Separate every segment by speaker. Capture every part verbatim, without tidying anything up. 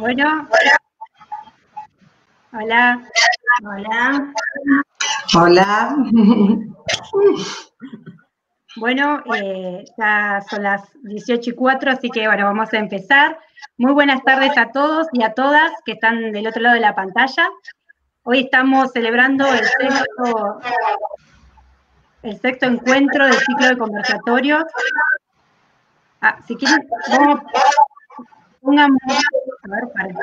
Speaker 1: Bueno, hola.
Speaker 2: Hola. Hola.
Speaker 1: Bueno, eh, ya son las dieciocho y cuatro, así que bueno, vamos a empezar. Muy buenas tardes a todos y a todas que están del otro lado de la pantalla. Hoy estamos celebrando el sexto, el sexto encuentro del ciclo de conversatorios. Ah, si quieren, vamos, pongamos, a ver, para.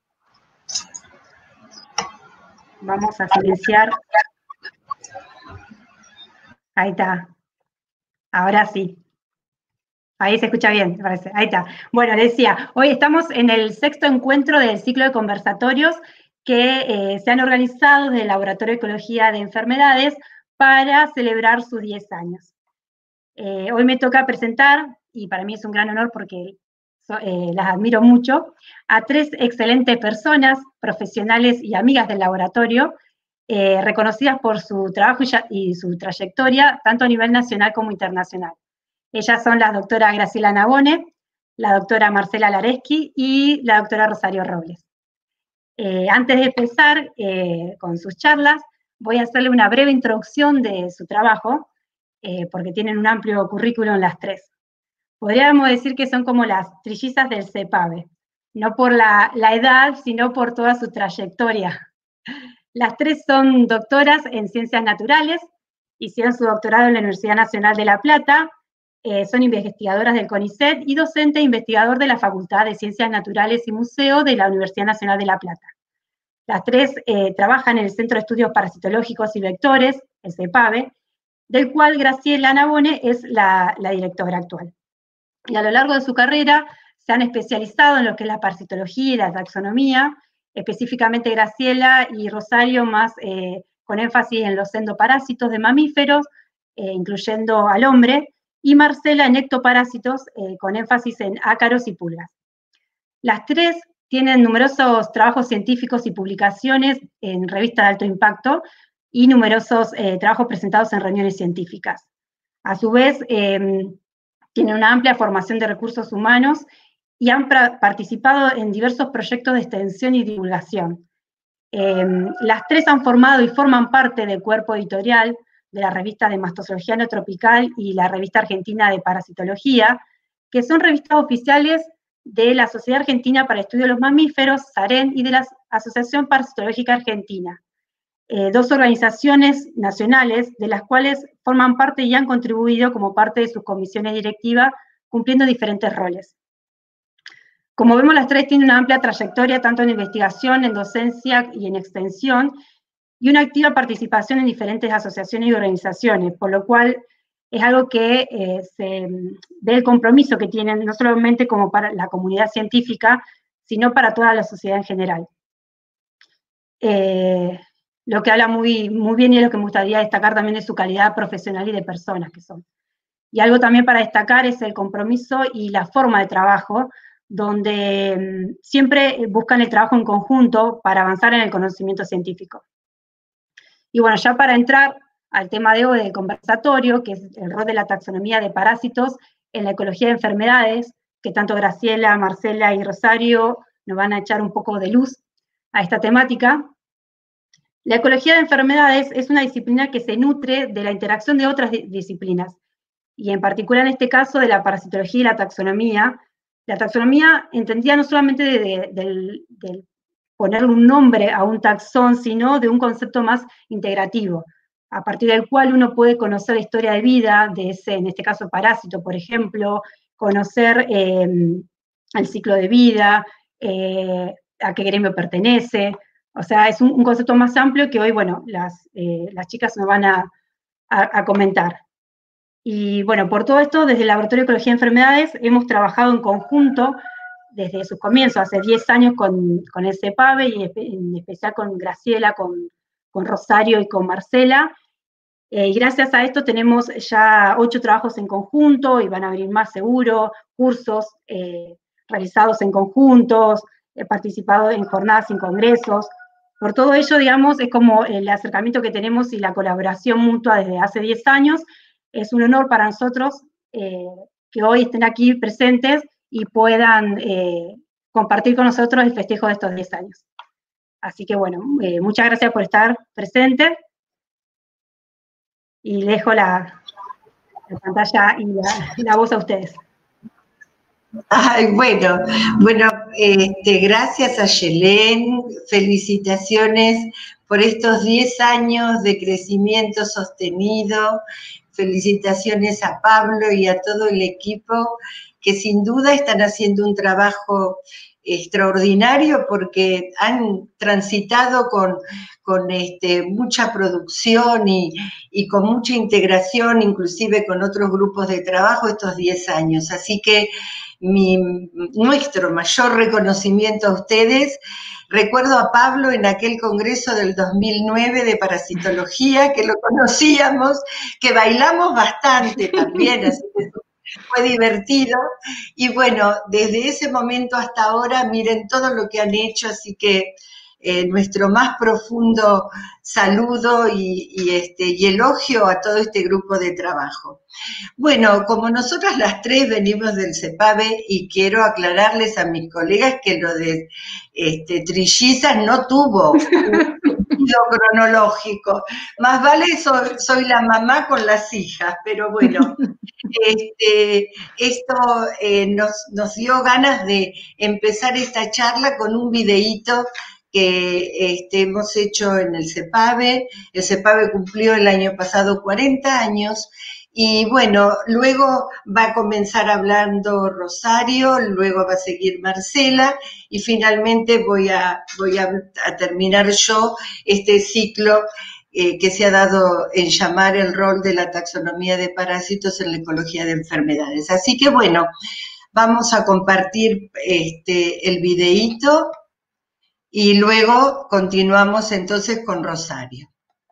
Speaker 1: Vamos a silenciar. Ahí está. Ahora sí. Ahí se escucha bien, me parece. Ahí está. Bueno, decía, hoy estamos en el sexto encuentro del ciclo de conversatorios que eh, se han organizado desde el Laboratorio de Ecología de Enfermedades para celebrar sus diez años. Eh, hoy me toca presentar, y para mí es un gran honor porque so, eh, las admiro mucho, a tres excelentes personas, profesionales y amigas del laboratorio, eh, reconocidas por su trabajo y, y su trayectoria, tanto a nivel nacional como internacional. Ellas son la doctora Graciela Nabone, la doctora Marcela Lareschi y la doctora Rosario Robles. Eh, antes de empezar eh, con sus charlas, voy a hacerle una breve introducción de su trabajo, eh, porque tienen un amplio currículum las tres. Podríamos decir que son como las trillizas del CEPAVE, no por la, la edad, sino por toda su trayectoria. Las tres son doctoras en Ciencias Naturales, hicieron su doctorado en la Universidad Nacional de La Plata, eh, son investigadoras del CONICET y docente e investigador de la Facultad de Ciencias Naturales y Museo de la Universidad Nacional de La Plata. Las tres eh, trabajan en el Centro de Estudios Parasitológicos y Vectores, el CEPAVE, del cual Graciela Nabone es la, la directora actual. Y a lo largo de su carrera se han especializado en lo que es la parasitología y la taxonomía, específicamente Graciela y Rosario más eh, con énfasis en los endoparásitos de mamíferos, eh, incluyendo al hombre, y Marcela en ectoparásitos, eh, con énfasis en ácaros y pulgas. Las tres tienen numerosos trabajos científicos y publicaciones en revistas de alto impacto y numerosos eh, trabajos presentados en reuniones científicas. A su vez, eh, tienen una amplia formación de recursos humanos y han participado en diversos proyectos de extensión y divulgación. Eh, las tres han formado y forman parte del cuerpo editorial de la revista de Mastozoología No Tropical y la revista argentina de Parasitología, que son revistas oficiales de la Sociedad Argentina para el Estudio de los Mamíferos, SAREN, y de la Asociación Parasitológica Argentina. Eh, dos organizaciones nacionales de las cuales forman parte y han contribuido como parte de sus comisiones directivas, cumpliendo diferentes roles. Como vemos, las tres tienen una amplia trayectoria tanto en investigación, en docencia y en extensión, y una activa participación en diferentes asociaciones y organizaciones, por lo cual es algo que eh, se ve el compromiso que tienen, no solamente como para la comunidad científica, sino para toda la sociedad en general. Eh, lo que habla muy, muy bien y es lo que me gustaría destacar también de su calidad profesional y de personas que son. Y algo también para destacar es el compromiso y la forma de trabajo, donde um, siempre buscan el trabajo en conjunto para avanzar en el conocimiento científico. Y bueno, ya para entrar al tema de hoy del conversatorio, que es el rol de la taxonomía de parásitos en la ecología de enfermedades, que tanto Graciela, Marcela y Rosario nos van a echar un poco de luz a esta temática. La ecología de enfermedades es una disciplina que se nutre de la interacción de otras disciplinas, y en particular en este caso de la parasitología y la taxonomía. La taxonomía entendía no solamente de, de, de, de ponerle un nombre a un taxón, sino de un concepto más integrativo, a partir del cual uno puede conocer la historia de vida de ese, en este caso, parásito, por ejemplo, conocer eh, el ciclo de vida, eh, a qué gremio pertenece. O sea, es un, un concepto más amplio que hoy, bueno, las, eh, las chicas nos van a, a, a comentar. Y bueno, por todo esto, desde el Laboratorio de Ecología de Enfermedades hemos trabajado en conjunto desde sus comienzos, hace diez años con, con el CEPAVE y en especial con Graciela, con, con Rosario y con Marcela. Eh, y gracias a esto tenemos ya ocho trabajos en conjunto y van a abrir más seguro, cursos eh, realizados en conjuntos, he participado en jornadas y congresos. Por todo ello, digamos, es como el acercamiento que tenemos y la colaboración mutua desde hace diez años. Es un honor para nosotros eh, que hoy estén aquí presentes y puedan eh, compartir con nosotros el festejo de estos diez años. Así que bueno, eh, muchas gracias por estar presente. Y dejo la, la pantalla y la, la voz a ustedes.
Speaker 2: Ay, bueno, bueno, este, gracias a Yelén, felicitaciones por estos diez años de crecimiento sostenido, felicitaciones a Pablo y a todo el equipo que sin duda están haciendo un trabajo extraordinario porque han transitado con, con este, mucha producción y, y con mucha integración, inclusive con otros grupos de trabajo estos diez años. Así que mi, nuestro mayor reconocimiento a ustedes. Recuerdo a Pablo en aquel congreso del dos mil nueve de parasitología, que lo conocíamos, que bailamos bastante también, así que fue divertido. Y bueno, desde ese momento hasta ahora, miren todo lo que han hecho, así que eh, nuestro más profundo saludo y, y, este, y elogio a todo este grupo de trabajo. Bueno, como nosotras las tres venimos del CEPAVE y quiero aclararles a mis colegas que lo de este, trillizas no tuvo un sentido cronológico. Más vale soy, soy la mamá con las hijas, pero bueno, este, esto eh, nos, nos dio ganas de empezar esta charla con un videíto que este, hemos hecho en el CEPAVE. El CEPAVE cumplió el año pasado cuarenta años. Y bueno, luego va a comenzar hablando Rosario, luego va a seguir Marcela y finalmente voy a, voy a, a terminar yo este ciclo eh, que se ha dado en llamar el rol de la taxonomía de parásitos en la ecología de enfermedades. Así que bueno, vamos a compartir este, el videíto y luego continuamos entonces con Rosario.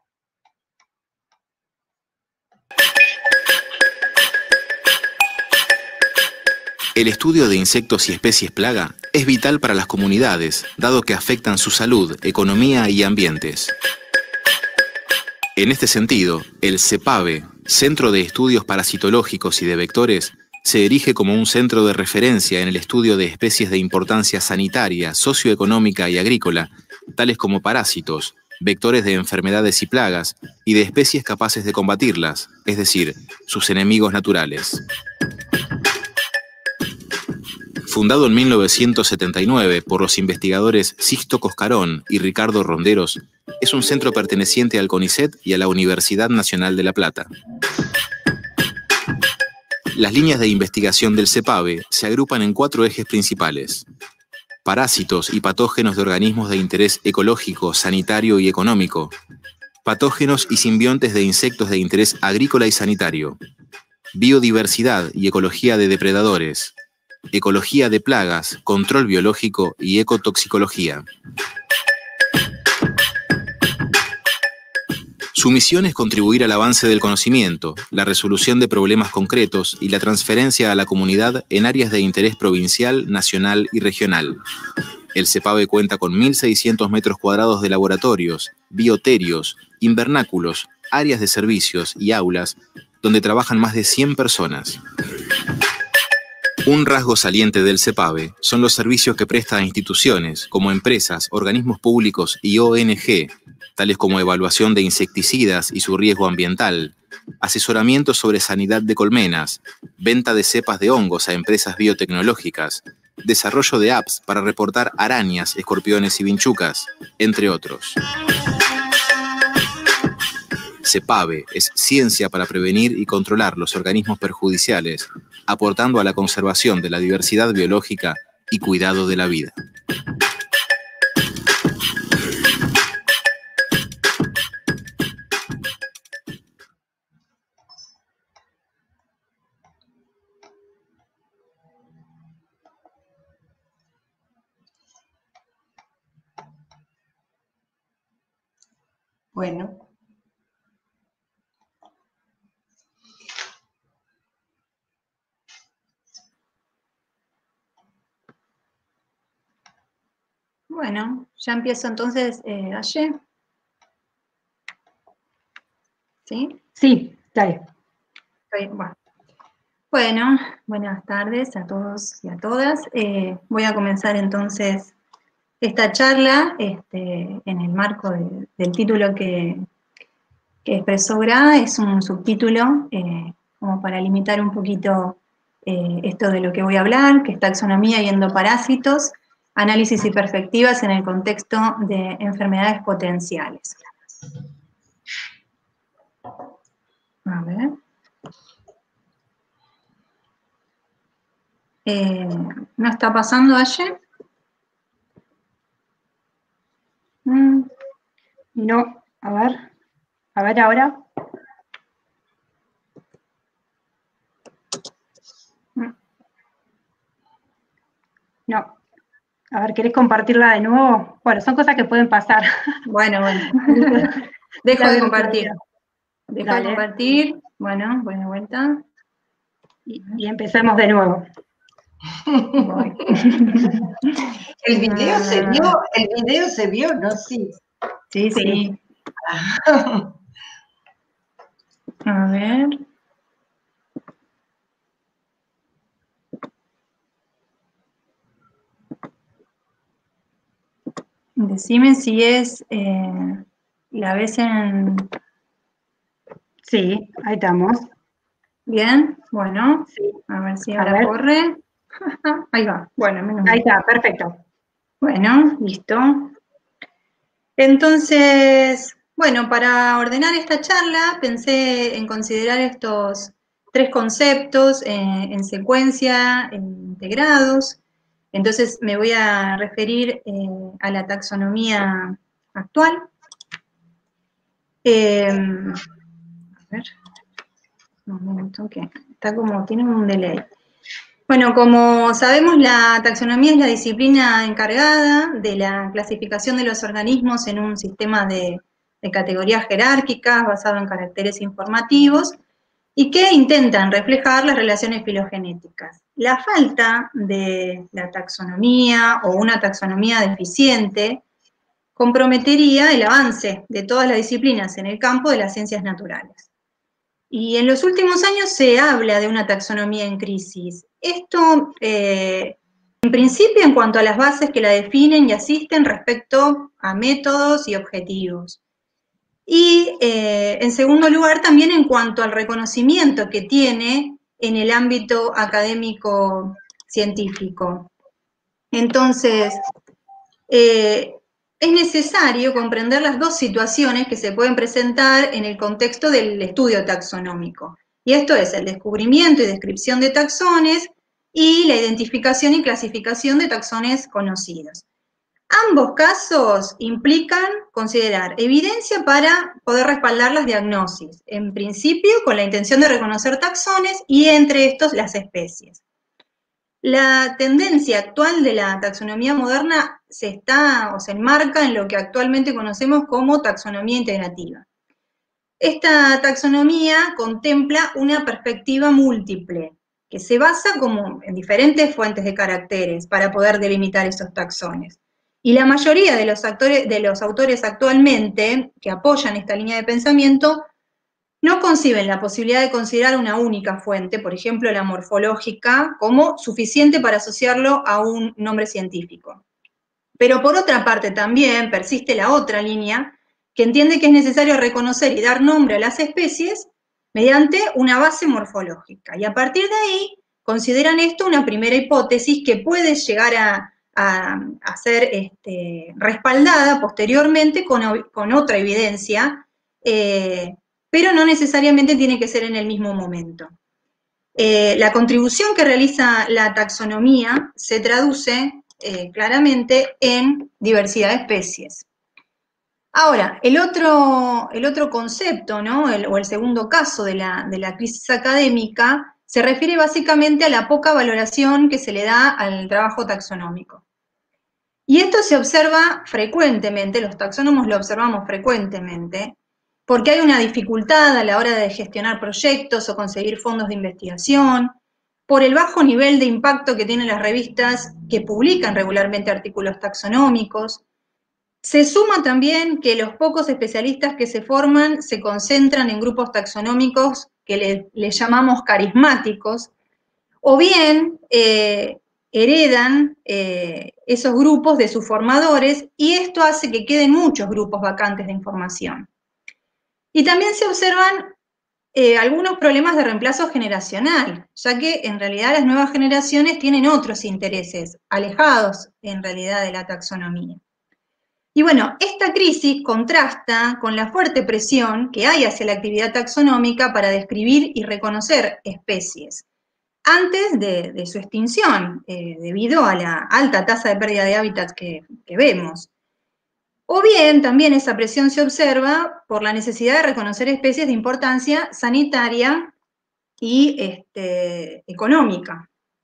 Speaker 3: El estudio de insectos y especies plaga es vital para las comunidades, dado que afectan su salud, economía y ambientes. En este sentido, el CEPAVE, Centro de Estudios Parasitológicos y de Vectores, se erige como un centro de referencia en el estudio de especies de importancia sanitaria, socioeconómica y agrícola, tales como parásitos, vectores de enfermedades y plagas, y de especies capaces de combatirlas, es decir, sus enemigos naturales. Fundado en mil novecientos setenta y nueve por los investigadores Sixto Coscarón y Ricardo Ronderos, es un centro perteneciente al CONICET y a la Universidad Nacional de La Plata. Las líneas de investigación del CEPAVE se agrupan en cuatro ejes principales: parásitos y patógenos de organismos de interés ecológico, sanitario y económico, patógenos y simbiontes de insectos de interés agrícola y sanitario, biodiversidad y ecología de depredadores, ecología de plagas, control biológico y ecotoxicología. Su misión es contribuir al avance del conocimiento, la resolución de problemas concretos y la transferencia a la comunidad en áreas de interés provincial, nacional y regional. El CEPAVE cuenta con mil seiscientos metros cuadrados de laboratorios, bioterios, invernáculos, áreas de servicios y aulas, donde trabajan más de cien personas. Un rasgo saliente del CEPAVE son los servicios que presta a instituciones, como empresas, organismos públicos y O N G, tales como evaluación de insecticidas y su riesgo ambiental, asesoramiento sobre sanidad de colmenas, venta de cepas de hongos a empresas biotecnológicas, desarrollo de apps para reportar arañas, escorpiones y vinchucas, entre otros. CEPAVE es ciencia para prevenir y controlar los organismos perjudiciales, aportando a la conservación de la diversidad biológica y cuidado de la vida.
Speaker 2: Bueno.
Speaker 4: Bueno, ya empiezo entonces, eh, Aye. ¿Sí?
Speaker 1: Sí, dale.
Speaker 4: Está bien, bueno. Bueno, buenas tardes a todos y a todas. Eh, voy a comenzar entonces esta charla este, en el marco de, del título que, que expresó Gra. Es un subtítulo eh, como para limitar un poquito eh, esto de lo que voy a hablar, que es taxonomía y endoparásitos, análisis y perspectivas en el contexto de enfermedades potenciales. A ver. Eh, ¿No está pasando ayer?
Speaker 1: Mm, no, a ver, a ver ahora. No. A ver, ¿querés compartirla de nuevo? Bueno, son cosas que pueden pasar.
Speaker 4: Bueno, bueno. Dejo de compartir. Dejo de compartir. Bueno, voy de vuelta.
Speaker 1: Y, y empecemos de nuevo.
Speaker 2: Voy. ¿El video se vio? ¿El video se vio? No, sí.
Speaker 4: Sí, sí. A ver. Decime si es, eh, la ves en...
Speaker 1: Sí, ahí estamos.
Speaker 4: Bien, bueno,
Speaker 1: Sí.
Speaker 4: A ver si
Speaker 1: A
Speaker 4: ahora
Speaker 1: ver.
Speaker 4: corre. Ahí va, bueno, menos mal.
Speaker 1: Ahí está, perfecto.
Speaker 4: Bueno, listo. Entonces, bueno, para ordenar esta charla pensé en considerar estos tres conceptos eh, en secuencia, integrados. Entonces me voy a referir eh, a la taxonomía actual. Eh, a ver, un momento que está como, tiene un delay. Bueno, como sabemos, la taxonomía es la disciplina encargada de la clasificación de los organismos en un sistema de, de categorías jerárquicas basado en caracteres informativos y que intentan reflejar las relaciones filogenéticas. La falta de la taxonomía o una taxonomía deficiente comprometería el avance de todas las disciplinas en el campo de las ciencias naturales. Y en los últimos años se habla de una taxonomía en crisis. Esto, eh, en principio, en cuanto a las bases que la definen y asisten respecto a métodos y objetivos. Y, eh, en segundo lugar, también en cuanto al reconocimiento que tiene en el ámbito académico científico. Entonces, eh, es necesario comprender las dos situaciones que se pueden presentar en el contexto del estudio taxonómico. Y esto es el descubrimiento y descripción de taxones y la identificación y clasificación de taxones conocidos. Ambos casos implican considerar evidencia para poder respaldar las diagnosis, en principio con la intención de reconocer taxones y entre estos las especies. La tendencia actual de la taxonomía moderna se está o se enmarca en lo que actualmente conocemos como taxonomía integrativa. Esta taxonomía contempla una perspectiva múltiple, que se basa como en diferentes fuentes de caracteres para poder delimitar esos taxones. Y la mayoría de los, actores, de los autores actualmente que apoyan esta línea de pensamiento no conciben la posibilidad de considerar una única fuente, por ejemplo la morfológica, como suficiente para asociarlo a un nombre científico. Pero por otra parte también persiste la otra línea, que entiende que es necesario reconocer y dar nombre a las especies mediante una base morfológica. Y a partir de ahí consideran esto una primera hipótesis que puede llegar a, a, a ser este, respaldada posteriormente con, con otra evidencia, eh, pero no necesariamente tiene que ser en el mismo momento. Eh, la contribución que realiza la taxonomía se traduce eh, claramente en diversidad de especies. Ahora, el otro, el otro concepto, ¿no? el, o el segundo caso de la, de la crisis académica se refiere básicamente a la poca valoración que se le da al trabajo taxonómico. Y esto se observa frecuentemente, los taxónomos lo observamos frecuentemente, porque hay una dificultad a la hora de gestionar proyectos o conseguir fondos de investigación, por el bajo nivel de impacto que tienen las revistas que publican regularmente artículos taxonómicos. Se suma también que los pocos especialistas que se forman se concentran en grupos taxonómicos que le, le llamamos carismáticos, o bien eh, heredan eh, esos grupos de sus formadores, y esto hace que queden muchos grupos vacantes de información. Y también se observan eh, algunos problemas de reemplazo generacional, ya que en realidad las nuevas generaciones tienen otros intereses, alejados en realidad de la taxonomía. Y bueno, esta crisis contrasta con la fuerte presión que hay hacia la actividad taxonómica para describir y reconocer especies, antes de, de su extinción, eh, debido a la alta tasa de pérdida de hábitat que, que vemos. O bien, también esa presión se observa por la necesidad de reconocer especies de importancia sanitaria y este, económica.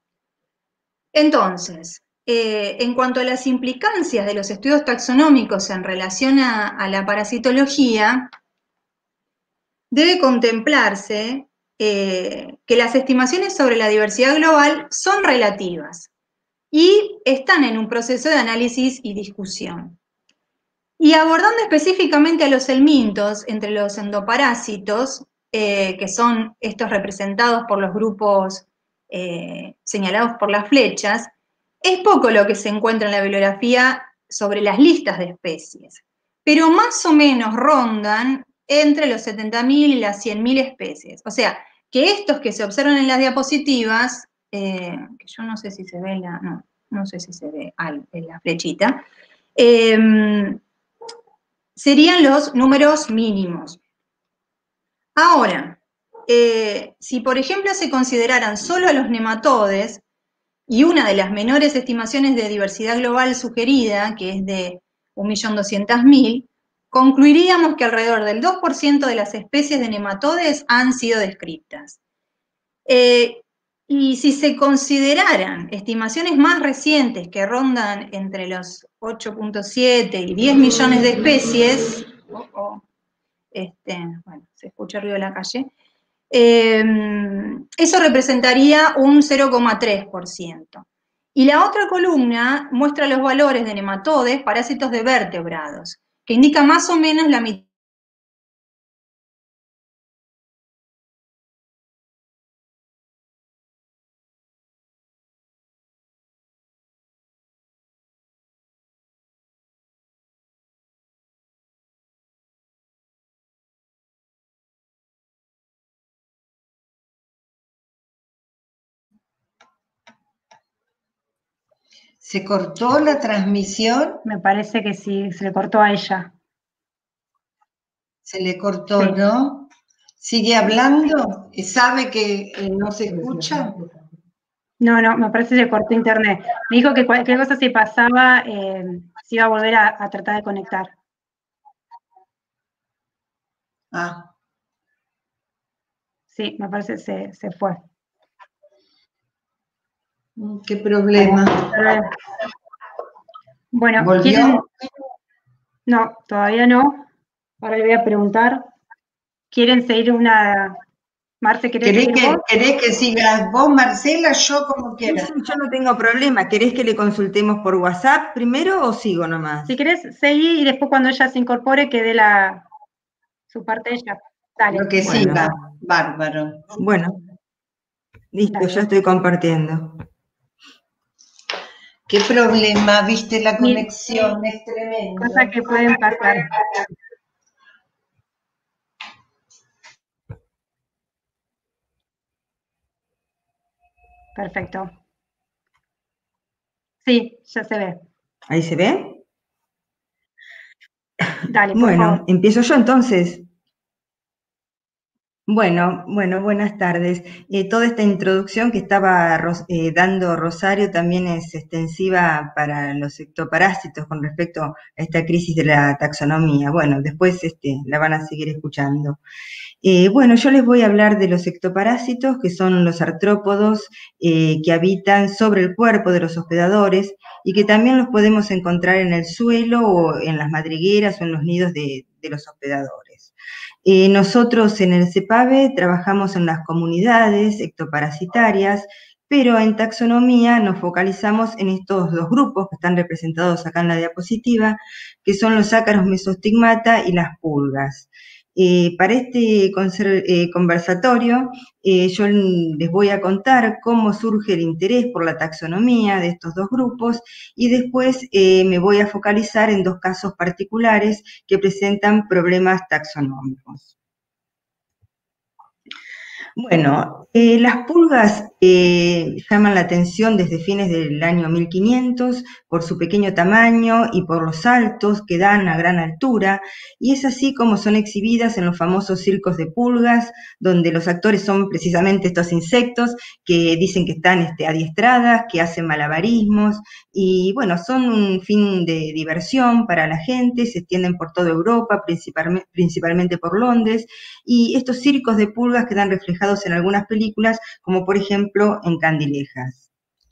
Speaker 4: Entonces, eh, en cuanto a las implicancias de los estudios taxonómicos en relación a, a la parasitología, debe contemplarse eh, que las estimaciones sobre la diversidad global son relativas y están en un proceso de análisis y discusión. Y abordando específicamente a los helmintos, entre los endoparásitos, eh, que son estos representados por los grupos eh, señalados por las flechas, es poco lo que se encuentra en la bibliografía sobre las listas de especies, pero más o menos rondan entre los setenta mil y las cien mil especies. O sea, que estos que se observan en las diapositivas, eh, que yo no sé si se ve la, no, no sé si se ve ahí, en la flechita, eh, serían los números mínimos. Ahora, eh, si por ejemplo se consideraran solo a los nematodes, y una de las menores estimaciones de diversidad global sugerida, que es de un millón doscientas mil, concluiríamos que alrededor del dos por ciento de las especies de nematodes han sido descritas. Eh, y si se consideraran estimaciones más recientes que rondan entre los ocho punto siete y diez millones de especies, oh, oh, este, bueno, se escucha el ruido de la calle, eh, eso representaría un cero coma tres por ciento. Y la otra columna muestra los valores de nematodes, parásitos de vertebrados, que indica más o menos la mitad.
Speaker 2: ¿Se cortó la transmisión?
Speaker 1: Me parece que sí, se le cortó a ella.
Speaker 2: Se le cortó,
Speaker 1: Sí.
Speaker 2: ¿no? ¿Sigue hablando? ¿Sabe que eh, no se escucha?
Speaker 1: No, no, me parece que le cortó internet. Me dijo que cualquier cosa si pasaba, eh, se iba a volver a, a tratar de conectar.
Speaker 2: Ah.
Speaker 1: Sí, me parece que se, se fue.
Speaker 2: Qué problema.
Speaker 1: Bueno,
Speaker 2: ¿volvió?
Speaker 1: ¿quieren? No, todavía no. Ahora le voy a preguntar. ¿Quieren seguir una? Marce, ¿querés
Speaker 2: ¿Querés
Speaker 1: seguir
Speaker 2: que,
Speaker 1: vos?
Speaker 2: ¿Querés que sigas vos, Marcela? Yo como quieras.
Speaker 5: Yo no tengo problema. ¿Querés que le consultemos por WhatsApp primero o sigo nomás?
Speaker 1: Si querés, seguí y después cuando ella se incorpore que dé la, su parte ella. Dale.
Speaker 2: Lo que
Speaker 5: Bueno.
Speaker 2: siga. Bárbaro.
Speaker 5: Bueno, listo,
Speaker 1: Dale.
Speaker 5: ya estoy compartiendo.
Speaker 2: Qué problema, viste, la
Speaker 1: Mil-
Speaker 2: conexión es tremendo.
Speaker 1: Cosas que pueden pasar. Perfecto. Sí, ya se ve.
Speaker 5: ¿Ahí se ve?
Speaker 1: Dale, por
Speaker 5: Bueno,
Speaker 1: favor.
Speaker 5: empiezo yo entonces. Bueno, bueno, buenas tardes. Eh, toda esta introducción que estaba Ros- eh, dando Rosario también es extensiva para los ectoparásitos con respecto a esta crisis de la taxonomía. Bueno, después este, la van a seguir escuchando. Eh, bueno, yo les voy a hablar de los ectoparásitos, que son los artrópodos eh, que habitan sobre el cuerpo de los hospedadores y que también los podemos encontrar en el suelo o en las madrigueras o en los nidos de, de los hospedadores. Eh, nosotros en el CEPAVE trabajamos en las comunidades ectoparasitarias, pero en taxonomía nos focalizamos en estos dos grupos que están representados acá en la diapositiva, que son los ácaros mesostigmata y las pulgas. Eh, para este eh, conversatorio eh, yo les voy a contar cómo surge el interés por la taxonomía de estos dos grupos y después eh, me voy a focalizar en dos casos particulares que presentan problemas taxonómicos. Bueno, eh, las pulgas eh, llaman la atención desde fines del año mil quinientos por su pequeño tamaño y por los saltos que dan a gran altura, y es así como son exhibidas en los famosos circos de pulgas, donde los actores son precisamente estos insectos que dicen que están este, adiestradas, que hacen malabarismos, y bueno, son un fin de diversión para la gente, se extienden por toda Europa, principalmente, principalmente por Londres, y estos circos de pulgas quedan reflejados en algunas películas, como por ejemplo en Candilejas.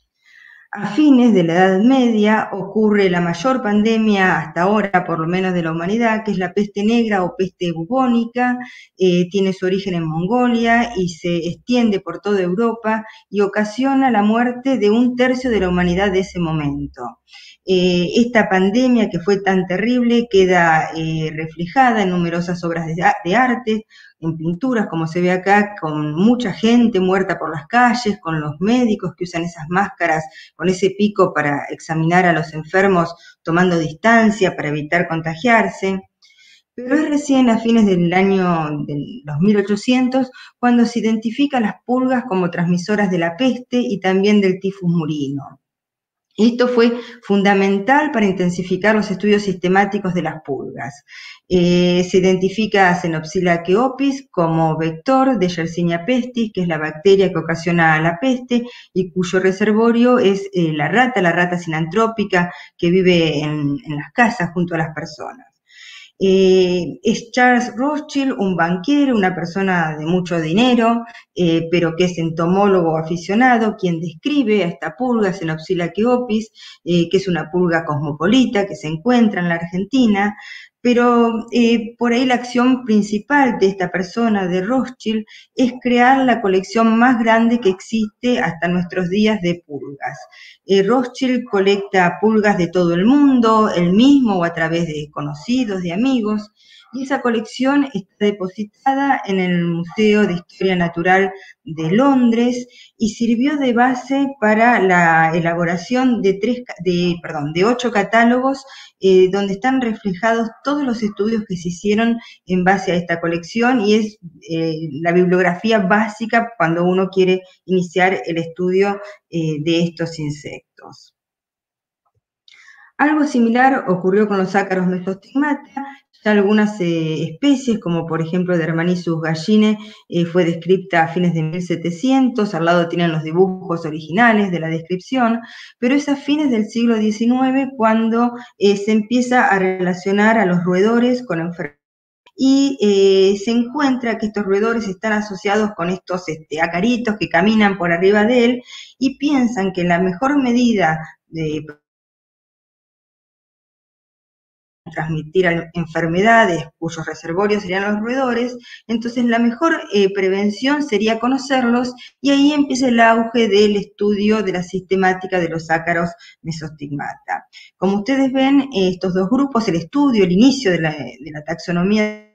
Speaker 5: A fines de la Edad Media ocurre la mayor pandemia hasta ahora, por lo menos de la humanidad, que es la peste negra o peste bubónica. Eh, tiene su origen en Mongolia y se extiende por toda Europa y ocasiona la muerte de un tercio de la humanidad de ese momento. Eh, esta pandemia que fue tan terrible queda eh, reflejada en numerosas obras de, de arte, en pinturas, como se ve acá, con mucha gente muerta por las calles, con los médicos que usan esas máscaras, con ese pico para examinar a los enfermos tomando distancia para evitar contagiarse. Pero es recién a fines del año de los mil ochocientos cuando se identifican las pulgas como transmisoras de la peste y también del tifus murino. Esto fue fundamental para intensificar los estudios sistemáticos de las pulgas. Eh, se identifica a Xenopsila chaeopis como vector de Yersinia pestis, que es la bacteria que ocasiona la peste y cuyo reservorio es eh, la rata, la rata sinantrópica que vive en, en las casas junto a las personas. Eh, es Charles Rothschild, un banquero, una persona de mucho dinero, eh, pero que es entomólogo aficionado, quien describe a esta pulga, Xenopsila chaeopis, eh, que es una pulga cosmopolita que se encuentra en la Argentina, pero eh, por ahí la acción principal de esta persona, de Rothschild, es crear la colección más grande que existe hasta nuestros días de pulgas. Eh, Rothschild colecta pulgas de todo el mundo, él mismo o a través de conocidos, de amigos, y esa colección está depositada en el Museo de Historia Natural de Londres y sirvió de base para la elaboración de, tres, de, perdón, de ocho catálogos eh, donde están reflejados todos los estudios que se hicieron en base a esta colección y es eh, la bibliografía básica cuando uno quiere iniciar el estudio eh, de estos insectos. Algo similar ocurrió con los ácaros mesostigmata. Ya algunas eh, especies, como por ejemplo Dermanissus gallinae, eh, fue descrita a fines de mil setecientos, al lado tienen los dibujos originales de la descripción, pero es a fines del siglo diecinueve cuando eh, se empieza a relacionar a los roedores con enfermedades. Y eh, se encuentra que estos roedores están asociados con estos este, acaritos que caminan por arriba de él y piensan que la mejor medida de transmitir enfermedades cuyos reservorios serían los roedores, entonces la mejor eh, prevención sería conocerlos y ahí empieza el auge del estudio de la sistemática de los ácaros mesostigmata. Como ustedes ven, eh, estos dos grupos, el estudio, el inicio de la, de la taxonomía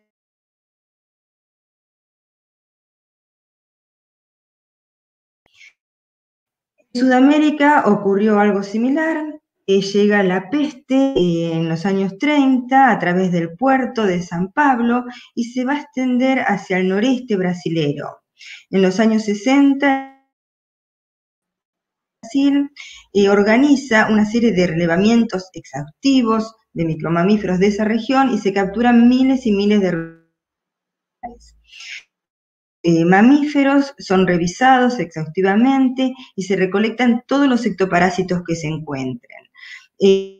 Speaker 5: en Sudamérica ocurrió algo similar. Eh, llega la peste eh, en los años treinta a través del puerto de San Pablo y se va a extender hacia el noreste brasilero. En los años sesenta, Brasil eh, organiza una serie de relevamientos exhaustivos de micromamíferos de esa región y se capturan miles y miles de Eh, mamíferos, son revisados exhaustivamente y se recolectan todos los ectoparásitos que se encuentren. Eh,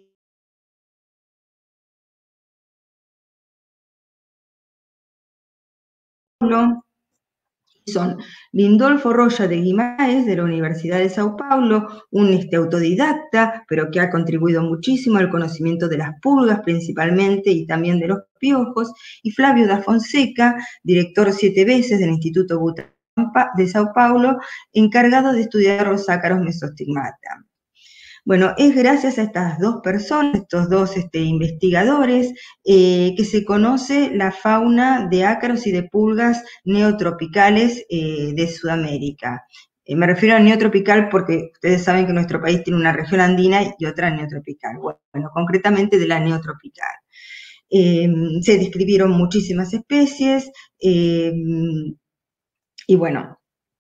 Speaker 5: son Lindolfo Roya de Guimarães, de la Universidad de Sao Paulo, un este, autodidacta, pero que ha contribuido muchísimo al conocimiento de las pulgas principalmente y también de los piojos, y Flavio da Fonseca, director siete veces del Instituto Butantan de Sao Paulo, encargado de estudiar los ácaros mesostigmata. Bueno, es gracias a estas dos personas, estos dos este, investigadores, eh, que se conoce la fauna de ácaros y de pulgas neotropicales eh, de Sudamérica. Eh, me refiero a neotropical porque ustedes saben que nuestro país tiene una región andina y otra neotropical. Bueno, concretamente de la neotropical. Eh, se describieron muchísimas especies eh, y bueno,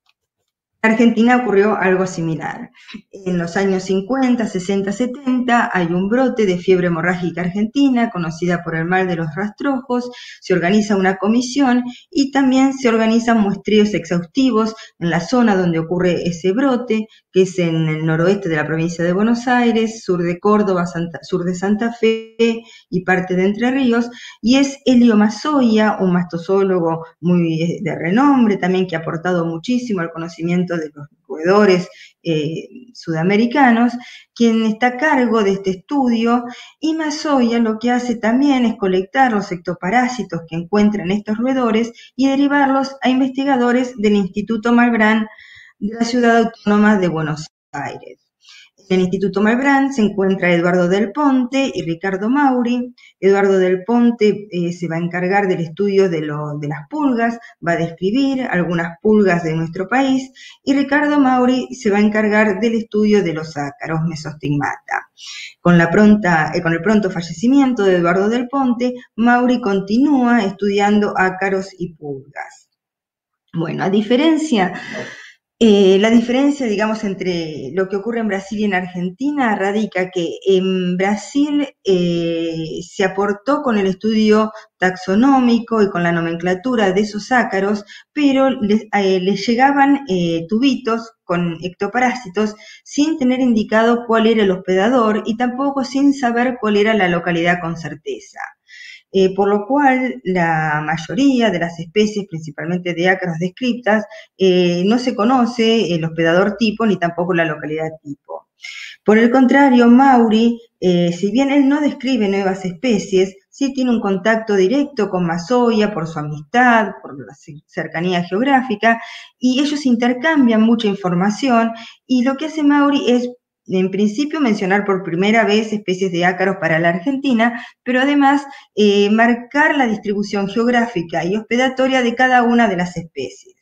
Speaker 5: en Argentina ocurrió algo similar. En los años cincuenta, sesenta, setenta hay un brote de fiebre hemorrágica argentina, conocida por el mal de los rastrojos, se organiza una comisión y también se organizan muestreos exhaustivos en la zona donde ocurre ese brote, que es en el noroeste de la provincia de Buenos Aires, sur de Córdoba, Santa, sur de Santa Fe y parte de Entre Ríos, y es Elio Mazoia, un mastozólogo muy de renombre también que ha aportado muchísimo al conocimiento de los roedores eh, sudamericanos, quien está a cargo de este estudio, y Mazoia lo que hace también es colectar los ectoparásitos que encuentran estos roedores y derivarlos a investigadores del Instituto Malbrán de la Ciudad Autónoma de Buenos Aires. En el Instituto Malbrán se encuentra Eduardo Del Ponte y Ricardo Mauri. Eduardo Del Ponte eh, se va a encargar del estudio de, lo, de las pulgas, va a describir algunas pulgas de nuestro país, y Ricardo Mauri se va a encargar del estudio de los ácaros Mesostigmata. Con, la pronta, eh, con el pronto fallecimiento de Eduardo Del Ponte, Mauri continúa estudiando ácaros y pulgas. Bueno, a diferencia... Eh, la diferencia, digamos, entre lo que ocurre en Brasil y en Argentina radica que en Brasil eh, se aportó con el estudio taxonómico y con la nomenclatura de esos ácaros, pero les, eh, les llegaban eh, tubitos con ectoparásitos sin tener indicado cuál era el hospedador y tampoco sin saber cuál era la localidad con certeza. Eh, por lo cual la mayoría de las especies, principalmente de ácaros descriptas, eh, no se conoce el hospedador tipo ni tampoco la localidad tipo. Por el contrario, Mauri, eh, si bien él no describe nuevas especies, sí tiene un contacto directo con Mazoia por su amistad, por la cercanía geográfica, y ellos intercambian mucha información, y lo que hace Mauri es, en principio, mencionar por primera vez especies de ácaros para la Argentina, pero además eh, marcar la distribución geográfica y hospedatoria de cada una de las especies.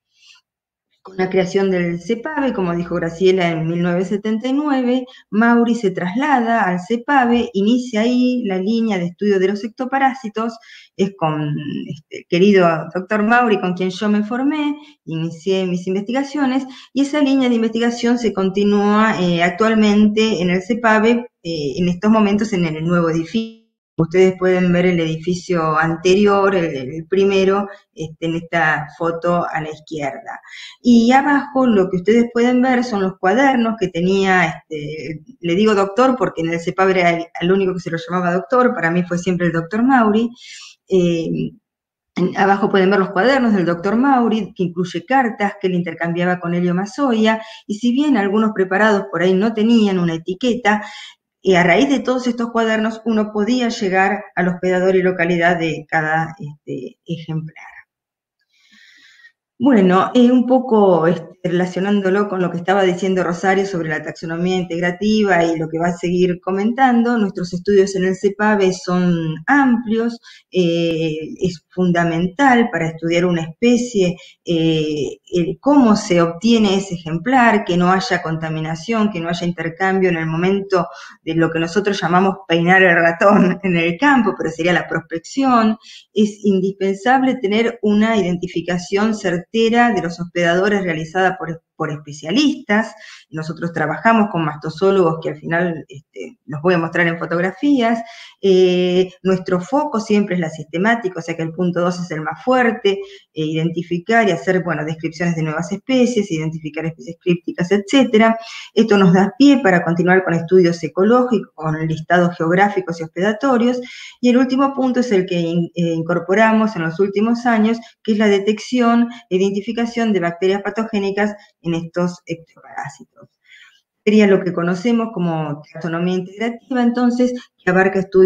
Speaker 5: Con la creación del CEPAVE, como dijo Graciela en mil novecientos setenta y nueve, Mauri se traslada al CEPAVE, inicia ahí la línea de estudio de los ectoparásitos, es con este, el querido doctor Mauri con quien yo me formé, inicié mis investigaciones, y esa línea de investigación se continúa eh, actualmente en el CEPAVE, eh, en estos momentos en el nuevo edificio. Ustedes pueden ver el edificio anterior, el, el primero, este, en esta foto a la izquierda. Y abajo lo que ustedes pueden ver son los cuadernos que tenía, este, le digo doctor porque en el CEPAVE era el, el único que se lo llamaba doctor, para mí fue siempre el doctor Mauri. Eh, Abajo pueden ver los cuadernos del doctor Mauri, que incluye cartas que él intercambiaba con Elio Mazoia, y si bien algunos preparados por ahí no tenían una etiqueta, y a raíz de todos estos cuadernos uno podía llegar al hospedador y localidad de cada este, ejemplar. Bueno, eh, un poco este, relacionándolo con lo que estaba diciendo Rosario sobre la taxonomía integrativa y lo que va a seguir comentando, nuestros estudios en el CEPAVE son amplios, eh, es fundamental para estudiar una especie, eh, el cómo se obtiene ese ejemplar, que no haya contaminación, que no haya intercambio en el momento de lo que nosotros llamamos peinar el ratón en el campo, pero sería la prospección. Es indispensable tener una identificación certera de los hospedadores realizada por, por especialistas. Nosotros trabajamos con mastozólogos que al final este, los voy a mostrar en fotografías. Eh, nuestro foco siempre es la sistemática, o sea que el punto dos es el más fuerte, eh, identificar y hacer, bueno, descripciones de nuevas especies, identificar especies crípticas, etcétera. Esto nos da pie para continuar con estudios ecológicos, con listados geográficos y hospedatorios. Y el último punto es el que eh, incorporamos en los últimos años, que es la detección e identificación de bacterias patogénicas en estos ectoparásitos. Sería lo que conocemos como taxonomía integrativa, entonces, que abarca estudios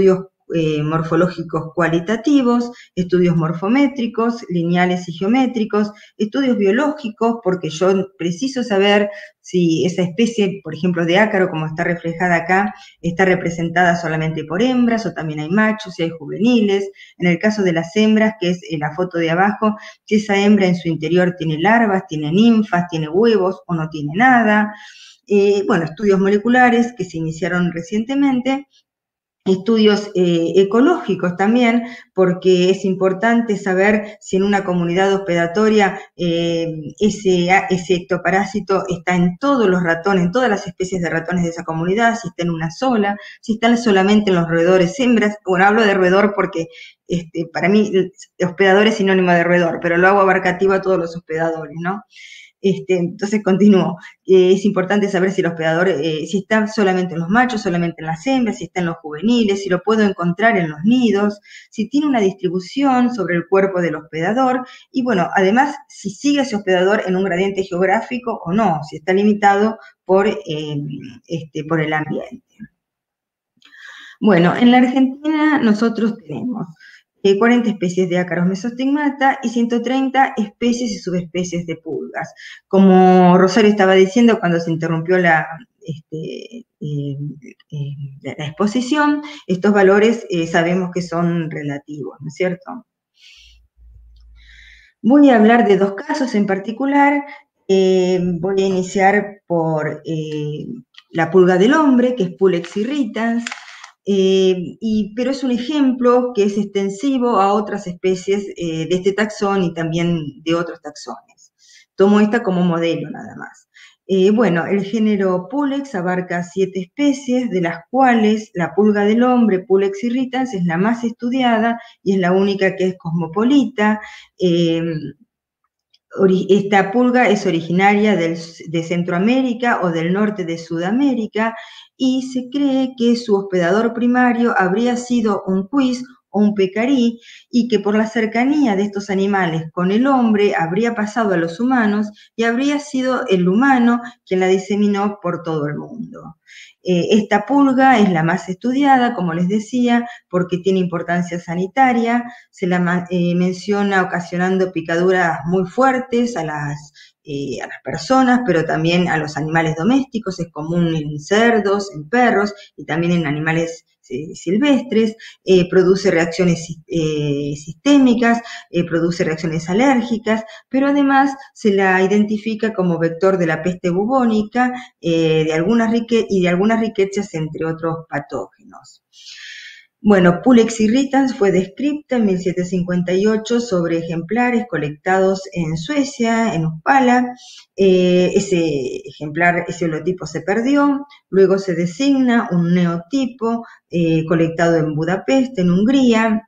Speaker 5: eh, morfológicos cualitativos, estudios morfométricos, lineales y geométricos, estudios biológicos, porque yo preciso saber si esa especie, por ejemplo, de ácaro, como está reflejada acá, está representada solamente por hembras o también hay machos, si hay juveniles. En el caso de las hembras, que es la foto de abajo, si esa hembra en su interior tiene larvas, tiene ninfas, tiene huevos o no tiene nada. Eh, bueno, estudios moleculares que se iniciaron recientemente, estudios eh, ecológicos también, porque es importante saber si en una comunidad hospedatoria eh, ese, ese ectoparásito está en todos los ratones, en todas las especies de ratones de esa comunidad, si está en una sola, si está solamente en los roedores hembras. Bueno, hablo de roedor porque este, para mí hospedador es sinónimo de roedor, pero lo hago abarcativo a todos los hospedadores, ¿no? Este, entonces continúo. Eh, es importante saber si el hospedador, eh, si está solamente en los machos, solamente en las hembras, si está en los juveniles, si lo puedo encontrar en los nidos, si tiene una distribución sobre el cuerpo del hospedador y bueno, además si sigue ese hospedador en un gradiente geográfico o no, si está limitado por, eh, este, por el ambiente. Bueno, en la Argentina nosotros tenemos cuarenta especies de ácaros mesostigmata y ciento treinta especies y subespecies de pulgas. Como Rosario estaba diciendo cuando se interrumpió la, este, eh, eh, la exposición, estos valores eh, sabemos que son relativos, ¿no es cierto? Voy a hablar de dos casos en particular. Eh, voy a iniciar por eh, la pulga del hombre, que es Pulex irritans. Eh, y, pero es un ejemplo que es extensivo a otras especies eh, de este taxón y también de otros taxones. Tomo esta como modelo nada más. Eh, bueno, el género Pulex abarca siete especies, de las cuales la pulga del hombre, Pulex irritans, es la más estudiada y es la única que es cosmopolita. Eh, Esta pulga es originaria del, de Centroamérica o del norte de Sudamérica y se cree que su hospedador primario habría sido un cuis o un pecarí y que por la cercanía de estos animales con el hombre habría pasado a los humanos y habría sido el humano quien la diseminó por todo el mundo. Eh, esta pulga es la más estudiada, como les decía, porque tiene importancia sanitaria, se la eh, menciona ocasionando picaduras muy fuertes a las, eh, a las personas, pero también a los animales domésticos, es común en cerdos, en perros y también en animales eh, silvestres, eh, produce reacciones eh, sistémicas, eh, produce reacciones alérgicas, pero además se la identifica como vector de la peste bubónica eh, de algunas y de algunas riquezas, entre otros patógenos. Bueno, Pulex irritans fue descrita en mil setecientos cincuenta y ocho sobre ejemplares colectados en Suecia, en Uppala. Eh, ese ejemplar, ese holotipo se perdió, luego se designa un neotipo eh, colectado en Budapest, en Hungría.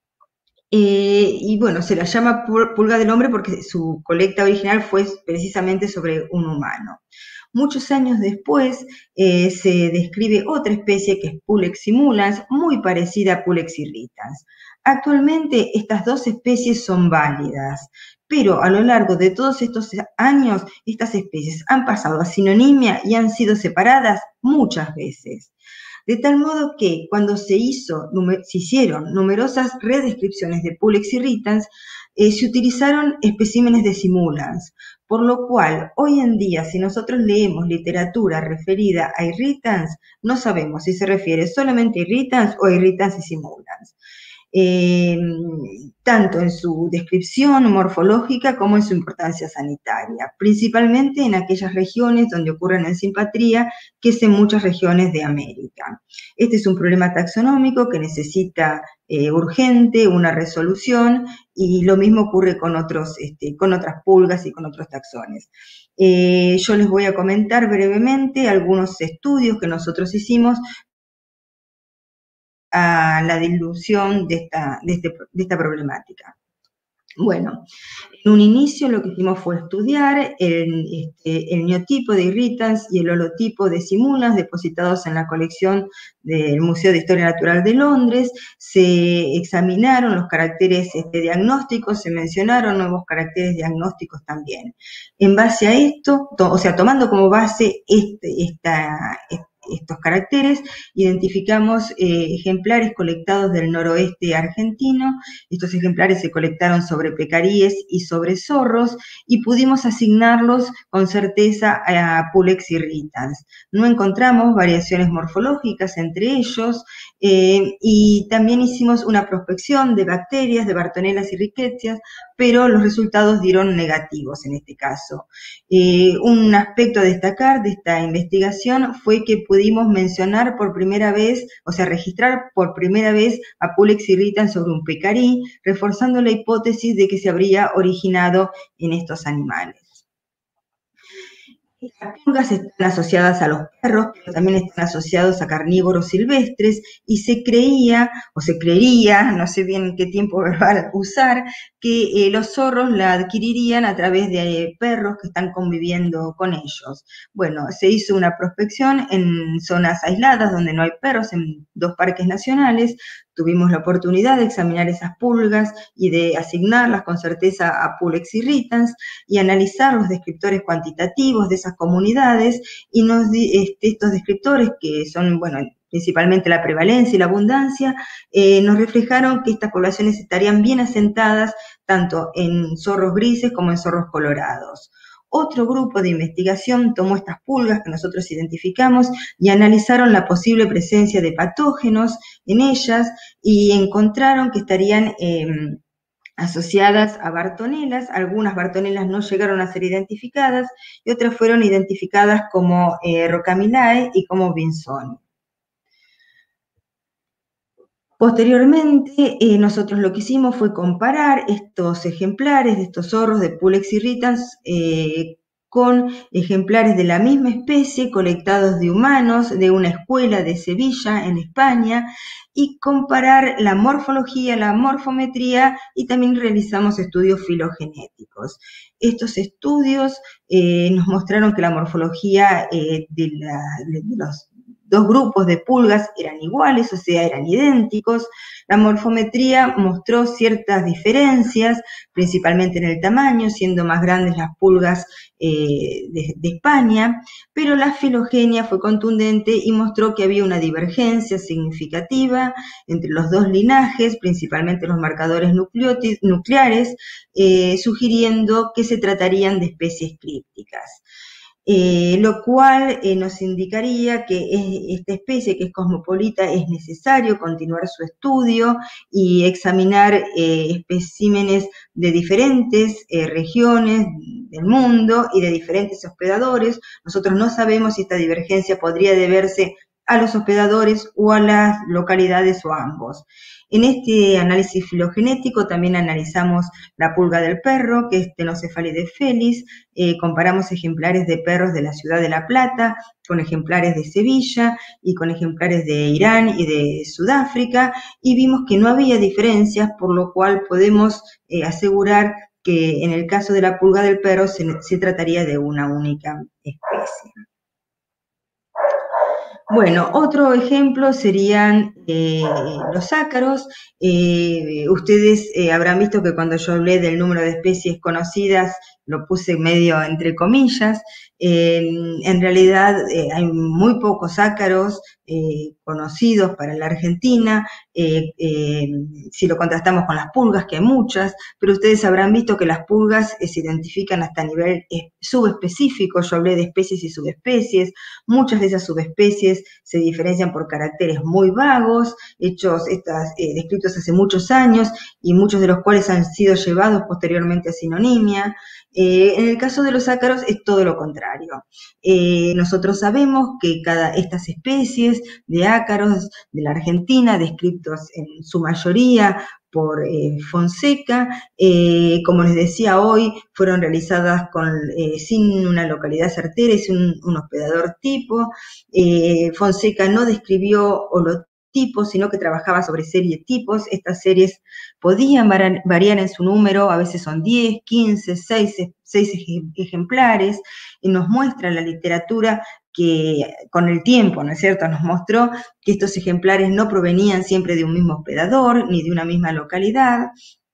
Speaker 5: Eh, y bueno, se la llama pulga del hombre porque su colecta original fue precisamente sobre un humano. Muchos años después eh, se describe otra especie que es Pulex simulans, muy parecida a Pulex irritans. Actualmente estas dos especies son válidas, pero a lo largo de todos estos años estas especies han pasado a sinonimia y han sido separadas muchas veces. De tal modo que cuando se, hizo, se hicieron numerosas redescripciones de Pulex irritans, eh, se utilizaron especímenes de simulans, por lo cual hoy en día si nosotros leemos literatura referida a irritans, no sabemos si se refiere solamente a irritans o a irritans y simulans. Eh, tanto en su descripción morfológica como en su importancia sanitaria, principalmente en aquellas regiones donde ocurren en simpatría, que es en muchas regiones de América. Este es un problema taxonómico que necesita eh, urgente una resolución y lo mismo ocurre con, otros, este, con otras pulgas y con otros taxones. Eh, yo les voy a comentar brevemente algunos estudios que nosotros hicimos a la dilución de esta, de, este, de esta problemática. Bueno, en un inicio lo que hicimos fue estudiar el, este, el neotipo de irritans y el holotipo de simulans depositados en la colección del Museo de Historia Natural de Londres. Se examinaron los caracteres este, diagnósticos, se mencionaron nuevos caracteres diagnósticos también. En base a esto, to, o sea, tomando como base este, esta, estos caracteres, identificamos eh, ejemplares colectados del noroeste argentino. Estos ejemplares se colectaron sobre pecaríes y sobre zorros y pudimos asignarlos con certeza a Pulex irritans. No encontramos variaciones morfológicas entre ellos eh, y también hicimos una prospección de bacterias, de Bartonellas y Rickettsia, pero los resultados dieron negativos en este caso. Eh, un aspecto a destacar de esta investigación fue que pudimos mencionar por primera vez, o sea, registrar por primera vez a Pulex irritans sobre un pecarí, reforzando la hipótesis de que se habría originado en estos animales. Las pulgas están asociadas a los perros, pero también están asociados a carnívoros silvestres, y se creía, o se creería, no sé bien qué tiempo verbal usar, que eh, los zorros la adquirirían a través de eh, perros que están conviviendo con ellos. Bueno, se hizo una prospección en zonas aisladas donde no hay perros, en dos parques nacionales. Tuvimos la oportunidad de examinar esas pulgas y de asignarlas con certeza a Pulex irritans y analizar los descriptores cuantitativos de esas comunidades, y nos, este, estos descriptores, que son, bueno, principalmente la prevalencia y la abundancia, eh, nos reflejaron que estas poblaciones estarían bien asentadas tanto en zorros grises como en zorros colorados. Otro grupo de investigación tomó estas pulgas que nosotros identificamos y analizaron la posible presencia de patógenos en ellas y encontraron que estarían eh, asociadas a Bartonellas. Algunas Bartonellas no llegaron a ser identificadas y otras fueron identificadas como eh, Rocamilae y como Vinsoni. Posteriormente, eh, nosotros lo que hicimos fue comparar estos ejemplares de estos zorros de Pulex irritans eh, con ejemplares de la misma especie colectados de humanos de una escuela de Sevilla, en España, y comparar la morfología, la morfometría, y también realizamos estudios filogenéticos. Estos estudios eh, nos mostraron que la morfología eh, de, la, de los dos grupos de pulgas eran iguales, o sea, eran idénticos. La morfometría mostró ciertas diferencias, principalmente en el tamaño, siendo más grandes las pulgas eh, de, de España, pero la filogenia fue contundente y mostró que había una divergencia significativa entre los dos linajes, principalmente los marcadores nucleares, eh, sugiriendo que se tratarían de especies crípticas. Eh, lo cual eh, nos indicaría que es, esta especie, que es cosmopolita, es necesario continuar su estudio y examinar eh, especímenes de diferentes eh, regiones del mundo y de diferentes hospedadores. Nosotros no sabemos si esta divergencia podría deberse a los hospedadores o a las localidades o a ambos. En este análisis filogenético también analizamos la pulga del perro, que es Ctenocephalides felis, eh, comparamos ejemplares de perros de la ciudad de La Plata con ejemplares de Sevilla y con ejemplares de Irán y de Sudáfrica, y vimos que no había diferencias, por lo cual podemos eh, asegurar que en el caso de la pulga del perro se, se trataría de una única especie. Bueno, otro ejemplo serían eh, los ácaros. Eh, ustedes eh, habrán visto que cuando yo hablé del número de especies conocidas, lo puse medio entre comillas. Eh, en realidad eh, hay muy pocos ácaros eh, conocidos para la Argentina, eh, eh, si lo contrastamos con las pulgas, que hay muchas, pero ustedes habrán visto que las pulgas eh, se identifican hasta a nivel eh, subespecífico. Yo hablé de especies y subespecies. Muchas de esas subespecies se diferencian por caracteres muy vagos, hechos, estas, eh, descritos hace muchos años, y muchos de los cuales han sido llevados posteriormente a sinonimia. Eh, en el caso de los ácaros es todo lo contrario. Eh, nosotros sabemos que cada, estas especies de ácaros de la Argentina, descritos en su mayoría por eh, Fonseca, eh, como les decía hoy, fueron realizadas con, eh, sin una localidad certera y sin un, un hospedador tipo. Eh, Fonseca no describió holotipos, sino que trabajaba sobre serie tipos. Estas series podían variar en su número, a veces son diez, quince, seis, seis ejemplares, y nos muestra la literatura que con el tiempo, ¿no es cierto?, nos mostró que estos ejemplares no provenían siempre de un mismo hospedador ni de una misma localidad.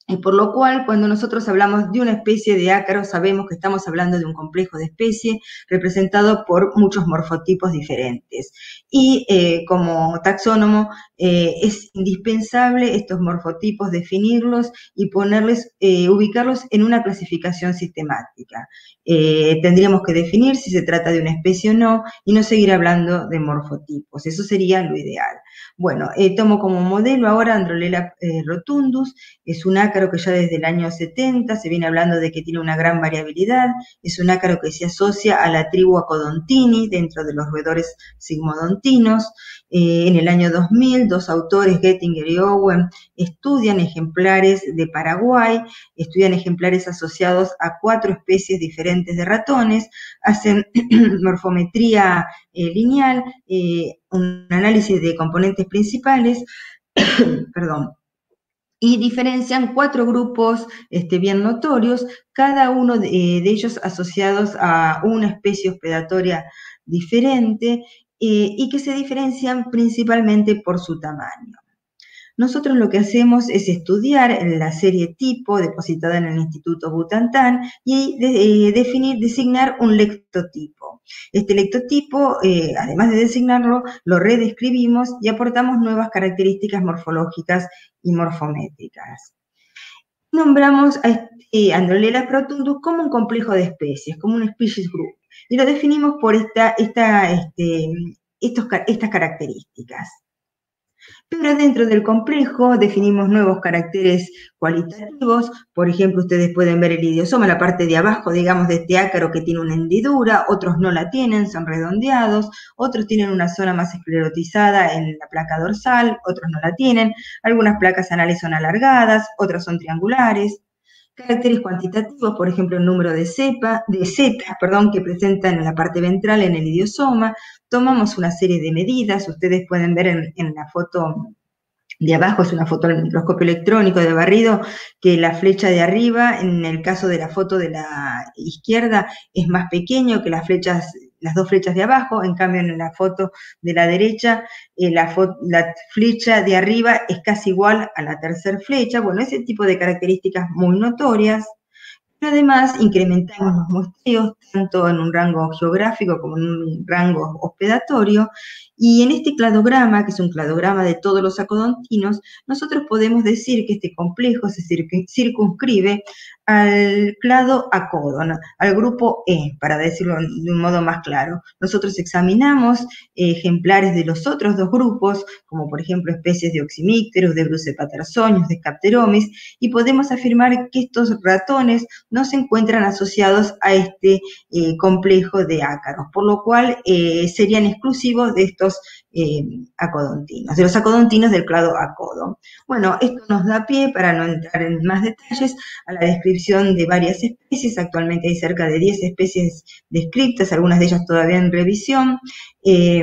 Speaker 5: Y por lo cual, cuando nosotros hablamos de una especie de ácaro, sabemos que estamos hablando de un complejo de especie representado por muchos morfotipos diferentes. Y eh, como taxónomo eh, es indispensable estos morfotipos definirlos y ponerles, eh, ubicarlos en una clasificación sistemática. Eh, tendríamos que definir si se trata de una especie o no y no seguir hablando de morfotipos. Eso sería lo ideal. Bueno, eh, tomo como modelo ahora Androlella eh, rotundus. Es un ácaro que ya desde el año setenta se viene hablando de que tiene una gran variabilidad. Es un ácaro que se asocia a la tribu Acodontini dentro de los roedores sigmodontinos. Eh, en el año dos mil, dos autores, Gettinger y Owen, estudian ejemplares de Paraguay, estudian ejemplares asociados a cuatro especies diferentes de ratones, hacen morfometría eh, lineal, eh, un análisis de componentes principales, perdón, y diferencian cuatro grupos este, bien notorios, cada uno de, eh, de ellos asociados a una especie hospedatoria diferente, eh, y que se diferencian principalmente por su tamaño. Nosotros lo que hacemos es estudiar la serie tipo depositada en el Instituto Butantan y de, eh, definir, designar un lectotipo. Este lectotipo, eh, además de designarlo, lo redescribimos y aportamos nuevas características morfológicas y morfométricas. Nombramos a este Androlella rotundus como un complejo de especies, como un species group, y lo definimos por esta, esta, este, estos, estas características. Pero dentro del complejo definimos nuevos caracteres cualitativos. Por ejemplo, ustedes pueden ver el idiosoma, la parte de abajo, digamos, de este ácaro que tiene una hendidura, otros no la tienen, son redondeados, otros tienen una zona más esclerotizada en la placa dorsal, otros no la tienen, algunas placas anales son alargadas, otras son triangulares. Caracteres cuantitativos, por ejemplo, el número de, cepa, de setas perdón, que presentan en la parte ventral en el idiosoma. Tomamos una serie de medidas, ustedes pueden ver en, en la foto de abajo, es una foto del microscopio electrónico de barrido, que la flecha de arriba, en el caso de la foto de la izquierda, es más pequeño que las flechas, las dos flechas de abajo, en cambio en la foto de la derecha, eh, la, la flecha de arriba es casi igual a la tercera flecha. Bueno, ese tipo de características muy notorias. Pero además incrementamos los muestreos tanto en un rango geográfico como en un rango hospedatorio, y en este cladograma, que es un cladograma de todos los acodontinos, nosotros podemos decir que este complejo se circunscribe al clado acodon, al grupo E, para decirlo de un modo más claro. Nosotros examinamos eh, ejemplares de los otros dos grupos, como por ejemplo especies de Oxymicterus, de Brucepatarsonius, de Scapteromis, y podemos afirmar que estos ratones no se encuentran asociados a este eh, complejo de ácaros, por lo cual eh, serían exclusivos de estos eh, acodontinos, de los acodontinos del clado acodon. Bueno, esto nos da pie, para no entrar en más detalles, a la descripción de varias especies. Actualmente hay cerca de diez especies descritas, algunas de ellas todavía en revisión. Eh,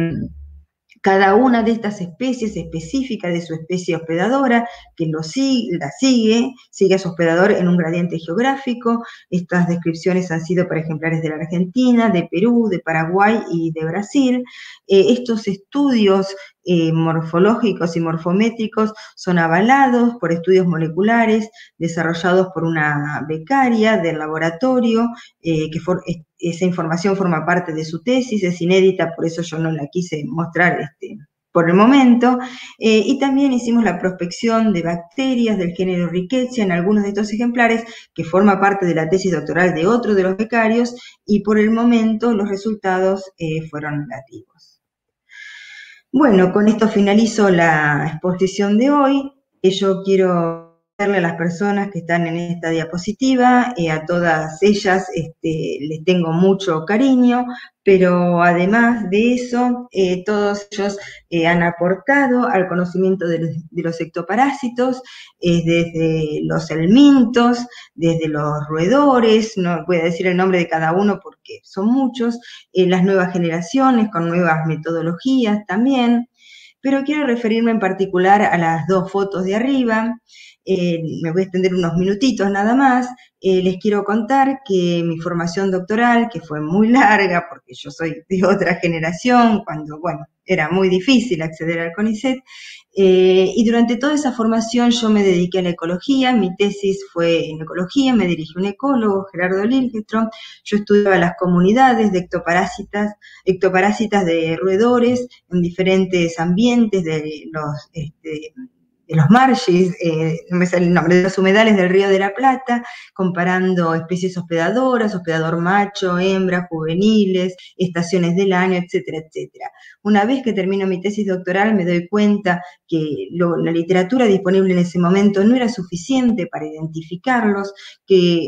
Speaker 5: Cada una de estas especies específica de su especie hospedadora, que lo sigue, la sigue, sigue a su hospedador en un gradiente geográfico. Estas descripciones han sido para ejemplares de la Argentina, de Perú, de Paraguay y de Brasil. Eh, estos estudios eh, morfológicos y morfométricos son avalados por estudios moleculares desarrollados por una becaria del laboratorio, eh, que for, esa información forma parte de su tesis, es inédita, por eso yo no la quise mostrar este, por el momento, eh, y también hicimos la prospección de bacterias del género Rickettsia en algunos de estos ejemplares, que forma parte de la tesis doctoral de otro de los becarios, y por el momento los resultados eh, fueron negativos. Bueno, con esto finalizo la exposición de hoy. Yo quiero a las personas que están en esta diapositiva, eh, a todas ellas este, les tengo mucho cariño, pero además de eso, eh, todos ellos eh, han aportado al conocimiento de los, de los ectoparásitos, eh, desde los helmintos, desde los roedores, no voy a decir el nombre de cada uno porque son muchos, eh, las nuevas generaciones con nuevas metodologías también, pero quiero referirme en particular a las dos fotos de arriba. Eh, me voy a extender unos minutitos nada más. Eh, les quiero contar que mi formación doctoral, que fue muy larga, porque yo soy de otra generación, cuando, bueno, era muy difícil acceder al CONICET, Eh, y durante toda esa formación yo me dediqué a la ecología, mi tesis fue en ecología, me dirigió un ecólogo, Gerardo Lilgestrom. Yo estudiaba las comunidades de ectoparásitas, ectoparásitas de roedores en diferentes ambientes de los, este, de los marshes, eh, no me sale el nombre, de los humedales del Río de la Plata, comparando especies hospedadoras, hospedador macho, hembra, juveniles, estaciones del año, etcétera, etcétera. Una vez que termino mi tesis doctoral me doy cuenta que lo, la literatura disponible en ese momento no era suficiente para identificarlos, que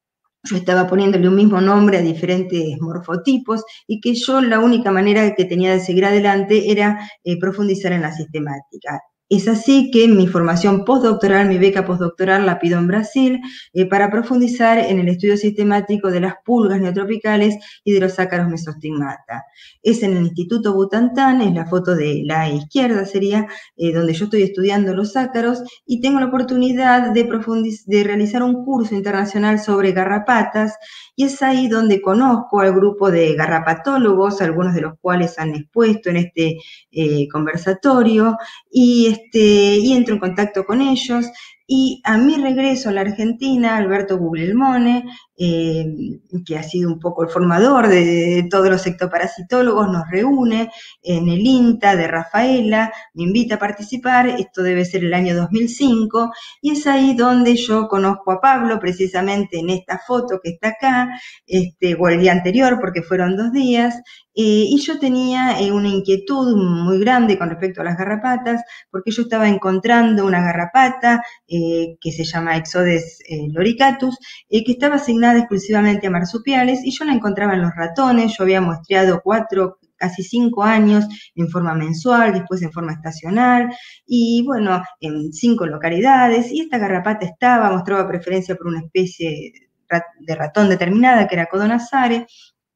Speaker 5: yo estaba poniéndole un mismo nombre a diferentes morfotipos y que yo la única manera que tenía de seguir adelante era eh, profundizar en la sistemática. Es así que mi formación postdoctoral, mi beca postdoctoral la pido en Brasil eh, para profundizar en el estudio sistemático de las pulgas neotropicales y de los ácaros mesostigmata. Es en el Instituto Butantan, es la foto de la izquierda sería, eh, donde yo estoy estudiando los ácaros y tengo la oportunidad de, de realizar un curso internacional sobre garrapatas y es ahí donde conozco al grupo de garrapatólogos, algunos de los cuales han expuesto en este eh, conversatorio, y, este, y entro en contacto con ellos. Y a mi regreso a la Argentina, Alberto Guglielmone, eh, que ha sido un poco el formador de, de todos los ectoparasitólogos, nos reúne en el INTA de Rafaela, me invita a participar, esto debe ser el año dos mil cinco, y es ahí donde yo conozco a Pablo, precisamente en esta foto que está acá, este, o el día anterior, porque fueron dos días, eh, y yo tenía eh, una inquietud muy grande con respecto a las garrapatas, porque yo estaba encontrando una garrapata eh, que se llama Exodes eh, loricatus, eh, que estaba asignada exclusivamente a marsupiales, y yo la encontraba en los ratones. Yo había muestreado cuatro, casi cinco años en forma mensual, después en forma estacional, y bueno, en cinco localidades, y esta garrapata estaba, mostraba preferencia por una especie de ratón determinada, que era Codonazare.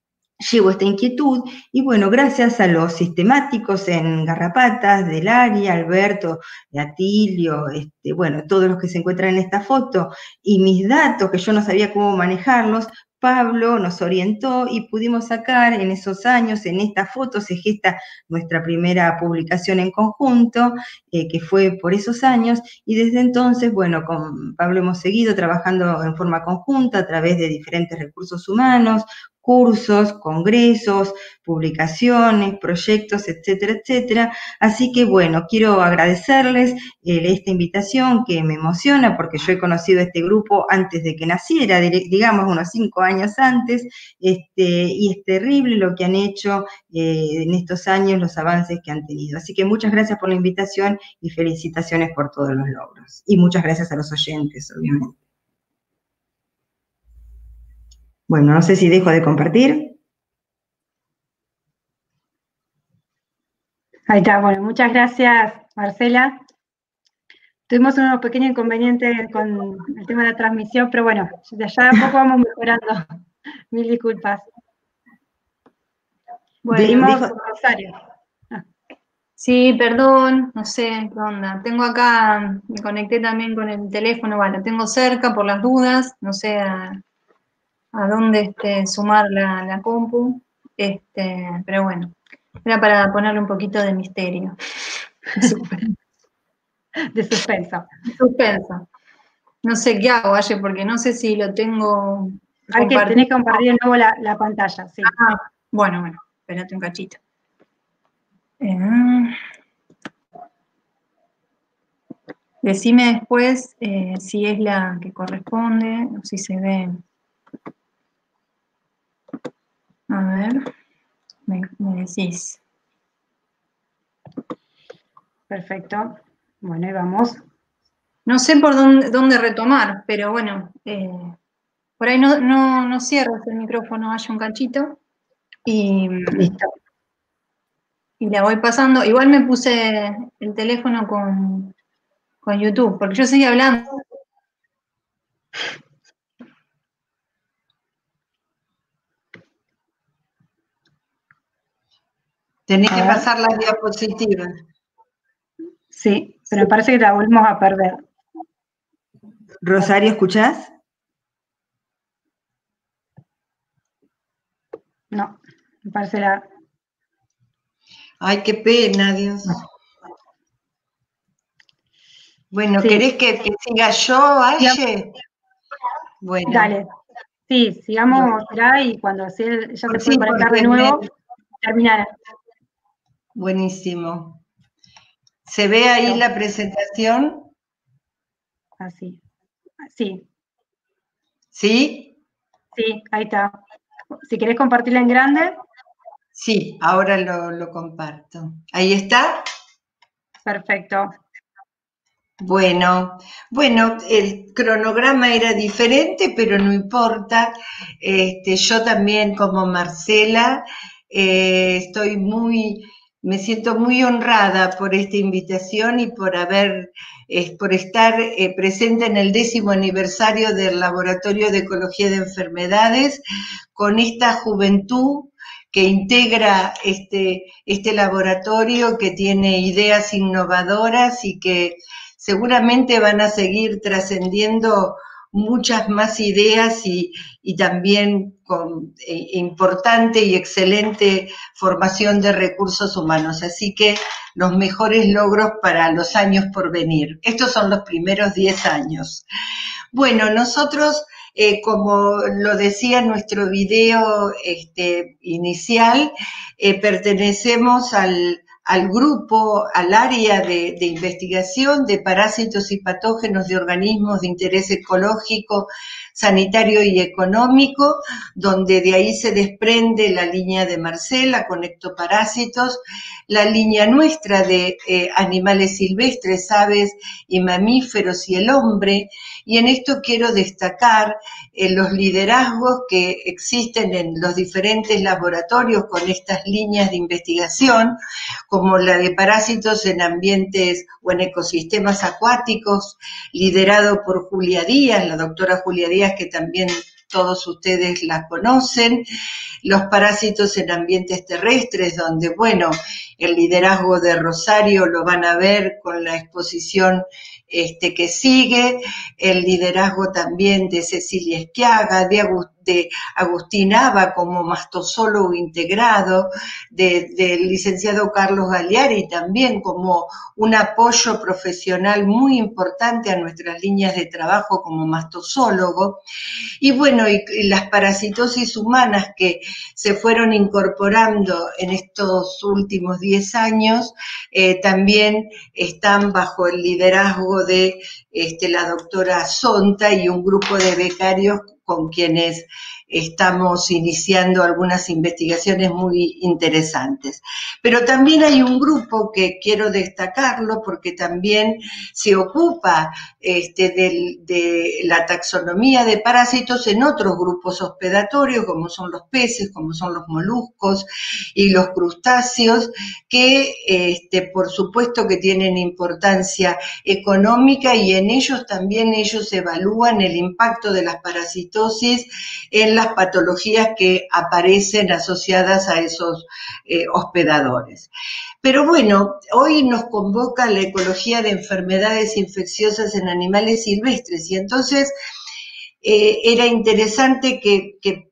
Speaker 5: Llevo esta inquietud y bueno, gracias a los sistemáticos en garrapatas del área, Alberto, Atilio, este, bueno, todos los que se encuentran en esta foto, y mis datos que yo no sabía cómo manejarlos, Pablo nos orientó y pudimos sacar en esos años, en esta foto se gesta nuestra primera publicación en conjunto, eh, que fue por esos años, y desde entonces, bueno, con Pablo hemos seguido trabajando en forma conjunta a través de diferentes recursos humanos, cursos, congresos, publicaciones, proyectos, etcétera, etcétera. Así que, bueno, quiero agradecerles eh, esta invitación que me emociona porque yo he conocido a este grupo antes de que naciera, digamos unos cinco años antes, este, y es terrible lo que han hecho eh, en estos años, los avances que han tenido. Así que muchas gracias por la invitación y felicitaciones por todos los logros. Y muchas gracias a los oyentes, obviamente. Bueno, no sé si dejo de compartir.
Speaker 1: Ahí está, bueno, muchas gracias, Marcela. Tuvimos unos pequeños inconvenientes con el tema de la transmisión, pero bueno, de allá a poco vamos mejorando. Mil disculpas.
Speaker 4: Bueno,
Speaker 1: Seguimos
Speaker 4: dijo,
Speaker 1: con Rosario. Ah.
Speaker 4: Sí, perdón, no sé qué onda. Tengo acá, me conecté también con el teléfono, bueno, tengo cerca por las dudas, no sé a, a dónde este, sumar la, la compu, este, pero bueno, era para ponerle un poquito de misterio.
Speaker 1: De suspenso.
Speaker 4: Suspenso. No sé qué hago, Aye, porque no sé si lo tengo
Speaker 1: Hay que tenés que compartir de nuevo la, la pantalla, sí.
Speaker 4: Ah, bueno, bueno, espérate un cachito. Eh, decime después eh, si es la que corresponde o si se ve. A ver, me, me decís.
Speaker 1: Perfecto. Bueno, ahí vamos.
Speaker 4: No sé por dónde, dónde retomar, pero bueno, eh, por ahí no, no, no cierras el micrófono, hay un cachito. Y,
Speaker 1: listo.
Speaker 4: Y la voy pasando. Igual me puse el teléfono con, con YouTube, porque yo seguía hablando.
Speaker 2: Tenés que pasar las diapositivas.
Speaker 1: Sí, pero me parece que la volvemos a perder.
Speaker 5: Rosario, ¿escuchás?
Speaker 1: No, me parece la...
Speaker 2: Ay, qué pena, Dios. Bueno,
Speaker 1: Sí.
Speaker 2: ¿querés que, que siga yo, Aye? Bueno.
Speaker 1: Dale. Sí, sigamos acá y cuando se, ya se puede
Speaker 2: Sí,
Speaker 1: conectar de
Speaker 2: porque
Speaker 1: nuevo,
Speaker 2: me-
Speaker 1: terminar.
Speaker 2: Buenísimo. ¿Se ve ahí
Speaker 1: No.
Speaker 2: la presentación?
Speaker 1: Así. Sí,
Speaker 2: ¿Sí?
Speaker 1: sí, ahí está. Si querés compartirla en grande,
Speaker 2: Sí, ahora lo, lo comparto. ¿Ahí está?
Speaker 1: perfecto.
Speaker 2: Bueno, bueno, el cronograma era diferente, pero no importa. Este, yo también, como Marcela, eh, estoy muy, me siento muy honrada por esta invitación y por haber, eh, por estar eh, presente en el décimo aniversario del Laboratorio de Ecología de Enfermedades con esta juventud que integra este, este laboratorio, que tiene ideas innovadoras y que seguramente van a seguir trascendiendo muchas más ideas y, y también con eh, importante y excelente formación de recursos humanos. Así que los mejores logros para los años por venir. Estos son los primeros diez años. Bueno, nosotros, eh, como lo decía en nuestro video este, inicial, eh, pertenecemos al, al grupo, al área de, de investigación de parásitos y patógenos de organismos de interés ecológico, sanitario y económico, donde de ahí se desprende la línea de Marcela con ectoparásitos, la línea nuestra de eh, animales silvestres, aves y mamíferos y el hombre, y en esto quiero destacar eh, los liderazgos que existen en los diferentes laboratorios con estas líneas de investigación, como la de parásitos en ambientes o en ecosistemas acuáticos, liderado por Julia Díaz, la doctora Julia Díaz, que también todos ustedes la conocen, los parásitos en ambientes terrestres, donde, bueno, el liderazgo de Rosario lo van a ver con la exposición este, que sigue, el liderazgo también de Cecilia Esquiaga, de, Agust de Agustín Aba como mastózoólogo integrado, de, del licenciado Carlos Galeari también como un apoyo profesional muy importante a nuestras líneas de trabajo como mastózoólogo. Y bueno, y, y las parasitosis humanas que se fueron incorporando en estos últimos diez años, eh, también están bajo el liderazgo de este, la doctora Sonta y un grupo de becarios con quienes estamos iniciando algunas investigaciones muy interesantes. Pero también hay un grupo que quiero destacarlo porque también se ocupa este, de, de la taxonomía de parásitos en otros grupos hospedatorios, como son los peces, como son los moluscos y los crustáceos, que este, por supuesto que tienen importancia económica y en ellos también ellos evalúan el impacto de las parasitosis en las patologías que aparecen asociadas a esos eh, hospedadores. Pero bueno, hoy nos convoca la ecología de enfermedades infecciosas en animales silvestres y entonces eh, era interesante que, que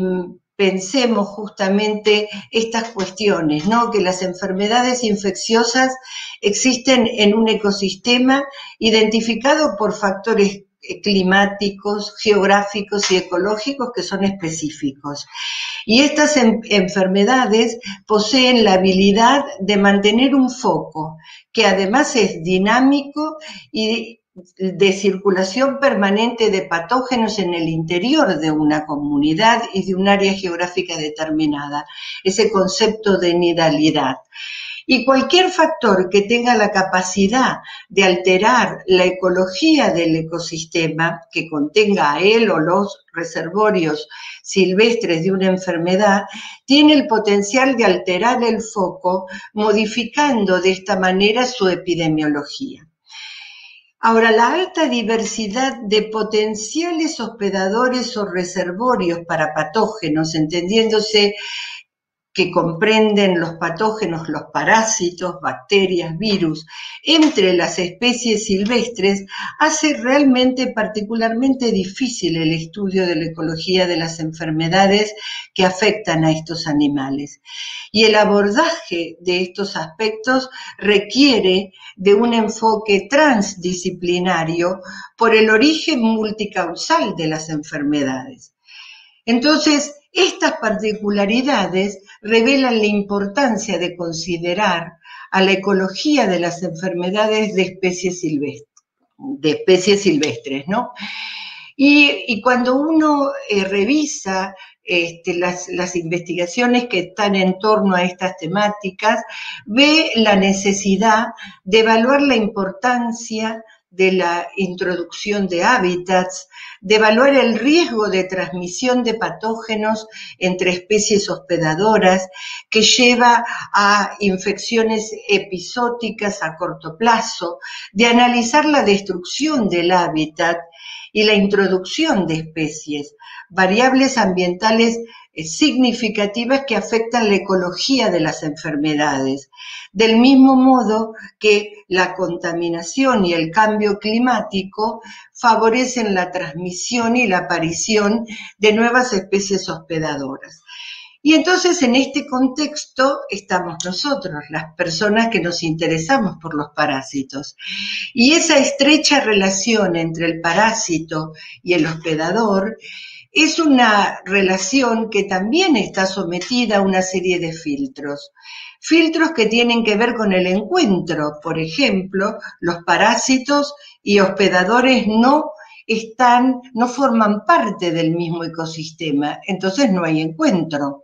Speaker 2: pensemos justamente estas cuestiones, ¿no? Que las enfermedades infecciosas existen en un ecosistema identificado por factores climáticos, geográficos y ecológicos que son específicos. Y estas en, enfermedades poseen la habilidad de mantener un foco, que además es dinámico y de circulación permanente de patógenos en el interior de una comunidad y de un área geográfica determinada, ese concepto de nidalidad. Y cualquier factor que tenga la capacidad de alterar la ecología del ecosistema, que contenga a él o los reservorios silvestres de una enfermedad, tiene el potencial de alterar el foco, modificando de esta manera su epidemiología. Ahora, la alta diversidad de potenciales hospedadores o reservorios para patógenos, entendiéndose que comprenden los patógenos, los parásitos, bacterias, virus, entre las especies silvestres, hace realmente particularmente difícil el estudio de la ecología de las enfermedades que afectan a estos animales. Y el abordaje de estos aspectos requiere de un enfoque transdisciplinario por el origen multicausal de las enfermedades. Entonces, estas particularidades revelan la importancia de considerar a la ecología de las enfermedades de especies silvestres, de especies silvestres, ¿no? Y, y cuando uno eh, revisa este, las, las investigaciones que están en torno a estas temáticas, ve la necesidad de evaluar la importancia de la introducción de hábitats, de evaluar el riesgo de transmisión de patógenos entre especies hospedadoras que lleva a infecciones episóticas a corto plazo, de analizar la destrucción del hábitat y la introducción de especies, variables ambientales significativas que afectan la ecología de las enfermedades, del mismo modo que la contaminación y el cambio climático favorecen la transmisión y la aparición de nuevas especies hospedadoras. Y entonces en este contexto estamos nosotros, las personas que nos interesamos por los parásitos. Y esa estrecha relación entre el parásito y el hospedador es una relación que también está sometida a una serie de filtros. Filtros que tienen que ver con el encuentro. Por ejemplo, los parásitos y hospedadores no están, no forman parte del mismo ecosistema, entonces no hay encuentro.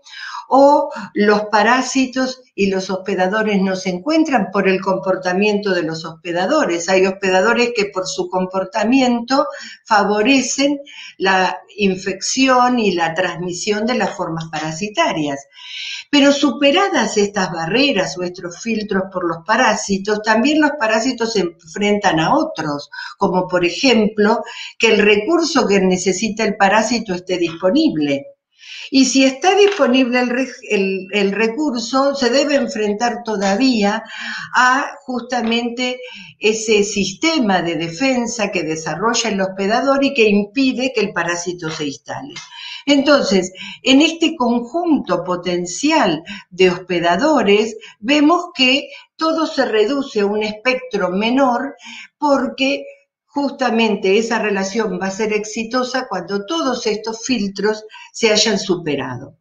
Speaker 2: O los parásitos y los hospedadores no se encuentran por el comportamiento de los hospedadores. Hay hospedadores que por su comportamiento favorecen la infección y la transmisión de las formas parasitarias. Pero superadas estas barreras o estos filtros por los parásitos, también los parásitos se enfrentan a otros, como por ejemplo que el recurso que necesita el parásito esté disponible. Y si está disponible el, el, el recurso, se debe enfrentar todavía a justamente ese sistema de defensa que desarrolla el hospedador y que impide que el parásito se instale. Entonces, en este conjunto potencial de hospedadores, vemos que todo se reduce a un espectro menor porque justamente esa relación va a ser exitosa cuando todos estos filtros se hayan superado.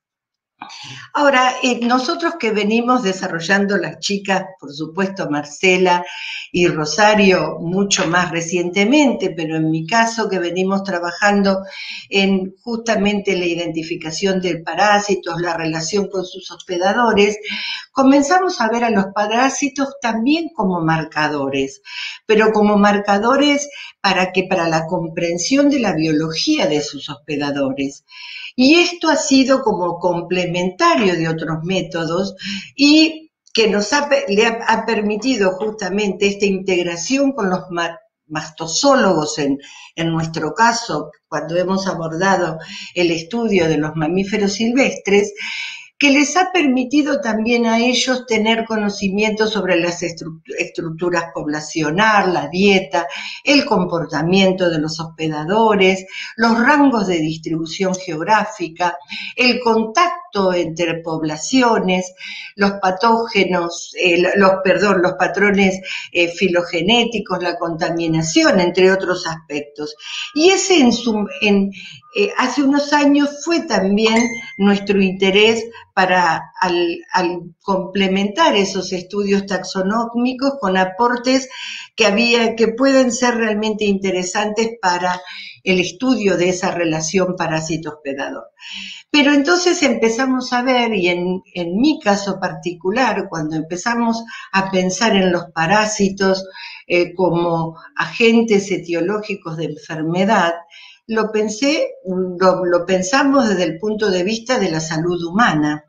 Speaker 2: Ahora, eh, nosotros que venimos desarrollando las chicas, por supuesto Marcela y Rosario mucho más recientemente, pero en mi caso que venimos trabajando en justamente la identificación de parásitos, la relación con sus hospedadores, comenzamos a ver a los parásitos también como marcadores, pero como marcadores para que para la comprensión de la biología de sus hospedadores. Y esto ha sido como complementario de otros métodos y que nos ha, le ha, ha permitido justamente esta integración con los mastozólogos, en, en nuestro caso, cuando hemos abordado el estudio de los mamíferos silvestres, que les ha permitido también a ellos tener conocimiento sobre las estructuras poblacionales, la dieta, el comportamiento de los hospedadores, los rangos de distribución geográfica, el contacto entre poblaciones, los patógenos, eh, los, perdón, los patrones eh, filogenéticos, la contaminación, entre otros aspectos. Y ese en su, en, eh, hace unos años fue también nuestro interés para al, al complementar esos estudios taxonómicos con aportes que, había, que pueden ser realmente interesantes para el estudio de esa relación parásito-hospedador. Pero entonces empezamos a ver, y en, en mi caso particular, cuando empezamos a pensar en los parásitos eh, como agentes etiológicos de enfermedad, lo pensé, lo, lo pensamos desde el punto de vista de la salud humana.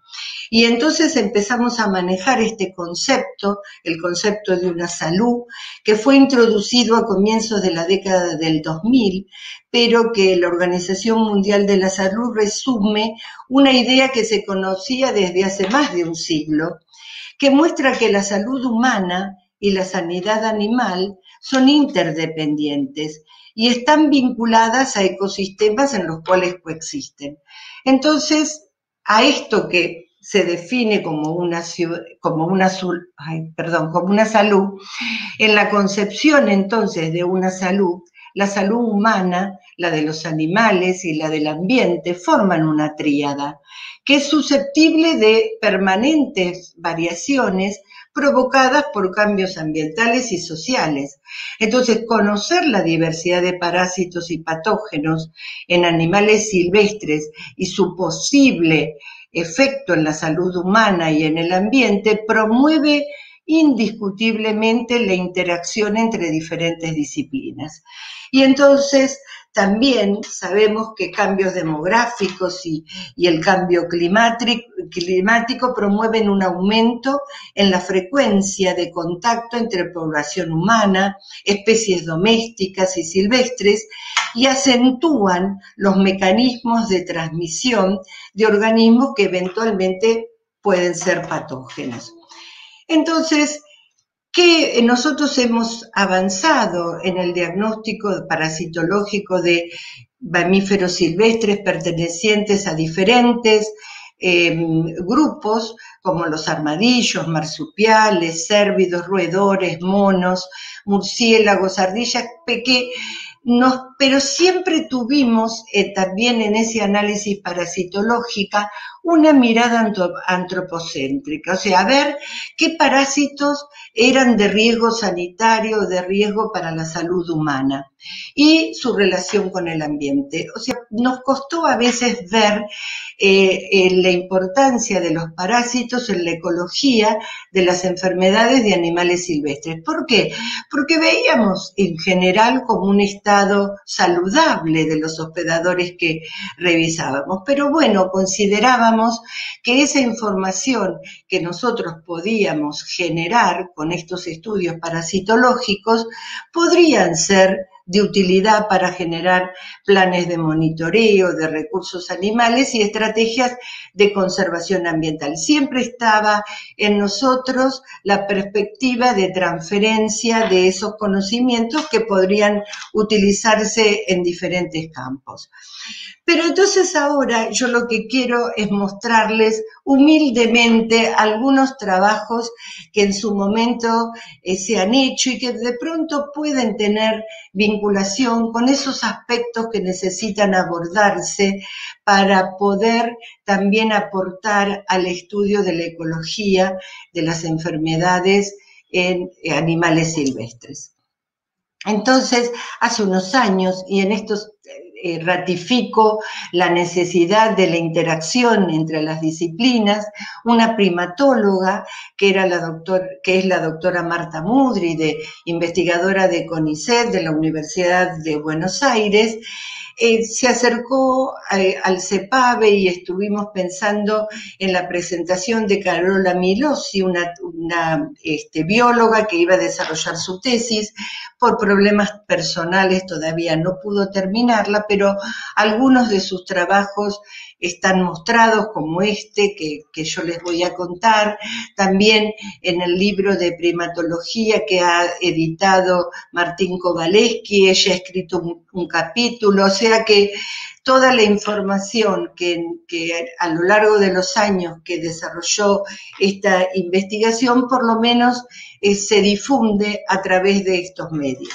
Speaker 2: Y entonces empezamos a manejar este concepto, el concepto de una salud, que fue introducido a comienzos de la década del dos mil, pero que la Organización Mundial de la Salud resume una idea que se conocía desde hace más de un siglo, que muestra que la salud humana y la sanidad animal son interdependientes y están vinculadas a ecosistemas en los cuales coexisten. Entonces, a esto que se define como una, como una, ay, perdón, como una salud, en la concepción entonces de una salud, la salud humana, la de los animales y la del ambiente forman una tríada que es susceptible de permanentes variaciones provocadas por cambios ambientales y sociales. Entonces, conocer la diversidad de parásitos y patógenos en animales silvestres y su posible efecto en la salud humana y en el ambiente promueve indiscutiblemente la interacción entre diferentes disciplinas. Y entonces también sabemos que cambios demográficos y, y el cambio climático, climático promueven un aumento en la frecuencia de contacto entre población humana, especies domésticas y silvestres, y acentúan los mecanismos de transmisión de organismos que eventualmente pueden ser patógenos. Entonces, que nosotros hemos avanzado en el diagnóstico parasitológico de mamíferos silvestres pertenecientes a diferentes eh, grupos, como los armadillos, marsupiales, cérvidos, roedores, monos, murciélagos, ardillas, que nos, pero siempre tuvimos eh, también en ese análisis parasitológica una mirada antropocéntrica, o sea, a ver qué parásitos eran de riesgo sanitario o de riesgo para la salud humana y su relación con el ambiente. O sea, nos costó a veces ver eh, eh, la importancia de los parásitos en la ecología de las enfermedades de animales silvestres. ¿Por qué? Porque veíamos en general como un estado saludable de los hospedadores que revisábamos, pero bueno, considerábamos que esa información que nosotros podíamos generar con estos estudios parasitológicos podrían ser de utilidad para generar planes de monitoreo de recursos animales y estrategias de conservación ambiental. Siempre estaba en nosotros la perspectiva de transferencia de esos conocimientos que podrían utilizarse en diferentes campos. Pero entonces ahora yo lo que quiero es mostrarles humildemente algunos trabajos que en su momento eh, se han hecho y que de pronto pueden tener vinculación con esos aspectos que necesitan abordarse para poder también aportar al estudio de la ecología de las enfermedades en animales silvestres. Entonces, hace unos años, y en estos eh, ratifico la necesidad de la interacción entre las disciplinas, una primatóloga, que, era la doctor, que es la doctora Marta Mudri, de, investigadora de CONICET, de la Universidad de Buenos Aires, Eh, se acercó a, al CEPAVE y estuvimos pensando en la presentación de Carola Milossi, una, una este, bióloga que iba a desarrollar su tesis. Por problemas personales todavía no pudo terminarla, pero algunos de sus trabajos están mostrados, como este que, que yo les voy a contar, también en el libro de primatología que ha editado Martín Kowaleski. Ella ha escrito un, un capítulo, o sea que toda la información que, que a lo largo de los años que desarrolló esta investigación, por lo menos eh, se difunde a través de estos medios.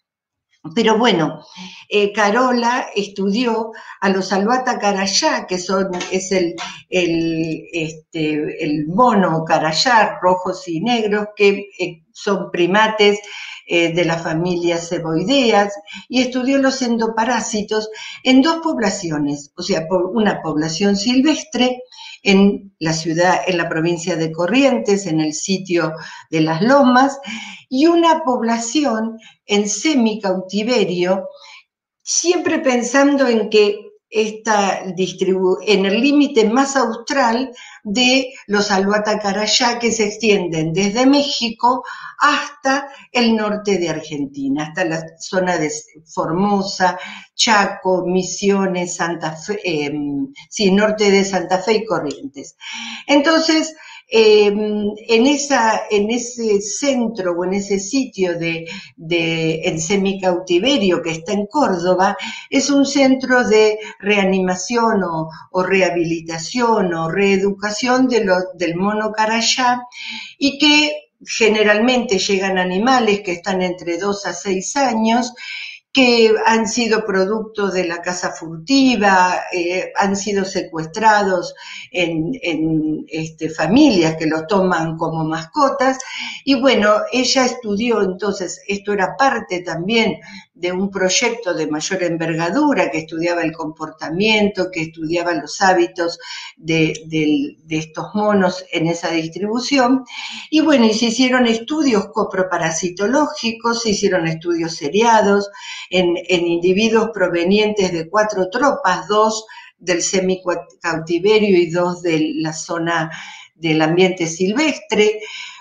Speaker 2: Pero bueno, eh, Carola estudió a los albata carayá, que son, es el, el, este, el mono carayá, rojos y negros, que eh, son primates eh, de la familia ceboideas, y estudió los endoparásitos en dos poblaciones, o sea, por una población silvestre en la ciudad, en la provincia de Corrientes, en el sitio de Las Lomas, y una población en semicautiverio, siempre pensando en que esta distribu en el límite más austral de los Alhuata-Carayá, que se extienden desde México hasta el norte de Argentina, hasta la zona de Formosa, Chaco, Misiones, Santa Fe, eh, sí, norte de Santa Fe y Corrientes. Entonces, Eh, en, esa, en ese centro o en ese sitio de, de en semicautiverio que está en Córdoba, es un centro de reanimación o, o rehabilitación o reeducación de lo, del mono carayá, y que generalmente llegan animales que están entre dos a seis años, que han sido producto de la caza furtiva, eh, han sido secuestrados en, en este, familias que los toman como mascotas. Y bueno, ella estudió, entonces, esto era parte también de un proyecto de mayor envergadura que estudiaba el comportamiento, que estudiaba los hábitos de, de, de estos monos en esa distribución. Y bueno, y se hicieron estudios coproparasitológicos, se hicieron estudios seriados, En, en individuos provenientes de cuatro tropas, dos del semicautiverio y dos de la zona del ambiente silvestre,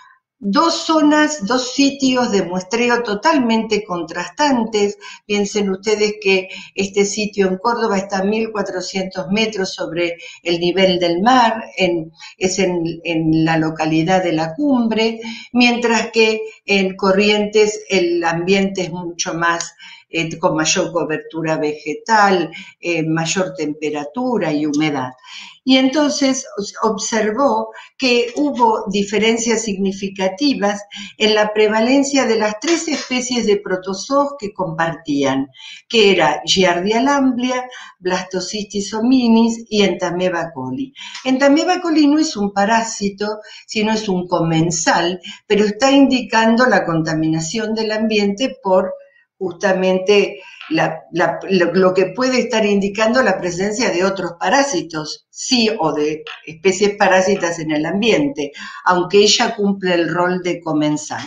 Speaker 2: dos zonas, dos sitios de muestreo totalmente contrastantes. Piensen ustedes que este sitio en Córdoba está a mil cuatrocientos metros sobre el nivel del mar, en, es en, en la localidad de La Cumbre, mientras que en Corrientes el ambiente es mucho más Eh, con mayor cobertura vegetal, eh, mayor temperatura y humedad. Y entonces observó que hubo diferencias significativas en la prevalencia de las tres especies de protozoos que compartían, que era Giardia lamblia, Blastocystis hominis y Entamoeba coli. Entamoeba coli no es un parásito, sino es un comensal, pero está indicando la contaminación del ambiente por justamente la, la, lo que puede estar indicando la presencia de otros parásitos, sí, o de especies parásitas en el ambiente, aunque ella cumple el rol de comensal.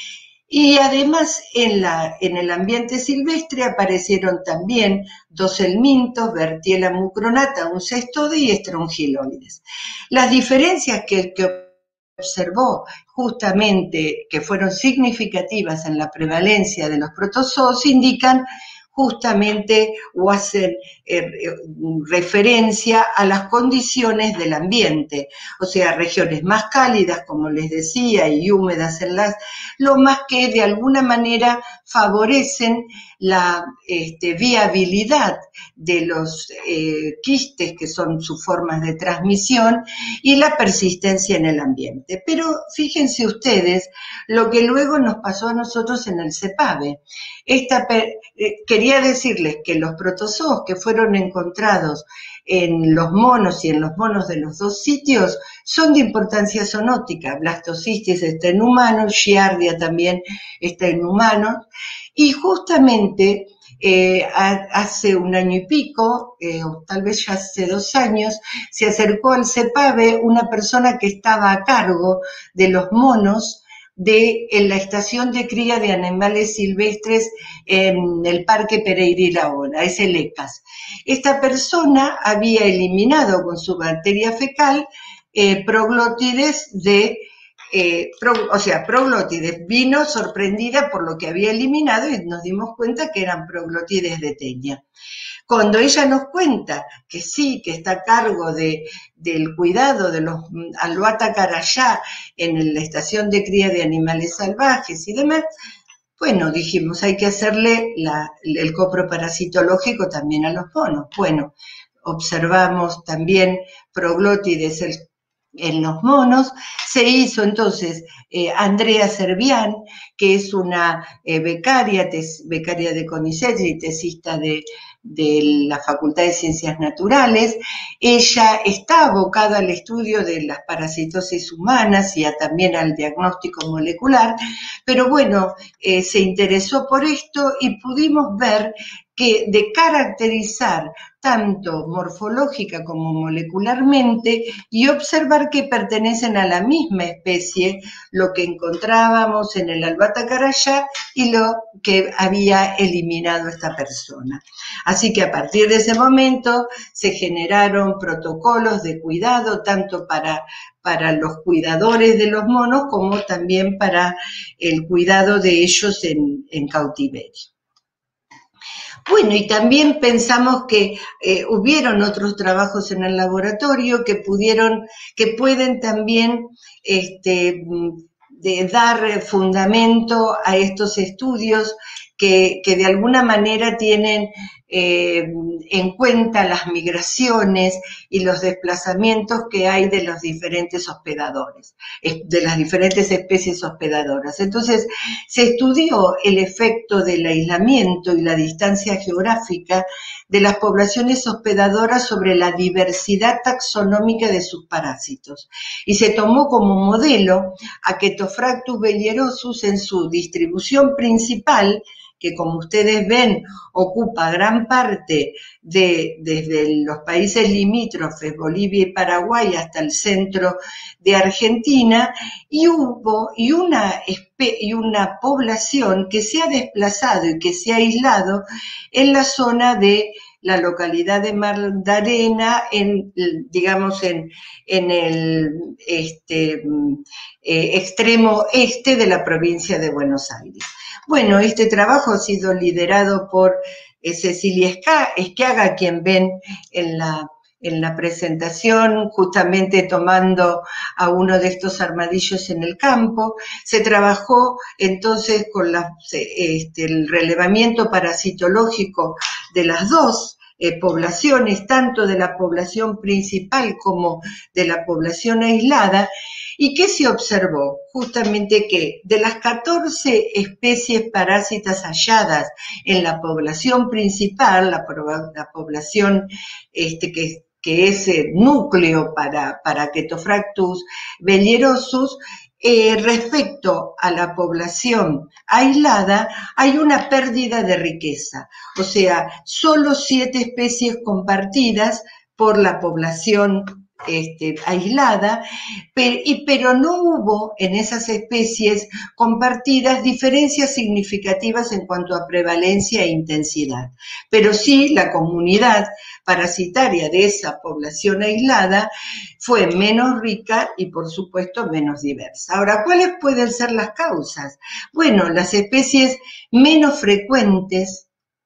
Speaker 2: Y además en, la, en el ambiente silvestre aparecieron también dos helmintos, Bertiella mucronata, un cestode y estrongiloides. Las diferencias que, que observó justamente que fueron significativas en la prevalencia de los protozoos indican justamente o hacen eh, referencia a las condiciones del ambiente, o sea, regiones más cálidas, como les decía, y húmedas en las lomas que de alguna manera favorecen la este, viabilidad de los eh, quistes, que son sus formas de transmisión, y la persistencia en el ambiente. Pero fíjense ustedes lo que luego nos pasó a nosotros en el CEPAVE. Esta, eh, quería decirles que los protozoos que fueron encontrados en los monos y en los monos de los dos sitios son de importancia zoonótica. Blastocystis está en humanos, Giardia también está en humanos, y justamente eh, hace un año y pico, eh, o tal vez ya hace dos años, se acercó al CEPAVE una persona que estaba a cargo de los monos de en la estación de cría de animales silvestres en el Parque Pereira y Laona, es el E C A S. Esta persona había eliminado con su bacteria fecal eh, proglótides de, eh, pro, o sea, proglótides, vino sorprendida por lo que había eliminado y nos dimos cuenta que eran proglótides de teña. Cuando ella nos cuenta que sí, que está a cargo de, del cuidado de los Alhuata-Carayá en la estación de cría de animales salvajes y demás, bueno, dijimos, hay que hacerle la, el coproparasitológico también a los monos. Bueno, observamos también proglótides el, en los monos. Se hizo entonces eh, Andrea Servián, que es una eh, becaria, tes, becaria de CONICET y tesista de, de la Facultad de Ciencias Naturales. Ella está abocada al estudio de las parasitosis humanas y a, también al diagnóstico molecular, pero bueno, eh, se interesó por esto y pudimos ver que, de caracterizar tanto morfológica como molecularmente y observar que pertenecen a la misma especie, lo que encontrábamos en el albatacarayá y lo que había eliminado esta persona. Así que a partir de ese momento se generaron protocolos de cuidado tanto para, para los cuidadores de los monos como también para el cuidado de ellos en, en cautiverio. Bueno, y también pensamos que eh, hubieron otros trabajos en el laboratorio que pudieron, que pueden también este, de dar fundamento a estos estudios que, que de alguna manera tienen eh, en cuenta las migraciones y los desplazamientos que hay de los diferentes hospedadores, de las diferentes especies hospedadoras. Entonces, se estudió el efecto del aislamiento y la distancia geográfica de las poblaciones hospedadoras sobre la diversidad taxonómica de sus parásitos. Y se tomó como modelo a Chaetophractus belierosus en su distribución principal, que como ustedes ven ocupa gran parte de, desde los países limítrofes, Bolivia y Paraguay, hasta el centro de Argentina, y hubo y una, y una población que se ha desplazado y que se ha aislado en la zona de la localidad de Mardarena, en, digamos, en, en el este, eh, extremo este de la provincia de Buenos Aires. Bueno, este trabajo ha sido liderado por eh, Cecilia Esquiaga, quien ven en la, en la presentación, justamente tomando a uno de estos armadillos en el campo. Se trabajó entonces con la, este, el relevamiento parasitológico de las dos eh, poblaciones, tanto de la población principal como de la población aislada. ¿Y qué se observó? Justamente que de las catorce especies parásitas halladas en la población principal, la, la población este, que, que es el núcleo para, para Chaetophractus belierosus, eh, respecto a la población aislada, hay una pérdida de riqueza. O sea, solo siete especies compartidas por la población Este, aislada, pero, y, pero no hubo en esas especies compartidas diferencias significativas en cuanto a prevalencia e intensidad, pero sí la comunidad parasitaria de esa población aislada fue menos rica y por supuesto menos diversa. Ahora, ¿cuáles pueden ser las causas? Bueno, las especies menos frecuentes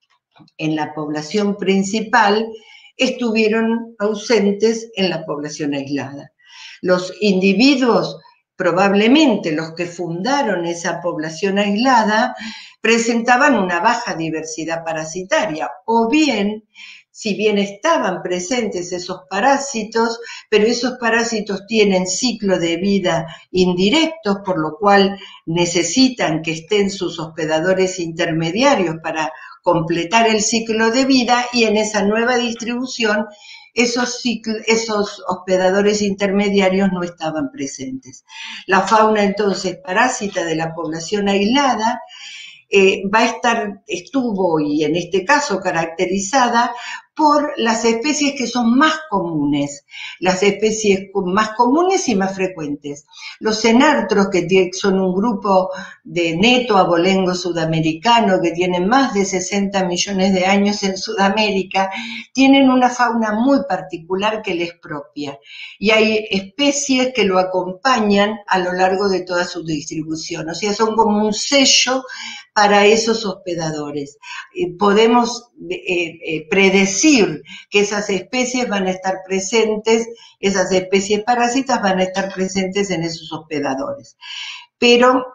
Speaker 2: en la población principal estuvieron ausentes en la población aislada. Los individuos, probablemente los que fundaron esa población aislada, presentaban una baja diversidad parasitaria, o bien, si bien estaban presentes esos parásitos, pero esos parásitos tienen ciclo de vida indirectos, por lo cual necesitan que estén sus hospedadores intermediarios para completar el ciclo de vida, y en esa nueva distribución esos, ciclo, esos hospedadores intermediarios no estaban presentes. La fauna entonces parásita de la población aislada eh, va a estar, estuvo y en este caso caracterizada por las especies que son más comunes, las especies más comunes y más frecuentes. Los cenartros, que son un grupo de neto abolengo sudamericano que tienen más de sesenta millones de años en Sudamérica, tienen una fauna muy particular que les propia. Y hay especies que lo acompañan a lo largo de toda su distribución. O sea, son como un sello para esos hospedadores. Eh, podemos eh, eh, predecir que esas especies van a estar presentes, esas especies parásitas van a estar presentes en esos hospedadores. Pero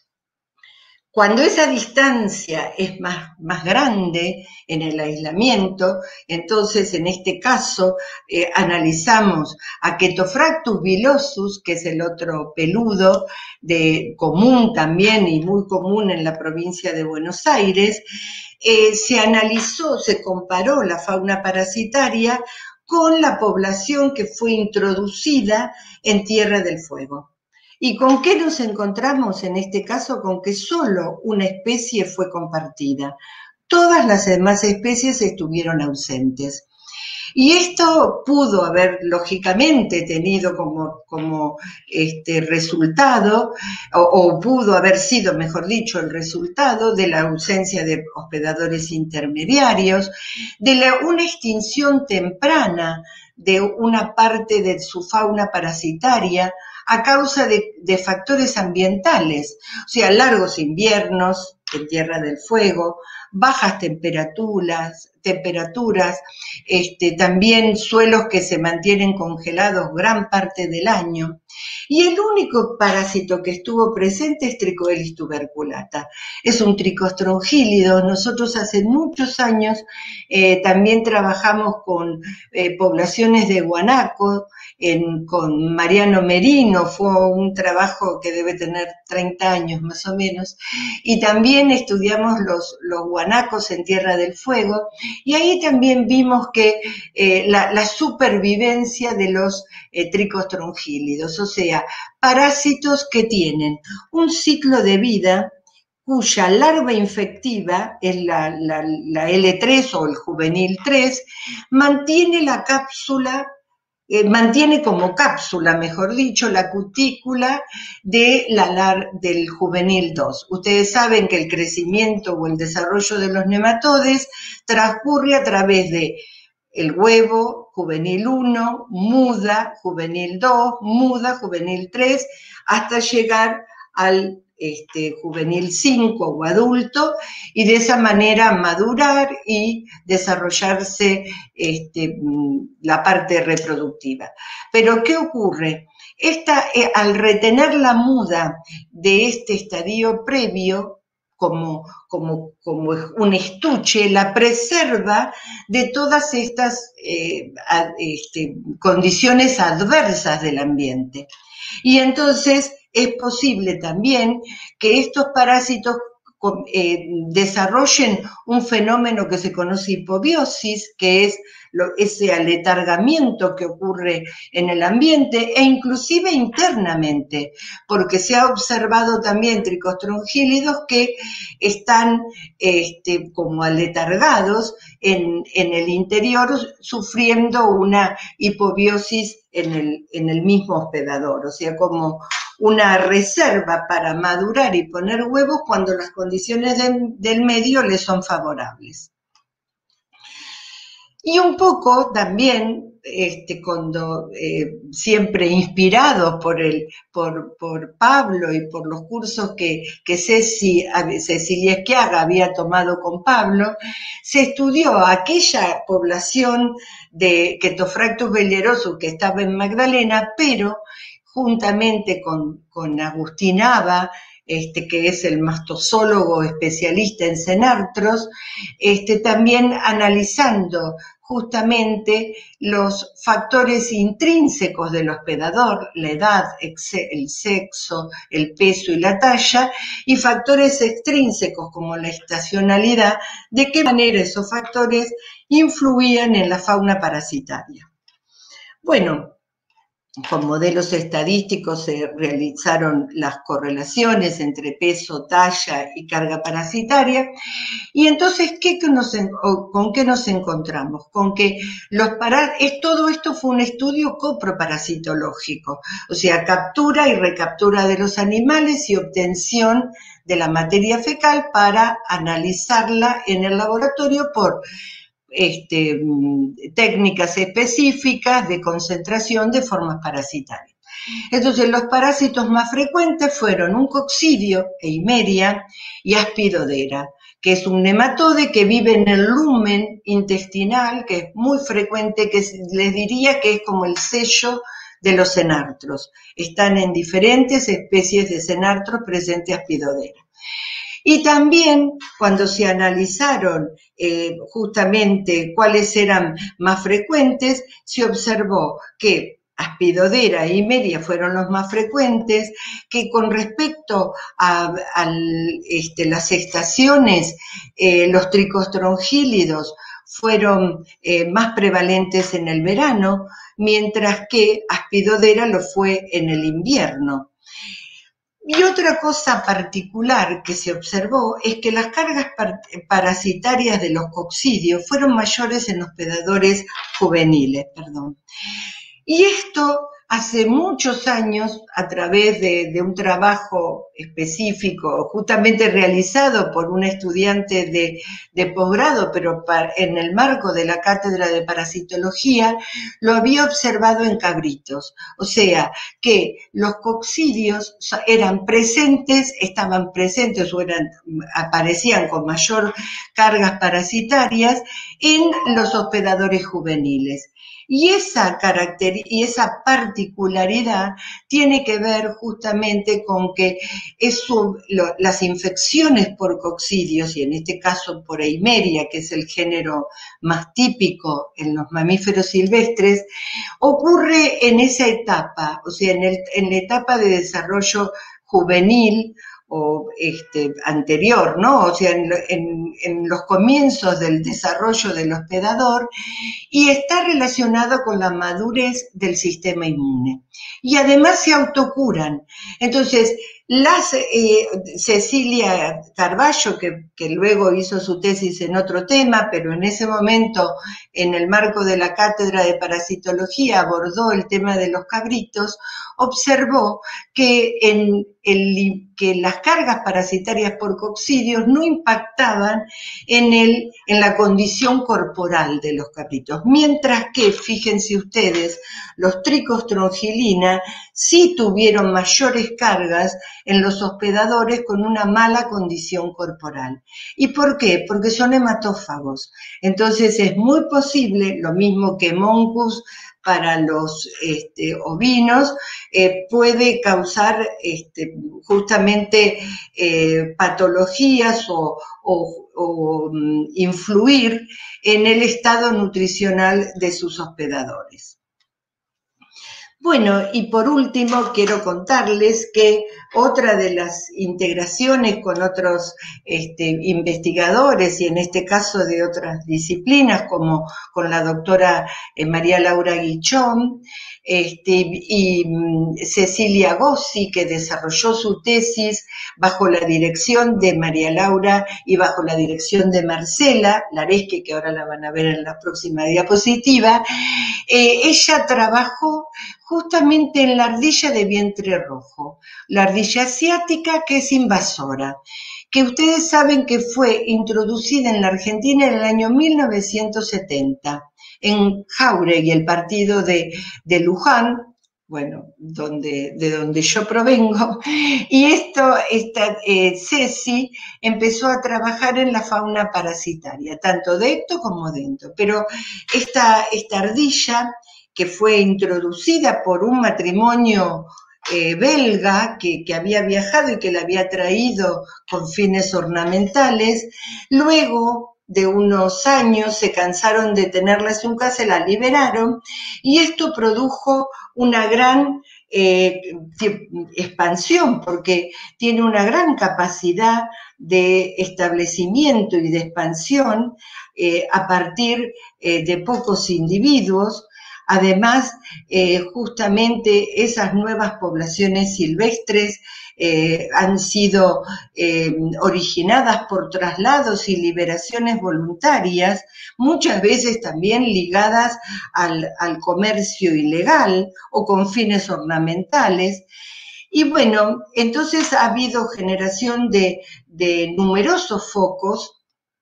Speaker 2: cuando esa distancia es más, más grande en el aislamiento, entonces en este caso eh, analizamos a Chaetophractus villosus, que es el otro peludo de, común también y muy común en la provincia de Buenos Aires. Eh, se analizó, se comparó la fauna parasitaria con la población que fue introducida en Tierra del Fuego. ¿Y con qué nos encontramos en este caso? Con que solo una especie fue compartida. todas las demás especies estuvieron ausentes. Y esto pudo haber, lógicamente, tenido como, como este resultado, o, o pudo haber sido, mejor dicho, el resultado de la ausencia de hospedadores intermediarios, de la, una extinción temprana de una parte de su fauna parasitaria a causa de, de factores ambientales, o sea, largos inviernos en Tierra del Fuego, bajas temperaturas, temperaturas, este, también suelos que se mantienen congelados gran parte del año. Y el único parásito que estuvo presente es Tricoelis tuberculata. Es un tricostrongílido. Nosotros hace muchos años eh, también trabajamos con eh, poblaciones de guanaco, En, con Mariano Merino, fue un trabajo que debe tener treinta años más o menos, y también estudiamos los, los guanacos en Tierra del Fuego, y ahí también vimos que eh, la, la supervivencia de los eh, tricostrongílidos, o sea, parásitos que tienen un ciclo de vida cuya larva infectiva, es la, la, la L tres o el juvenil tres, mantiene la cápsula Eh, mantiene como cápsula, mejor dicho, la cutícula de la lar del juvenil dos. Ustedes saben que el crecimiento o el desarrollo de los nematodes transcurre a través de el huevo, juvenil uno, muda, juvenil dos, muda, juvenil tres, hasta llegar al Este, juvenil cinco o adulto, y de esa manera madurar y desarrollarse este, la parte reproductiva. Pero ¿qué ocurre? Esta, eh, al retener la muda de este estadio previo, como, como, como un estuche, la preserva de todas estas eh, ad, este, condiciones adversas del ambiente. Y entonces es posible también que estos parásitos eh, desarrollen un fenómeno que se conoce hipobiosis, que es lo, ese aletargamiento que ocurre en el ambiente e inclusive internamente, porque se ha observado también tricostrongílidos que están este, como aletargados en, en el interior, sufriendo una hipobiosis en el, en el mismo hospedador, o sea, como una reserva para madurar y poner huevos cuando las condiciones de, del medio les son favorables. Y un poco también, este, cuando eh, siempre inspirado por, el, por, por Pablo y por los cursos que, que Ceci, Cecilia Esquiaga había tomado con Pablo, se estudió aquella población de Ketophractus vellerosus que estaba en Magdalena, pero juntamente con, con Agustín Aba, este, que es el mastozólogo especialista en cenartros, este, también analizando justamente los factores intrínsecos del hospedador, la edad, el sexo, el peso y la talla, y factores extrínsecos como la estacionalidad, de qué manera esos factores influían en la fauna parasitaria. Bueno, con modelos estadísticos se realizaron las correlaciones entre peso, talla y carga parasitaria. Y entonces, ¿qué nos, ¿con qué nos encontramos? Con que los para, es, todo esto fue un estudio coproparasitológico, o sea, captura y recaptura de los animales y obtención de la materia fecal para analizarla en el laboratorio por Este, técnicas específicas de concentración de formas parasitarias. Entonces, los parásitos más frecuentes fueron un coccidio, Eimeria, y Aspidodera, que es un nematode que vive en el lumen intestinal, que es muy frecuente, que les diría que es como el sello de los cenartros. Están en diferentes especies de cenartros presente Aspidodera. Y también cuando se analizaron eh, justamente cuáles eran más frecuentes, se observó que Aspidodera y Eimeria fueron los más frecuentes, que con respecto a, a este, las estaciones, eh, los tricostrongílidos fueron eh, más prevalentes en el verano, mientras que Aspidodera lo fue en el invierno. Y otra cosa particular que se observó es que las cargas parasitarias de los coccidios fueron mayores en hospedadores juveniles, perdón. Y esto hace muchos años, a través de, de un trabajo específico, justamente realizado por un estudiante de, de posgrado, pero para, en el marco de la cátedra de parasitología, lo había observado en cabritos. O sea, que los coccidios eran presentes, estaban presentes o eran, aparecían con mayor cargas parasitarias en los hospedadores juveniles. Y esa carácter y esa particularidad tiene que ver justamente con que es un, lo, las infecciones por coccidios, y en este caso por Eimeria, que es el género más típico en los mamíferos silvestres, ocurre en esa etapa, o sea, en, el, en la etapa de desarrollo juvenil o este, anterior, ¿no? O sea, en, en, en los comienzos del desarrollo del hospedador, y está relacionado con la madurez del sistema inmune. Y además se autocuran. Entonces, las, eh, Cecilia Carballo, que, que luego hizo su tesis en otro tema, pero en ese momento, en el marco de la cátedra de parasitología, abordó el tema de los cabritos, observó que, en el, que las cargas parasitarias por coccidios no impactaban en, el, en la condición corporal de los cabritos, mientras que, fíjense ustedes, los Trichostrongylina sí tuvieron mayores cargas en los hospedadores con una mala condición corporal. ¿Y por qué? Porque son hematófagos. Entonces es muy posible, lo mismo que Moncus para los este, ovinos, eh, puede causar este, justamente eh, patologías o, o, o um, influir en el estado nutricional de sus hospedadores. Bueno, y por último quiero contarles que otra de las integraciones con otros este, investigadores, y en este caso de otras disciplinas, como con la doctora eh, María Laura Guichón, este, y um, Cecilia Gossi, que desarrolló su tesis bajo la dirección de María Laura y bajo la dirección de Marcela Laresque, que ahora la van a ver en la próxima diapositiva, eh, ella trabajó justamente en la ardilla de vientre rojo, la ardilla asiática, que es invasora, que ustedes saben que fue introducida en la Argentina en el año mil novecientos setenta, en Jauregui, el partido de, de Luján, bueno, donde, de donde yo provengo, y esto, esta, eh, Ceci empezó a trabajar en la fauna parasitaria, tanto de ecto como de ento, pero esta, esta ardilla, que fue introducida por un matrimonio eh, belga que, que había viajado y que la había traído con fines ornamentales, luego de unos años se cansaron de tenerla en su casa, la liberaron, y esto produjo una gran eh, expansión, porque tiene una gran capacidad de establecimiento y de expansión eh, a partir eh, de pocos individuos. Además, eh, justamente esas nuevas poblaciones silvestres eh, han sido eh, originadas por traslados y liberaciones voluntarias, muchas veces también ligadas al, al comercio ilegal o con fines ornamentales. Y bueno, entonces ha habido generación de, de numerosos focos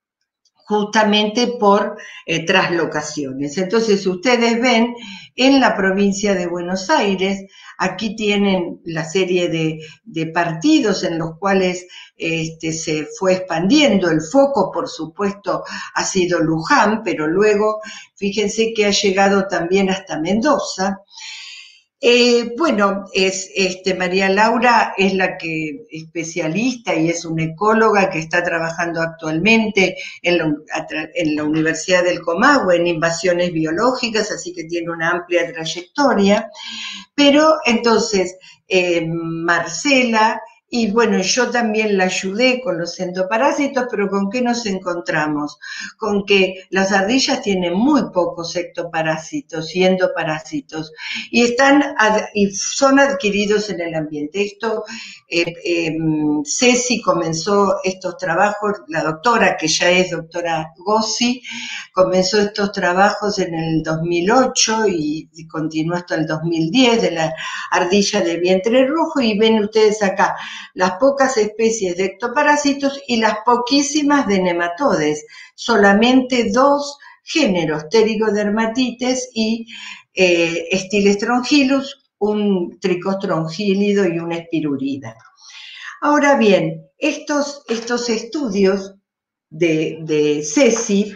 Speaker 2: justamente por eh, traslocaciones. Entonces, ustedes ven en la provincia de Buenos Aires, aquí tienen la serie de, de partidos en los cuales este, se fue expandiendo. El foco, por supuesto, ha sido Luján, pero luego, fíjense que ha llegado también hasta Mendoza. Eh, bueno, es, este, María Laura es la que especialista y es una ecóloga que está trabajando actualmente en la, en la Universidad del Comahue en invasiones biológicas, así que tiene una amplia trayectoria. Pero entonces, eh, Marcela y bueno, yo también la ayudé con los endoparásitos, pero ¿con qué nos encontramos? Con que las ardillas tienen muy pocos ectoparásitos y endoparásitos, y, están ad, y son adquiridos en el ambiente. Esto, eh, eh, Ceci comenzó estos trabajos, la doctora, que ya es doctora Gossi, comenzó estos trabajos en el dos mil ocho y, y continuó hasta el dos mil diez de la ardilla de vientre rojo, y ven ustedes acá las pocas especies de ectoparásitos y las poquísimas de nematodes, solamente dos géneros, Pterigodermatites y eh, Stylestrongyllus, un tricostrongílido y una espirurida. Ahora bien, estos, estos estudios de, de Ceci,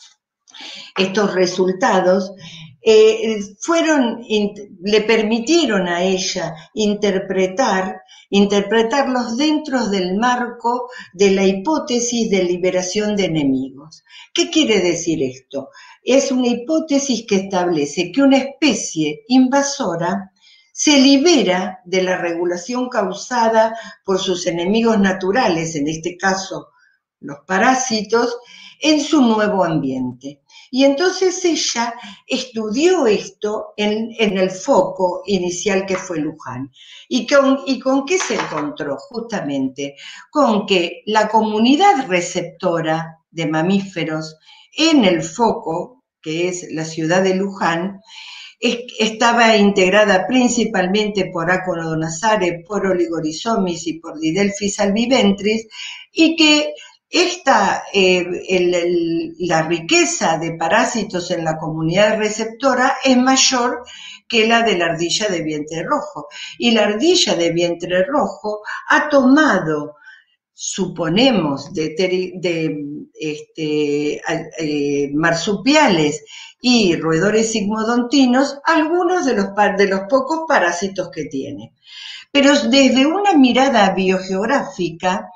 Speaker 2: estos resultados, eh, fueron, le permitieron a ella interpretar, interpretarlos dentro del marco de la hipótesis de liberación de enemigos. ¿Qué quiere decir esto? Es una hipótesis que establece que una especie invasora se libera de la regulación causada por sus enemigos naturales, en este caso los parásitos, en su nuevo ambiente. Y entonces ella estudió esto en, en el foco inicial que fue Luján. ¿Y con, ¿Y con qué se encontró? Justamente con que la comunidad receptora de mamíferos en el foco, que es la ciudad de Luján, estaba integrada principalmente por Aconodonazare, por Oligorhizomis y por Didelphis albiventris, y que Esta, eh, el, el, la riqueza de parásitos en la comunidad receptora es mayor que la de la ardilla de vientre rojo. Y la ardilla de vientre rojo ha tomado, suponemos, de, de este, eh, marsupiales y roedores sigmodontinos, algunos de los, de los pocos parásitos que tiene. Pero desde una mirada biogeográfica,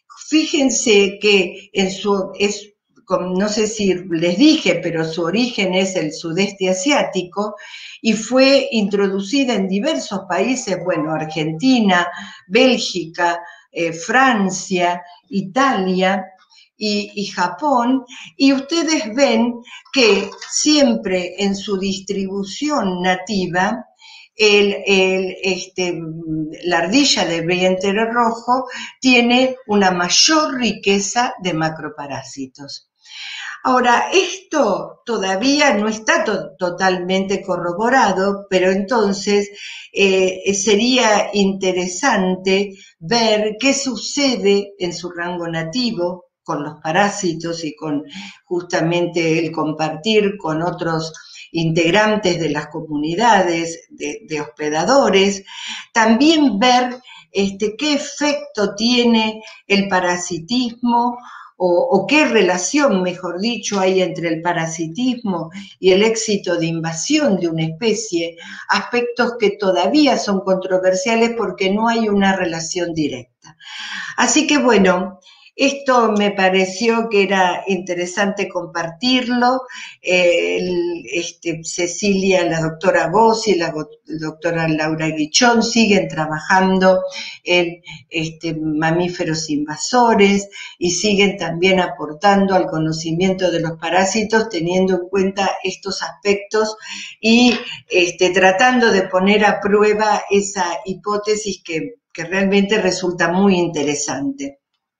Speaker 2: fíjense que en su, es, no sé si les dije, pero su origen es el sudeste asiático y fue introducida en diversos países, bueno, Argentina, Bélgica, eh, Francia, Italia y, y Japón, y ustedes ven que siempre en su distribución nativa, El, el, este, la ardilla de vientre rojo tiene una mayor riqueza de macroparásitos. Ahora, esto todavía no está to totalmente corroborado, pero entonces eh, sería interesante ver qué sucede en su rango nativo con los parásitos y con justamente el compartir con otros integrantes de las comunidades de, de hospedadores, también ver este, qué efecto tiene el parasitismo o, o qué relación, mejor dicho, hay entre el parasitismo y el éxito de invasión de una especie, aspectos que todavía son controversiales porque no hay una relación directa. Así que bueno, esto me pareció que era interesante compartirlo. Eh, el, este, Cecilia, la doctora Gossi y la doctora Laura Guichón siguen trabajando en este, mamíferos invasores y siguen también aportando al conocimiento de los parásitos, teniendo en cuenta estos aspectos y este, tratando de poner a prueba esa hipótesis que, que realmente resulta muy interesante.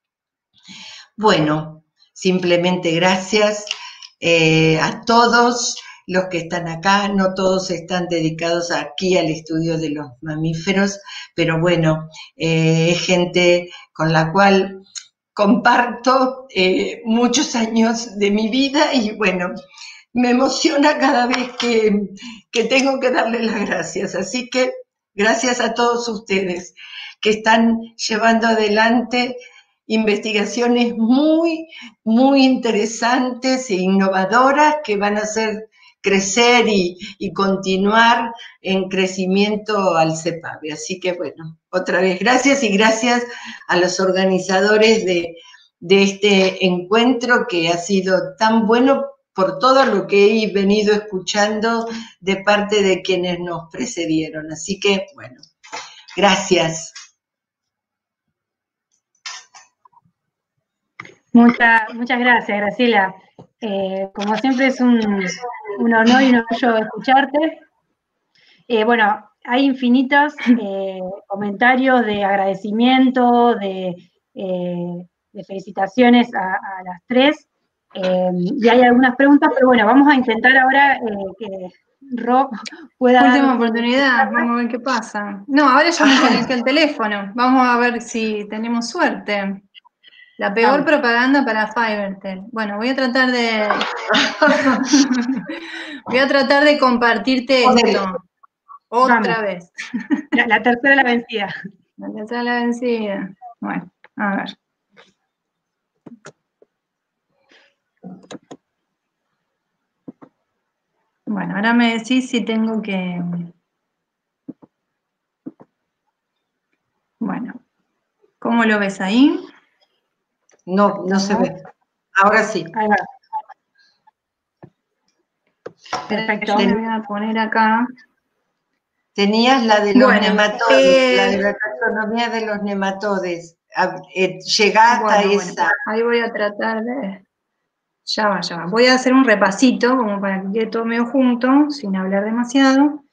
Speaker 2: Bueno, simplemente gracias eh, a todos los que están acá, no todos están dedicados aquí al estudio de los mamíferos, pero bueno, eh, es gente con la cual comparto eh, muchos años de mi vida y bueno, me emociona cada vez que, que tengo que darles las gracias, así que gracias a todos ustedes que están llevando adelante investigaciones muy, muy interesantes e innovadoras que van a hacer crecer y, y continuar en crecimiento al CEPAVE. Así que bueno, otra vez gracias y gracias a los organizadores de, de este encuentro que ha sido tan bueno por todo lo que he venido escuchando de parte de quienes nos precedieron. Así que bueno, gracias.
Speaker 1: Muchas, muchas gracias, Graciela. Eh, como siempre es un, un honor y un orgullo escucharte. Eh, bueno, hay infinitos eh, comentarios de agradecimiento, de, eh, de felicitaciones a, a las tres. Eh, y hay algunas preguntas, pero bueno, vamos a intentar ahora eh, que Ro pueda
Speaker 4: Última
Speaker 1: dar su-
Speaker 4: oportunidad, vamos a ver qué pasa. No, ahora ya me conecté al teléfono. Vamos a ver si tenemos suerte. La peor
Speaker 1: Vamos.
Speaker 4: propaganda para Fivertel. Bueno, voy a tratar de. voy a tratar de compartirte esto. Otra
Speaker 1: Vamos.
Speaker 4: vez.
Speaker 1: La, la tercera la vencida.
Speaker 4: La tercera la vencida. Bueno, a ver. Bueno, ahora me decís si tengo que. Bueno, ¿cómo lo ves ahí?
Speaker 2: No, no se ve. Ahora sí.
Speaker 1: Ahí va. Perfecto.
Speaker 4: Yo le voy a poner acá.
Speaker 2: Tenías la de los
Speaker 4: Bueno,
Speaker 2: nematodes,
Speaker 4: eh,
Speaker 2: la de la taxonomía de los nematodes. Llegaste
Speaker 4: bueno,
Speaker 2: a
Speaker 4: bueno,
Speaker 2: esa.
Speaker 4: ahí voy a tratar de. Ya va, ya va. Voy a hacer un repasito, como para que quede todo medio junto, sin hablar demasiado.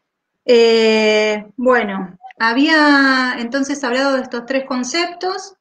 Speaker 4: Eh, bueno, había entonces hablado de estos tres conceptos.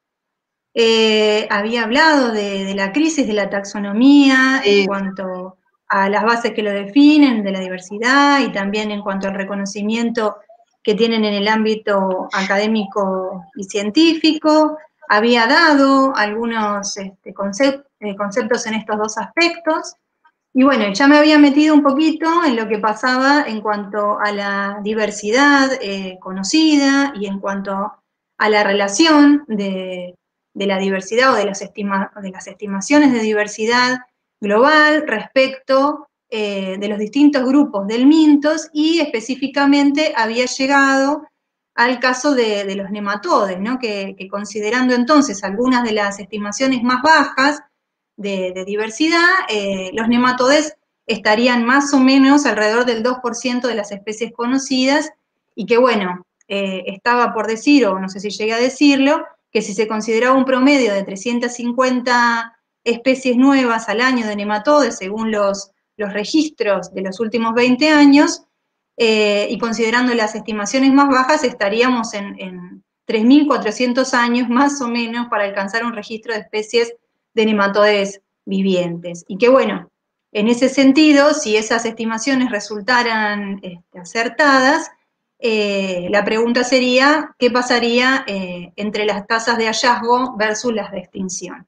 Speaker 4: Eh, había hablado de, de la crisis de la taxonomía
Speaker 2: Sí.
Speaker 4: en cuanto a las bases que lo definen, de la diversidad, y también en cuanto al reconocimiento que tienen en el ámbito académico y científico. Había dado algunos este, concept, eh, conceptos en estos dos aspectos. Y bueno, ya me había metido un poquito en lo que pasaba en cuanto a la diversidad eh, conocida y en cuanto a la relación de, de la diversidad o de las, estima, de las estimaciones de diversidad global respecto eh, de los distintos grupos del Mintos, y específicamente había llegado al caso de, de los nematodes, ¿no? que, que considerando entonces algunas de las estimaciones más bajas de, de diversidad, eh, los nematodes estarían más o menos alrededor del dos por ciento de las especies conocidas, y que bueno, eh, estaba por decir, o no sé si llegué a decirlo, que si se consideraba un promedio de trescientas cincuenta especies nuevas al año de nematodes, según los, los registros de los últimos veinte años, eh, y considerando las estimaciones más bajas, estaríamos en, en tres mil cuatrocientos años más o menos para alcanzar un registro de especies de nematodes vivientes. Y que bueno, en ese sentido, si esas estimaciones resultaran este, acertadas, eh, la pregunta sería, ¿qué pasaría eh, entre las tasas de hallazgo versus las de extinción?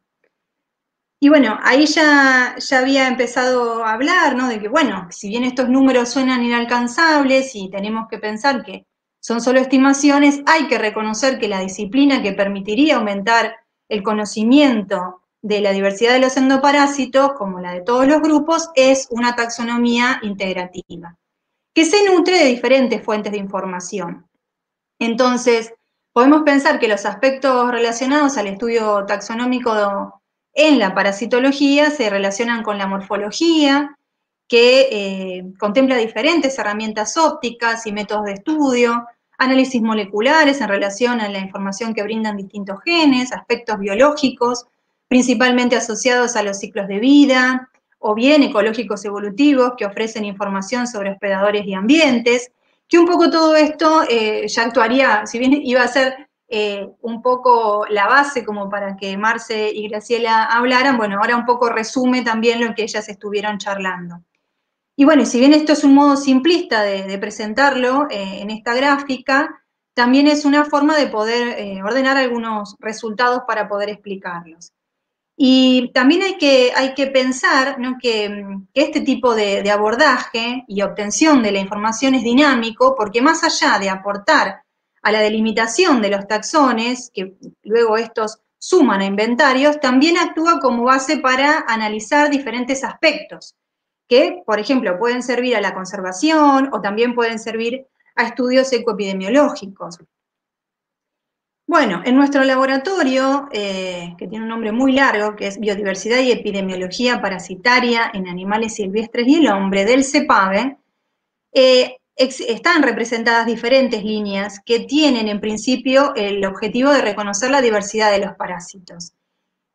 Speaker 4: Y bueno, ahí ya, ya había empezado a hablar, ¿no? De que, bueno, si bien estos números suenan inalcanzables y tenemos que pensar que son solo estimaciones, hay que reconocer que la disciplina que permitiría aumentar el conocimiento de la diversidad de los endoparásitos, como la de todos los grupos, es una taxonomía integrativa, que se nutre de diferentes fuentes de información. Entonces, podemos pensar que los aspectos relacionados al estudio taxonómico en la parasitología se relacionan con la morfología, que eh, contempla diferentes herramientas ópticas y métodos de estudio, análisis moleculares en relación a la información que brindan distintos genes, aspectos biológicos, principalmente asociados a los ciclos de vida, o bien ecológicos evolutivos, que ofrecen información sobre hospedadores y ambientes, que un poco todo esto eh, ya actuaría, si bien iba a ser eh, un poco la base como para que Marce y Graciela hablaran, bueno, ahora un poco resume también lo que ellas estuvieron charlando. Y bueno, si bien esto es un modo simplista de, de presentarlo eh, en esta gráfica, también es una forma de poder eh, ordenar algunos resultados para poder explicarlos. Y también hay que, hay que pensar, ¿no? que, que este tipo de, de abordaje y obtención de la información es dinámico, porque más allá de aportar a la delimitación de los taxones, que luego estos suman a inventarios, también actúa como base para analizar diferentes aspectos, que, por ejemplo, pueden servir a la conservación o también pueden servir a estudios ecoepidemiológicos. Bueno, en nuestro laboratorio, eh, que tiene un nombre muy largo, que es Biodiversidad y Epidemiología Parasitaria en Animales Silvestres y el Hombre, del CEPAVE, eh, están representadas diferentes líneas que tienen en principio el objetivo de reconocer la diversidad de los parásitos.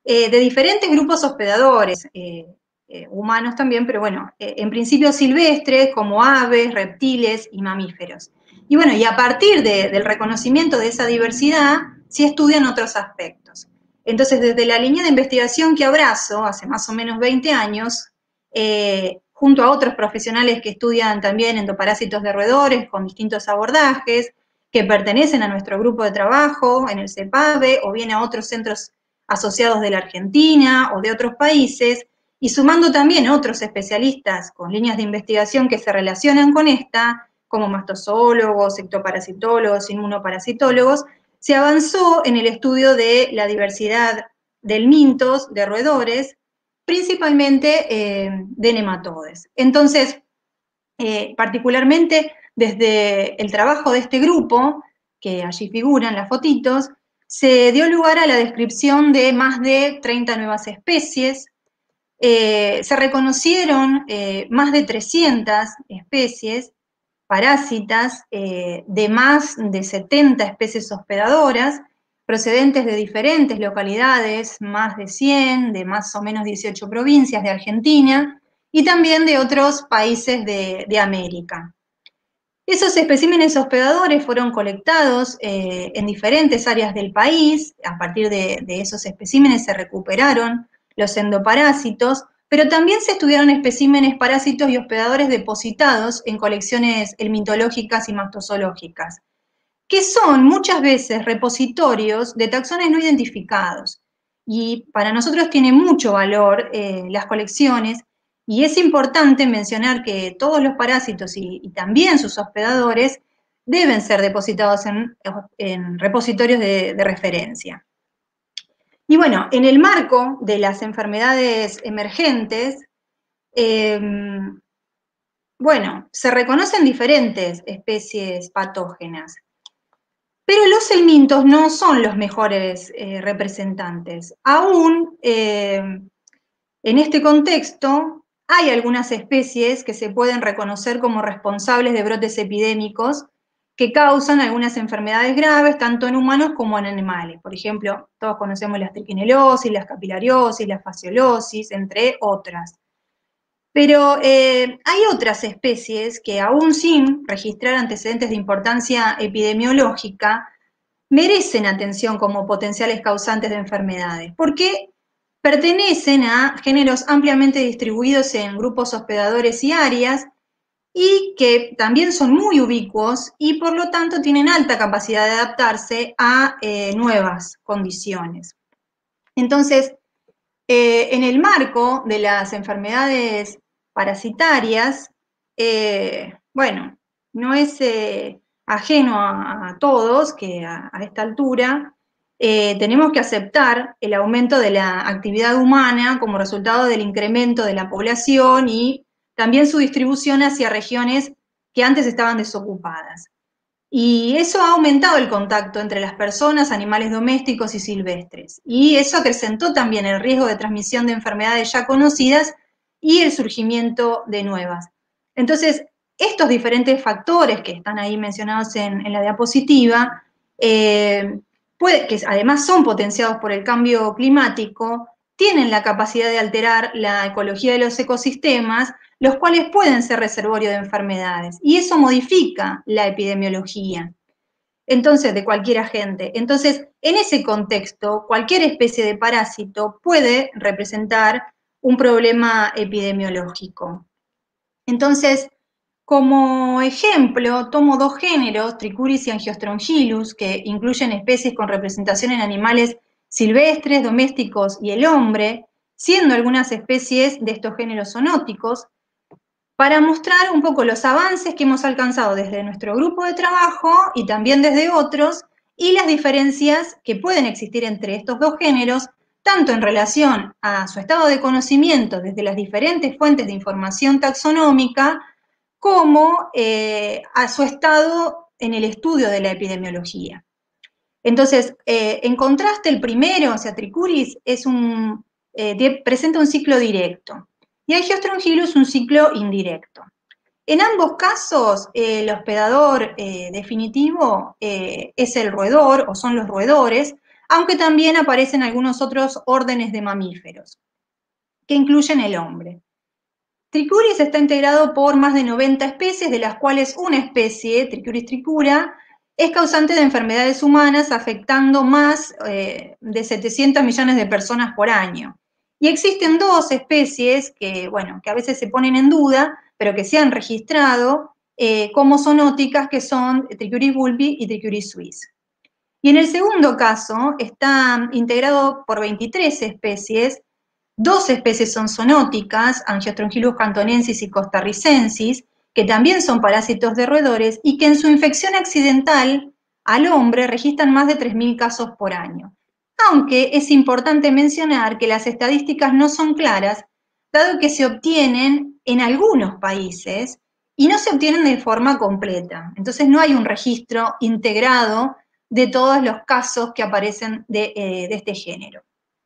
Speaker 4: eh, de diferentes grupos hospedadores, eh, eh, humanos también, pero bueno, eh, en principio silvestres, como aves, reptiles y mamíferos. Y bueno, y a partir de, del reconocimiento de esa diversidad, se estudian otros aspectos. Entonces, desde la línea de investigación que abrazo, hace más o menos veinte años, eh, junto a otros profesionales que estudian también endoparásitos de roedores con distintos abordajes, que pertenecen a nuestro grupo de trabajo en el CEPAVE, o bien a otros centros asociados de la Argentina o de otros países, y sumando también otros especialistas con líneas de investigación que se relacionan con esta, como mastozoólogos, ectoparasitólogos, inmunoparasitólogos, se avanzó en el estudio de la diversidad del mintos, de roedores, principalmente eh, de nematodes. Entonces, eh, particularmente desde el trabajo de este grupo, que allí figuran las fotitos, se dio lugar a la descripción de más de treinta nuevas especies. Eh, se reconocieron eh, más de trescientas especies parásitas eh, de más de setenta especies hospedadoras, procedentes de diferentes localidades, más de cien, de más o menos dieciocho provincias de Argentina, y también de otros países de, de América. Esos especímenes hospedadores fueron colectados eh, en diferentes áreas del país. A partir de, de esos especímenes se recuperaron los endoparásitos, pero también se estudiaron especímenes parásitos y hospedadores depositados en colecciones helmintológicas y mastozoológicas, que son muchas veces repositorios de taxones no identificados. Y para nosotros tiene mucho valor eh, las colecciones, y es importante mencionar que todos los parásitos y, y también sus hospedadores deben ser depositados en, en repositorios de, de referencia. Y bueno, en el marco de las enfermedades emergentes, eh, bueno, se reconocen diferentes especies patógenas, pero los helmintos no son los mejores eh, representantes. Aún eh, en este contexto, hay algunas especies que se pueden reconocer como responsables de brotes epidémicos que causan algunas enfermedades graves, tanto en humanos como en animales. Por ejemplo, todos conocemos la triquinelosis, la capilariosis, la fasciolosis, entre otras. Pero eh, hay otras especies que, aún sin registrar antecedentes de importancia epidemiológica, merecen atención como potenciales causantes de enfermedades, porque pertenecen a géneros ampliamente distribuidos en grupos hospedadores y áreas, y que también son muy ubicuos y por lo tanto tienen alta capacidad de adaptarse a eh, nuevas condiciones. Entonces, eh, en el marco de las enfermedades parasitarias, eh, bueno, no es eh, ajeno a, a todos que a, a esta altura eh, tenemos que aceptar el aumento de la actividad humana como resultado del incremento de la población y también su distribución hacia regiones que antes estaban desocupadas. Y eso ha aumentado el contacto entre las personas, animales domésticos y silvestres. Y eso acrecentó también el riesgo de transmisión de enfermedades ya conocidas y el surgimiento de nuevas. Entonces, estos diferentes factores que están ahí mencionados en, en la diapositiva, eh, puede, que además son potenciados por el cambio climático, tienen la capacidad de alterar la ecología de los ecosistemas, los cuales pueden ser reservorio de enfermedades, y eso modifica la epidemiología, entonces, de cualquier agente. Entonces, en ese contexto, cualquier especie de parásito puede representar un problema epidemiológico. Entonces, como ejemplo, tomo dos géneros, Trichuris y Angiostronchilus, que incluyen especies con representación en animales silvestres, domésticos y el hombre, siendo algunas especies de estos géneros zoonóticos, para mostrar un poco los avances que hemos alcanzado desde nuestro grupo de trabajo y también desde otros, y las diferencias que pueden existir entre estos dos géneros, tanto en relación a su estado de conocimiento desde las diferentes fuentes de información taxonómica, como eh, a su estado en el estudio de la epidemiología. Entonces, eh, en contraste, el primero, o sea, Trichuris, es un, eh, presenta un ciclo directo, y Angiostronchilus un ciclo indirecto. En ambos casos, eh, el hospedador eh, definitivo eh, es el roedor, o son los roedores, aunque también aparecen algunos otros órdenes de mamíferos, que incluyen el hombre. Trichuris está integrado por más de noventa especies, de las cuales una especie, Trichuris tricura, es causante de enfermedades humanas, afectando más eh, de setecientos millones de personas por año. Y existen dos especies que, bueno, que a veces se ponen en duda, pero que se han registrado eh, como zoonóticas, que son Trichuris bulbi y Trichuris suis. Y en el segundo caso está integrado por veintitrés especies. Dos especies son zoonóticas, Angiostrongylus cantonensis y costarricensis, que también son parásitos de roedores y que en su infección accidental al hombre registran más de tres mil casos por año. Aunque es importante mencionar que las estadísticas no son claras, dado que se obtienen en algunos países y no se obtienen de forma completa. Entonces no hay un registro integrado de todos los casos que aparecen de, eh, de este género.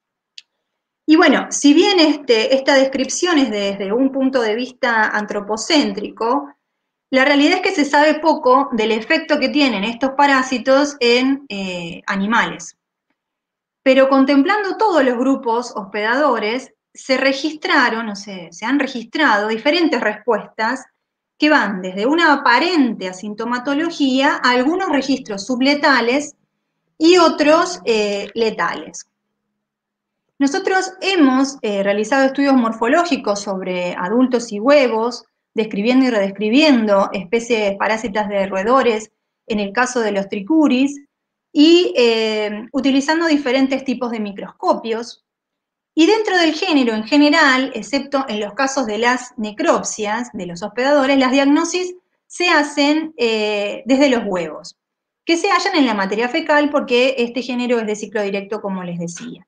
Speaker 4: Y bueno, si bien este, esta descripción es desde un punto de vista antropocéntrico, la realidad es que se sabe poco del efecto que tienen estos parásitos en eh, animales. Pero contemplando todos los grupos hospedadores, se registraron, o sea, se han registrado diferentes respuestas que van desde una aparente asintomatología a algunos registros subletales y otros eh, letales. Nosotros hemos eh, realizado estudios morfológicos sobre adultos y huevos, describiendo y redescribiendo especies parásitas de roedores, en el caso de los trichuris, y eh, utilizando diferentes tipos de microscopios. Y dentro del género en general, excepto en los casos de las necropsias de los hospedadores, las diagnosis se hacen eh, desde los huevos, que se hallan en la materia fecal porque este género es de ciclo directo, como les decía.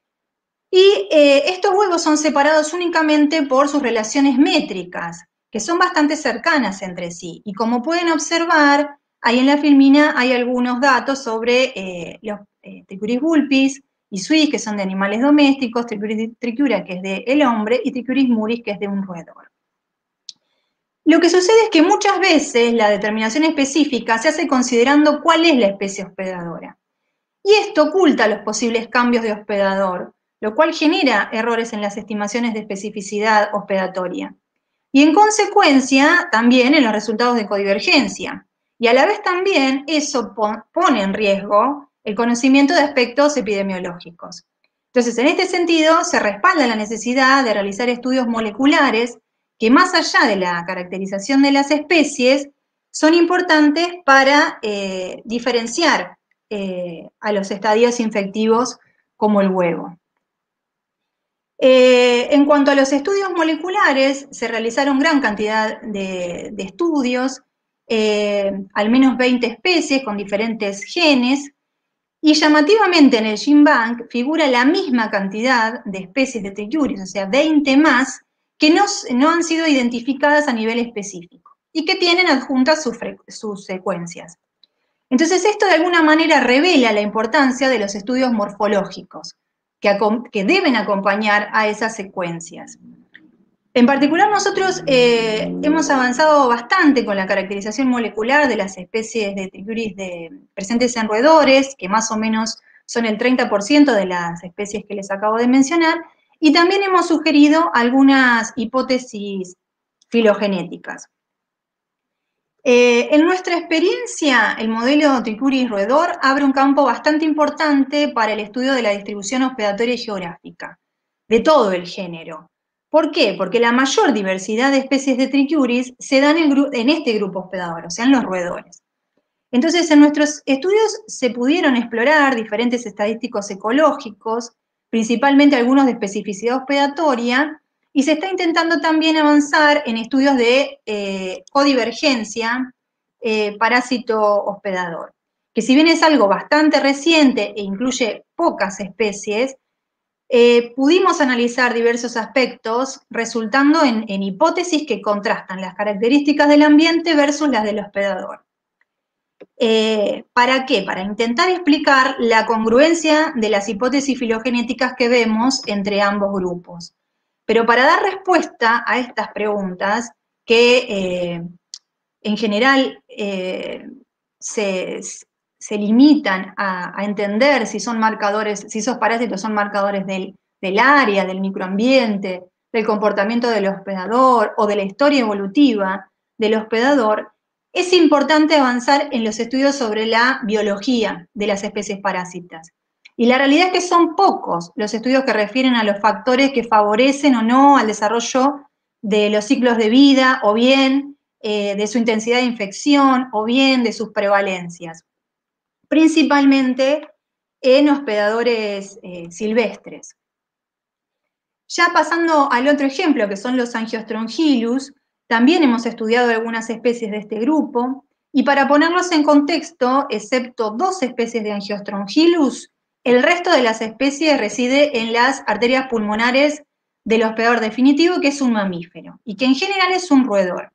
Speaker 4: Y eh, estos huevos son separados únicamente por sus relaciones métricas, que son bastante cercanas entre sí. Y como pueden observar, ahí en la filmina hay algunos datos sobre eh, los eh, Trichuris vulpis y suis, que son de animales domésticos, Trichuris tricura, que es del hombre, y Trichuris muris, que es de un roedor. Lo que sucede es que muchas veces la determinación específica se hace considerando cuál es la especie hospedadora. Y esto oculta los posibles cambios de hospedador, lo cual genera errores en las estimaciones de especificidad hospedatoria. Y en consecuencia, también en los resultados de codivergencia. Y a la vez también eso pone en riesgo el conocimiento de aspectos epidemiológicos. Entonces, en este sentido, se respalda la necesidad de realizar estudios moleculares que, más allá de la caracterización de las especies, son importantes para eh, diferenciar eh, a los estadios infectivos como el huevo. Eh, en cuanto a los estudios moleculares, se realizaron gran cantidad de, de estudios, eh, al menos veinte especies con diferentes genes, y llamativamente en el GenBank figura la misma cantidad de especies de Trichuris, o sea, veinte más, que no, no han sido identificadas a nivel específico y que tienen adjuntas sus, sus secuencias. Entonces, esto de alguna manera revela la importancia de los estudios morfológicos, que, que deben acompañar a esas secuencias. En particular, nosotros eh, hemos avanzado bastante con la caracterización molecular de las especies de Trichuris de, presentes en roedores, que más o menos son el treinta por ciento de las especies que les acabo de mencionar, y también hemos sugerido algunas hipótesis filogenéticas. Eh, en nuestra experiencia, el modelo Trichuris roedor abre un campo bastante importante para el estudio de la distribución hospedatoria y geográfica, de todo el género. ¿Por qué? Porque la mayor diversidad de especies de Trichuris se da en, el en este grupo hospedador, o sea, en los roedores. Entonces, en nuestros estudios se pudieron explorar diferentes estadísticos ecológicos, principalmente algunos de especificidad hospedatoria, y se está intentando también avanzar en estudios de eh, codivergencia eh, parásito-hospedador, que si bien es algo bastante reciente e incluye pocas especies, eh, pudimos analizar diversos aspectos resultando en, en hipótesis que contrastan las características del ambiente versus las del hospedador. Eh, ¿Para qué? Para intentar explicar la congruencia de las hipótesis filogenéticas que vemos entre ambos grupos. Pero para dar respuesta a estas preguntas, que eh, en general eh, se, se limitan a, a entender si son marcadores, si esos parásitos son marcadores del, del área, del microambiente, del comportamiento del hospedador o de la historia evolutiva del hospedador, es importante avanzar en los estudios sobre la biología de las especies parásitas. Y la realidad es que son pocos los estudios que refieren a los factores que favorecen o no al desarrollo de los ciclos de vida, o bien eh, de su intensidad de infección, o bien de sus prevalencias, principalmente en hospedadores eh, silvestres. Ya pasando al otro ejemplo, que son los Angiostrongylus, también hemos estudiado algunas especies de este grupo, y para ponerlos en contexto, excepto dos especies de Angiostrongylus, el resto de las especies reside en las arterias pulmonares del hospedador definitivo, que es un mamífero, y que en general es un roedor.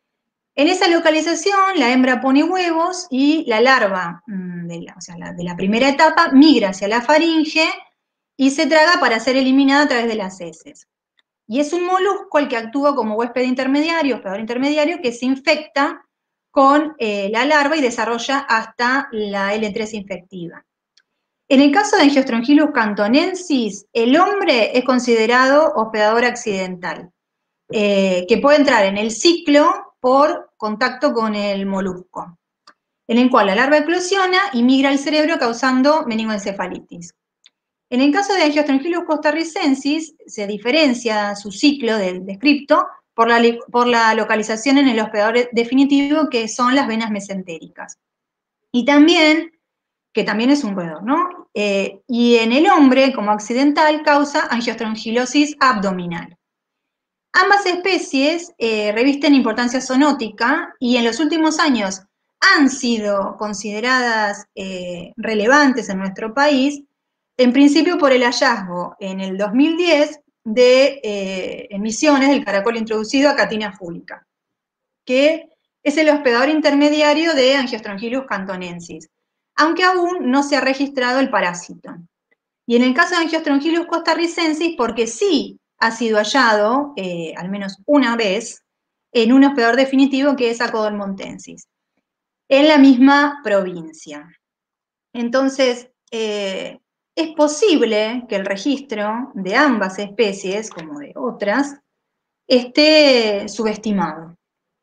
Speaker 4: En esa localización, la hembra pone huevos y la larva de la, o sea, la, de la primera etapa migra hacia la faringe y se traga para ser eliminada a través de las heces. Y es un molusco el que actúa como huésped intermediario, hospedador intermediario, que se infecta con eh, la larva y desarrolla hasta la L tres infectiva. En el caso de Angiostrongylus cantonensis, el hombre es considerado hospedador accidental, eh, que puede entrar en el ciclo por contacto con el molusco, en el cual la larva eclosiona y migra al cerebro causando meningoencefalitis. En el caso de Angiostrongylus costarricensis, se diferencia su ciclo del descripto por la, por la localización en el hospedador definitivo, que son las venas mesentéricas. Y también, que también es un roedor, ¿no? Eh, y en el hombre, como accidental, causa angiostrongilosis abdominal. Ambas especies eh, revisten importancia zoonótica y en los últimos años han sido consideradas eh, relevantes en nuestro país, en principio por el hallazgo en el dos mil diez de eh, emisiones del caracol introducido Acatina fúlica, que es el hospedador intermediario de Angiostrongylus cantonensis, aunque aún no se ha registrado el parásito. Y en el caso de Angiostrongylus costarricensis, porque sí ha sido hallado, eh, al menos una vez, en un hospedador definitivo que es Acodolmontensis, en la misma provincia. Entonces, eh, es posible que el registro de ambas especies, como de otras, esté subestimado.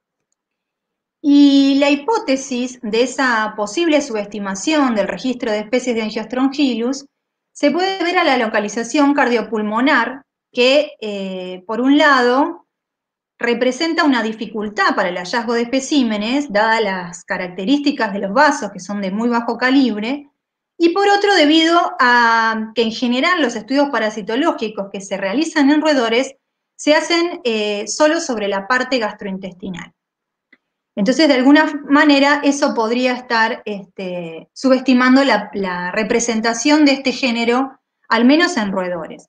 Speaker 4: Y la hipótesis de esa posible subestimación del registro de especies de Angiostrongylus se puede ver a la localización cardiopulmonar, que, eh, por un lado, representa una dificultad para el hallazgo de especímenes, dadas las características de los vasos, que son de muy bajo calibre, y por otro, debido a que en general los estudios parasitológicos que se realizan en roedores se hacen eh, solo sobre la parte gastrointestinal. Entonces, de alguna manera, eso podría estar este, subestimando la, la representación de este género, al menos en roedores.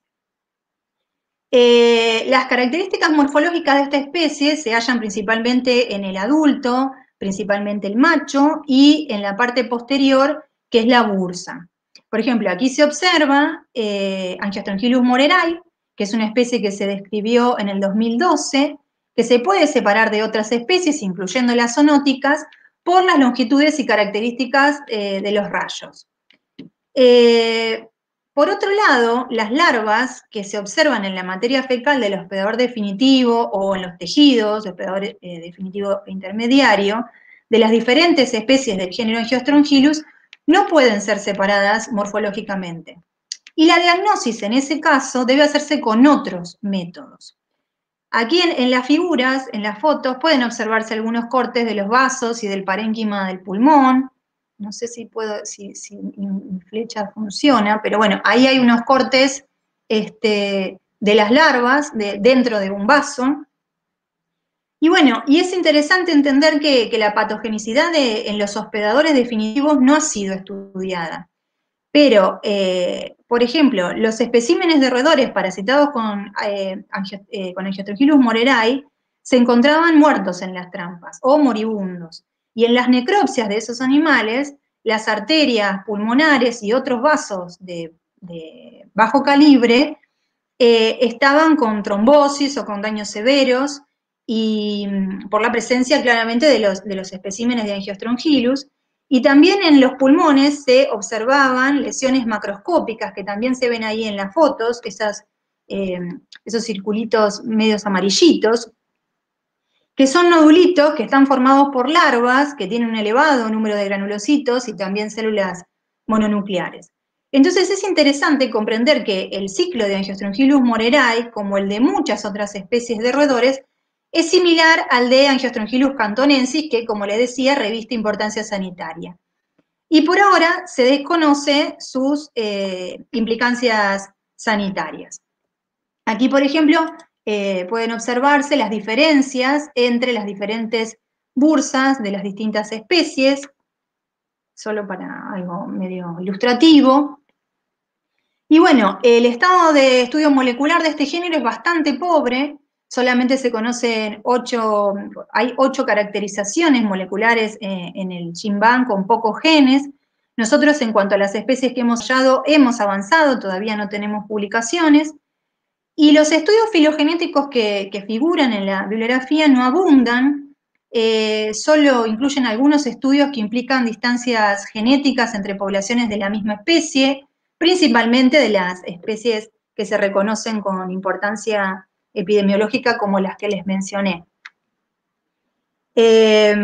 Speaker 4: Eh, las características morfológicas de esta especie se hallan principalmente en el adulto, principalmente el macho, y en la parte posterior, que es la bursa. Por ejemplo, aquí se observa eh, Angiostrongylus morerai, que es una especie que se describió en el dos mil doce, que se puede separar de otras especies, incluyendo las zoonóticas, por las longitudes y características eh, de los rayos. Eh, por otro lado, las larvas que se observan en la materia fecal del hospedador definitivo o en los tejidos, hospedador eh, definitivo e intermediario, de las diferentes especies del género Angiostrongylus, no pueden ser separadas morfológicamente. Y la diagnosis en ese caso debe hacerse con otros métodos. Aquí en, en las figuras, en las fotos, pueden observarse algunos cortes de los vasos y del parénquima del pulmón. No sé si puedo, si, si mi flecha funciona, pero bueno, ahí hay unos cortes este, de las larvas de, dentro de un vaso. Y bueno, y es interesante entender que, que la patogenicidad de, en los hospedadores definitivos no ha sido estudiada. Pero, eh, por ejemplo, los especímenes de roedores parasitados con, eh, eh, con Angiostrongylus morerai se encontraban muertos en las trampas o moribundos. Y en las necropsias de esos animales, las arterias pulmonares y otros vasos de, de bajo calibre eh, estaban con trombosis o con daños severos, y por la presencia claramente de los, de los especímenes de Angiostrongylus. Y también en los pulmones se observaban lesiones macroscópicas, que también se ven ahí en las fotos, esas, eh, esos circulitos medios amarillitos, que son nodulitos que están formados por larvas, que tienen un elevado número de granulocitos y también células mononucleares. Entonces es interesante comprender que el ciclo de Angiostrongylus morerae, como el de muchas otras especies de roedores, es similar al de Angiostrongylus cantonensis, que, como les decía, reviste importancia sanitaria. Y por ahora se desconoce sus eh, implicancias sanitarias. Aquí, por ejemplo, eh, pueden observarse las diferencias entre las diferentes bursas de las distintas especies, solo para algo medio ilustrativo. Y bueno, el estado de estudio molecular de este género es bastante pobre, solamente se conocen ocho, hay ocho caracterizaciones moleculares eh, en el GenBank con pocos genes. Nosotros, en cuanto a las especies que hemos hallado, hemos avanzado, todavía no tenemos publicaciones. Y los estudios filogenéticos que, que figuran en la bibliografía no abundan, eh, solo incluyen algunos estudios que implican distancias genéticas entre poblaciones de la misma especie, principalmente de las especies que se reconocen con importancia epidemiológica como las que les mencioné. Eh,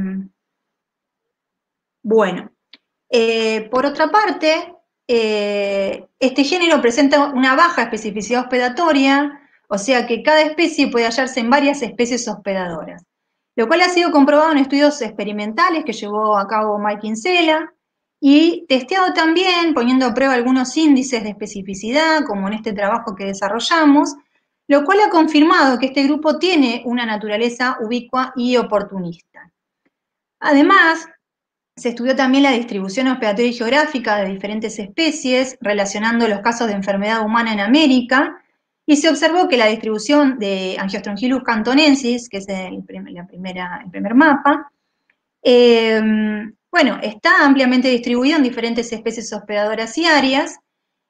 Speaker 4: bueno, eh, por otra parte, eh, este género presenta una baja especificidad hospedatoria, o sea que cada especie puede hallarse en varias especies hospedadoras, lo cual ha sido comprobado en estudios experimentales que llevó a cabo Mike Kinsella, y testeado también poniendo a prueba algunos índices de especificidad, como en este trabajo que desarrollamos, lo cual ha confirmado que este grupo tiene una naturaleza ubicua y oportunista. Además, se estudió también la distribución hospedatoria y geográfica de diferentes especies, relacionando los casos de enfermedad humana en América, y se observó que la distribución de Angiostrongylus cantonensis, que es el, la primera, el primer mapa, eh, bueno, está ampliamente distribuido en diferentes especies hospedadoras y áreas,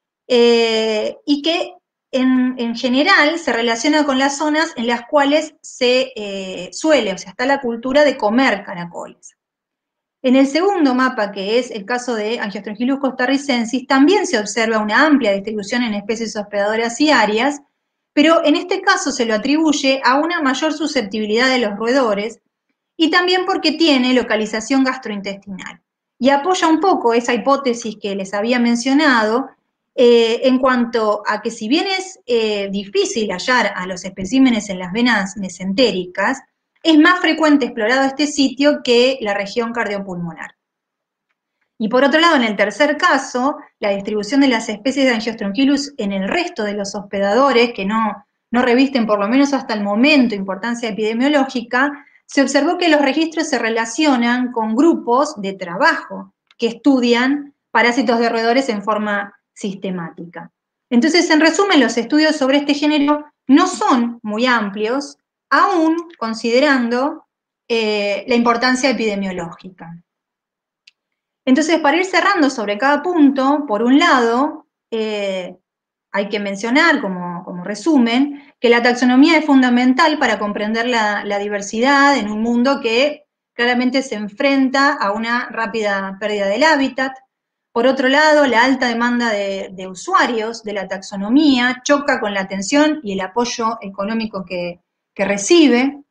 Speaker 4: eh, y que en, en general se relaciona con las zonas en las cuales se eh, suele, o sea, está la cultura de comer caracoles. En el segundo mapa, que es el caso de Angiostrongylus costarricensis, también se observa una amplia distribución en especies hospedadoras y áreas, pero en este caso se lo atribuye a una mayor susceptibilidad de los roedores y también porque tiene localización gastrointestinal. Y apoya un poco esa hipótesis que les había mencionado eh, en cuanto a que si bien es eh, difícil hallar a los especímenes en las venas mesentéricas, es más frecuente explorado este sitio que la región cardiopulmonar. Y por otro lado, en el tercer caso, la distribución de las especies de Angiostrongylus en el resto de los hospedadores, que no, no revisten por lo menos hasta el momento importancia epidemiológica, se observó que los registros se relacionan con grupos de trabajo que estudian parásitos de roedores en forma sistemática. Entonces, en resumen, los estudios sobre este género no son muy amplios, aún considerando eh, la importancia epidemiológica. Entonces, para ir cerrando sobre cada punto, por un lado, eh, hay que mencionar como, como resumen que la taxonomía es fundamental para comprender la, la diversidad en un mundo que claramente se enfrenta a una rápida pérdida del hábitat. Por otro lado, la alta demanda de, de usuarios de la taxonomía choca con la atención y el apoyo económico que, que recibe.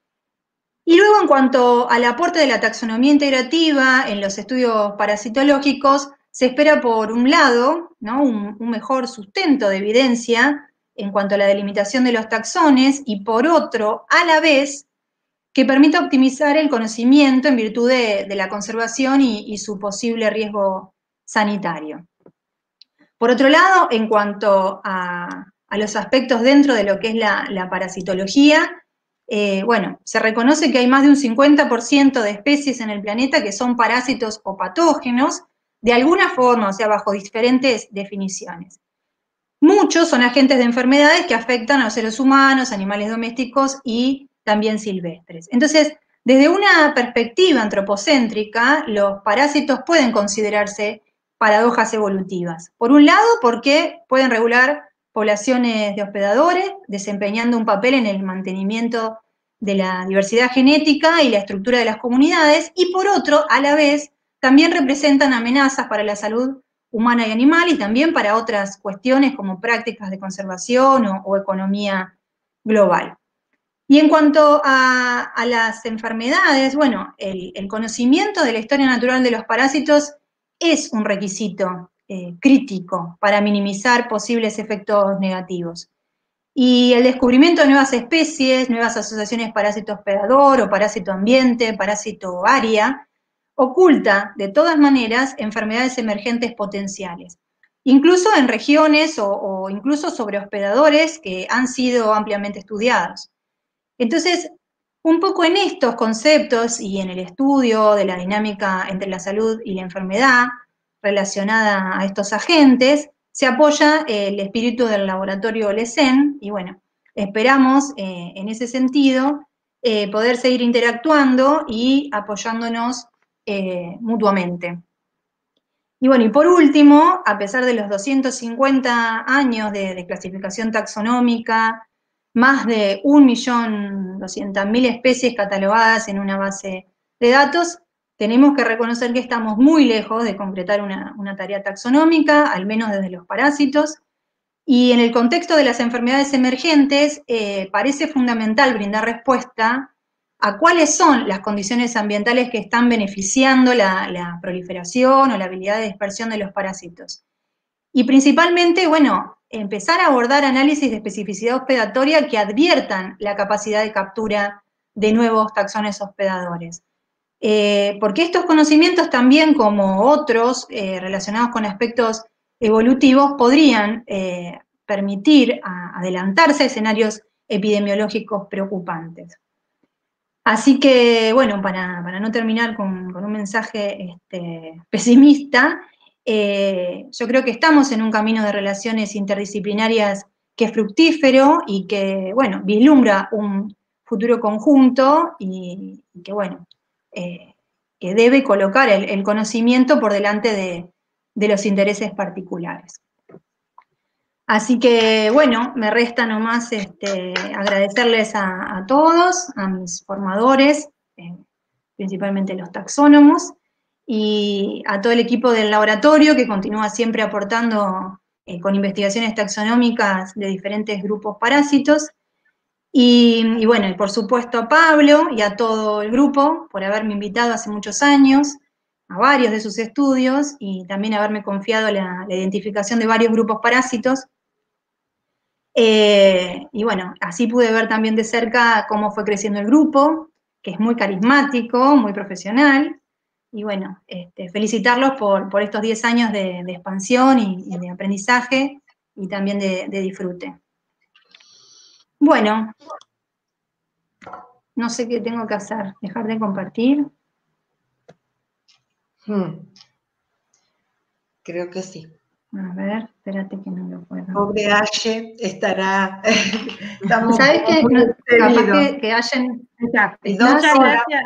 Speaker 4: Y luego, en cuanto al aporte de la taxonomía integrativa en los estudios parasitológicos, se espera, por un lado, ¿no? un, un mejor sustento de evidencia en cuanto a la delimitación de los taxones, y por otro, a la vez, que permita optimizar el conocimiento en virtud de, de la conservación y, y su posible riesgo sanitario. Por otro lado, en cuanto a, a los aspectos dentro de lo que es la, la parasitología, Eh, bueno, se reconoce que hay más de un cincuenta por ciento de especies en el planeta que son parásitos o patógenos, de alguna forma, o sea, bajo diferentes definiciones. Muchos son agentes de enfermedades que afectan a los seres humanos, animales domésticos y también silvestres. Entonces, desde una perspectiva antropocéntrica, los parásitos pueden considerarse paradojas evolutivas. Por un lado, porque pueden regular poblaciones de hospedadores, desempeñando un papel en el mantenimiento de la diversidad genética y la estructura de las comunidades, y por otro, a la vez, también representan amenazas para la salud humana y animal y también para otras cuestiones como prácticas de conservación o, o economía global. Y en cuanto a, a las enfermedades, bueno, el, el conocimiento de la historia natural de los parásitos es un requisito eh, crítico para minimizar posibles efectos negativos. Y el descubrimiento de nuevas especies, nuevas asociaciones parásito-hospedador o parásito-ambiente, parásito-área, oculta de todas maneras enfermedades emergentes potenciales, incluso en regiones o, o incluso sobre hospedadores que han sido ampliamente estudiados. Entonces, un poco en estos conceptos y en el estudio de la dinámica entre la salud y la enfermedad relacionada a estos agentes, se apoya el espíritu del laboratorio LECEN y bueno, esperamos eh, en ese sentido eh, poder seguir interactuando y apoyándonos eh, mutuamente. Y bueno, y por último, a pesar de los doscientos cincuenta años de, de clasificación taxonómica, más de un millón doscientas mil especies catalogadas en una base de datos, tenemos que reconocer que estamos muy lejos de concretar una, una tarea taxonómica, al menos desde los parásitos, y en el contexto de las enfermedades emergentes eh, parece fundamental brindar respuesta a cuáles son las condiciones ambientales que están beneficiando la, la proliferación o la habilidad de dispersión de los parásitos. Y principalmente, bueno, empezar a abordar análisis de especificidad hospedatoria que adviertan la capacidad de captura de nuevos taxones hospedadores. Eh, porque estos conocimientos también, como otros eh, relacionados con aspectos evolutivos, podrían eh, permitir a, adelantarse a escenarios epidemiológicos preocupantes. Así que, bueno, para, para no terminar con, con un mensaje este, pesimista, eh, yo creo que estamos en un camino de relaciones interdisciplinarias que es fructífero y que, bueno, vislumbra un futuro conjunto y, y que, bueno, eh, que debe colocar el, el conocimiento por delante de, de los intereses particulares. Así que, bueno, me resta nomás este, agradecerles a, a todos, a mis formadores, eh, principalmente los taxónomos, y a todo el equipo del laboratorio que continúa siempre aportando eh, con investigaciones taxonómicas de diferentes grupos parásitos. Y, y bueno, y por supuesto a Pablo y a todo el grupo por haberme invitado hace muchos años a varios de sus estudios y también haberme confiado la, la identificación de varios grupos parásitos. Eh, y bueno, así pude ver también de cerca cómo fue creciendo el grupo, que es muy carismático, muy profesional, y bueno, este, felicitarlos por, por estos diez años de, de expansión y, y de aprendizaje, y también de, de disfrute. Bueno, no sé qué tengo que hacer, dejar de compartir.
Speaker 2: Hmm. Creo que sí.
Speaker 4: A ver, espérate que no lo puedo.
Speaker 2: Pobre Aye estará.
Speaker 4: ¿Sabes qué? No, capaz que, que Ayen.
Speaker 1: Muchas gracias.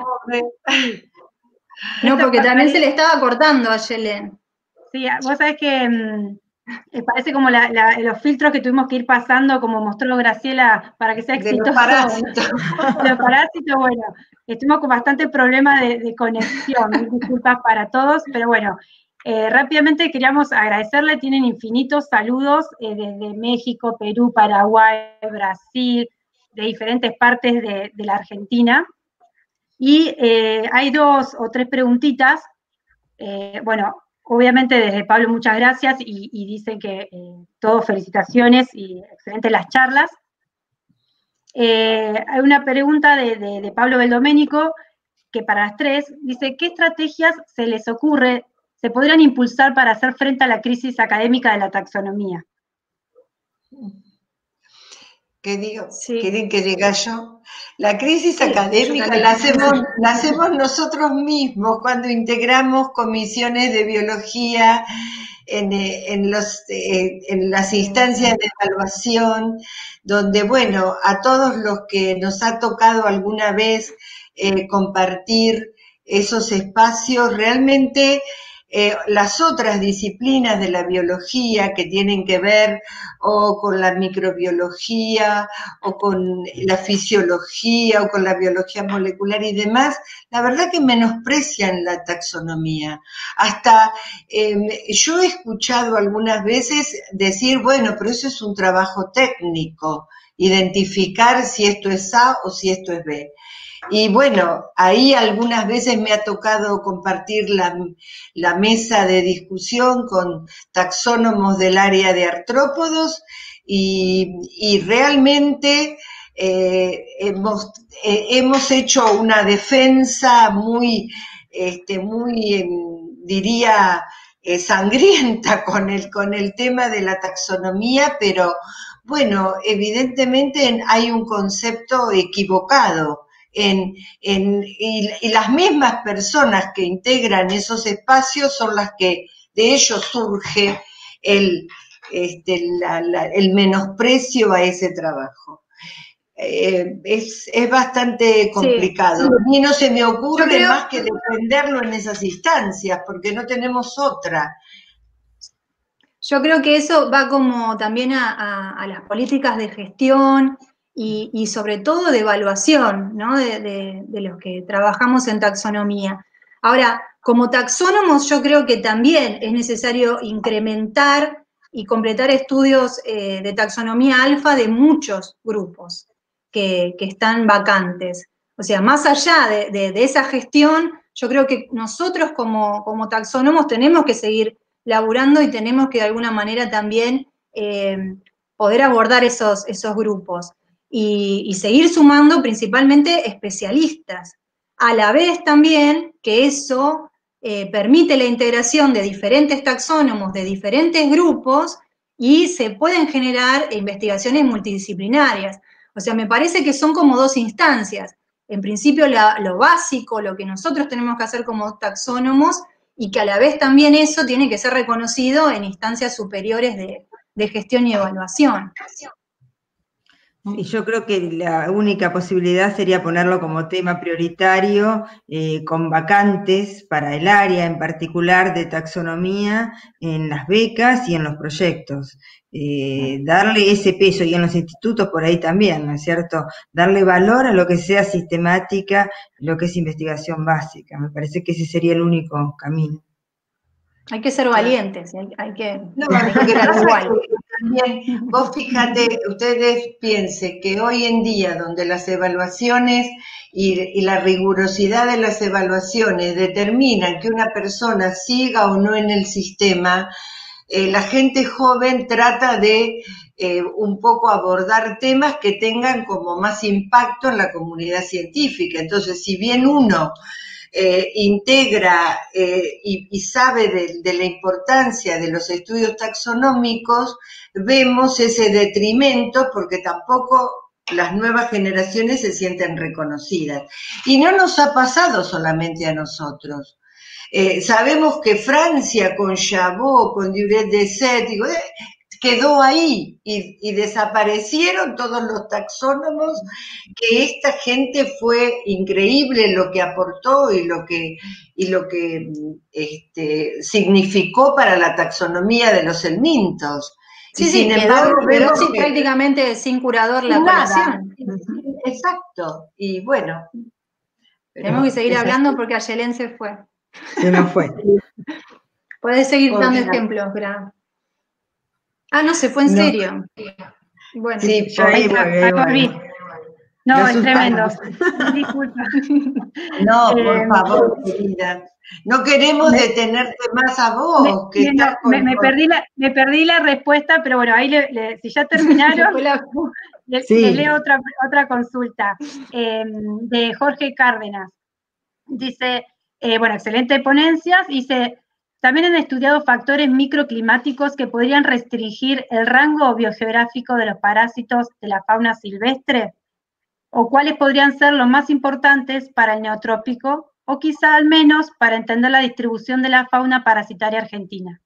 Speaker 4: No, porque también se le estaba cortando a Yelen.
Speaker 1: Sí, vos sabés que mmm, parece como la, la, los filtros que tuvimos que ir pasando, como mostró Graciela, para que sea exitoso.
Speaker 2: De los parásitos.
Speaker 1: Los parásitos, bueno, estuvimos con bastante problema de, de conexión. Disculpas para todos, pero bueno. Eh, rápidamente queríamos agradecerle, tienen infinitos saludos eh, desde México, Perú, Paraguay, Brasil, de diferentes partes de, de la Argentina. Y eh, hay dos o tres preguntitas. Eh, bueno, obviamente desde Pablo muchas gracias y, y dicen que eh, todos felicitaciones y excelentes las charlas. Eh, hay una pregunta de, de, de Pablo Beldoménico que para las tres dice, ¿qué estrategias se les ocurre se podrían impulsar para hacer frente a la crisis académica de la taxonomía?
Speaker 2: ¿Qué digo?
Speaker 4: Sí.
Speaker 2: ¿Quieren que diga yo? La crisis
Speaker 4: Sí,
Speaker 2: académica la hacemos, la hacemos nosotros mismos cuando integramos comisiones de biología en, en, los, en las instancias de evaluación, donde, bueno, a todos los que nos ha tocado alguna vez eh, compartir esos espacios, realmente eh, las otras disciplinas de la biología que tienen que ver o con la microbiología o con la fisiología o con la biología molecular y demás, la verdad que menosprecian la taxonomía. Hasta eh, yo he escuchado algunas veces decir, bueno, pero eso es un trabajo técnico, identificar si esto es A o si esto es B. Y bueno, ahí algunas veces me ha tocado compartir la, la mesa de discusión con taxónomos del área de artrópodos y, y realmente eh, hemos, eh, hemos hecho una defensa muy, este, muy eh, diría, eh, sangrienta con el, con el tema de la taxonomía, pero bueno, evidentemente hay un concepto equivocado. En, en, y, y las mismas personas que integran esos espacios son las que de ellos surge el, este, la, la, el menosprecio a ese trabajo. Eh, es, es bastante complicado. Sí. A mí no se me ocurre creo... más que defenderlo en esas instancias, porque no tenemos otra.
Speaker 4: Yo creo que eso va como también a, a, a las políticas de gestión y, y sobre todo de evaluación, ¿no? de, de, de los que trabajamos en taxonomía. Ahora, como taxónomos yo creo que también es necesario incrementar y completar estudios eh, de taxonomía alfa de muchos grupos que, que están vacantes. O sea, más allá de, de, de esa gestión, yo creo que nosotros como, como taxónomos tenemos que seguir laburando y tenemos que de alguna manera también eh, poder abordar esos, esos grupos y, y seguir sumando principalmente especialistas. A la vez también que eso eh, permite la integración de diferentes taxónomos, de diferentes grupos y se pueden generar investigaciones multidisciplinarias. O sea, me parece que son como dos instancias. En principio la, lo básico, lo que nosotros tenemos que hacer como taxónomos, y que a la vez también eso tiene que ser reconocido en instancias superiores de, de gestión y evaluación.
Speaker 5: Y yo creo que la única posibilidad sería ponerlo como tema prioritario, eh, con vacantes para el área en particular de taxonomía en las becas y en los proyectos. Eh, darle ese peso, y en los institutos por ahí también, ¿no es cierto? Darle valor a lo que sea sistemática, lo que es investigación básica. Me parece que ese sería el único camino.
Speaker 4: Hay que ser valientes, hay, hay que...
Speaker 2: No, porque la igual. También, vos fíjate, ustedes piensen que hoy en día, donde las evaluaciones y, y la rigurosidad de las evaluaciones determinan que una persona siga o no en el sistema, eh, la gente joven trata de eh, un poco abordar temas que tengan como más impacto en la comunidad científica. Entonces, si bien uno Eh, integra eh, y, y sabe de, de la importancia de los estudios taxonómicos, vemos ese detrimento porque tampoco las nuevas generaciones se sienten reconocidas. Y no nos ha pasado solamente a nosotros. Eh, sabemos que Francia con Chabot, con Duret de Set, digo, eh, quedó ahí y, y desaparecieron todos los taxónomos, que esta gente fue increíble lo que aportó y lo que, y lo que este, significó para la taxonomía de los helmintos.
Speaker 4: Sí, y sí, sin quedó, embargo, quedó sin, que, prácticamente sin curador la población.
Speaker 2: Exacto, y bueno.
Speaker 4: Tenemos que seguir hablando así. Porque Ayelén se fue.
Speaker 5: Se nos fue.
Speaker 4: Puedes seguir Por dando ejemplos, Gra. Ah, no, se fue en no. serio. Bueno,
Speaker 2: sí, ahí volví.
Speaker 1: No, es tremendo. Disculpa.
Speaker 2: No, por eh, favor, querida. No queremos me, detenerte más a vos.
Speaker 1: Me,
Speaker 2: que
Speaker 1: no, con, me, me, perdí la, me perdí la respuesta, pero bueno, ahí le, le, si ya terminaron, le, sí. le leo otra, otra consulta eh, de Jorge Cárdenas. Dice, eh, bueno, excelente ponencias, dice... ¿También han estudiado factores microclimáticos que podrían restringir el rango biogeográfico de los parásitos de la fauna silvestre? ¿O cuáles podrían ser los más importantes para el neotrópico? O quizá al menos para entender la distribución de la fauna parasitaria argentina.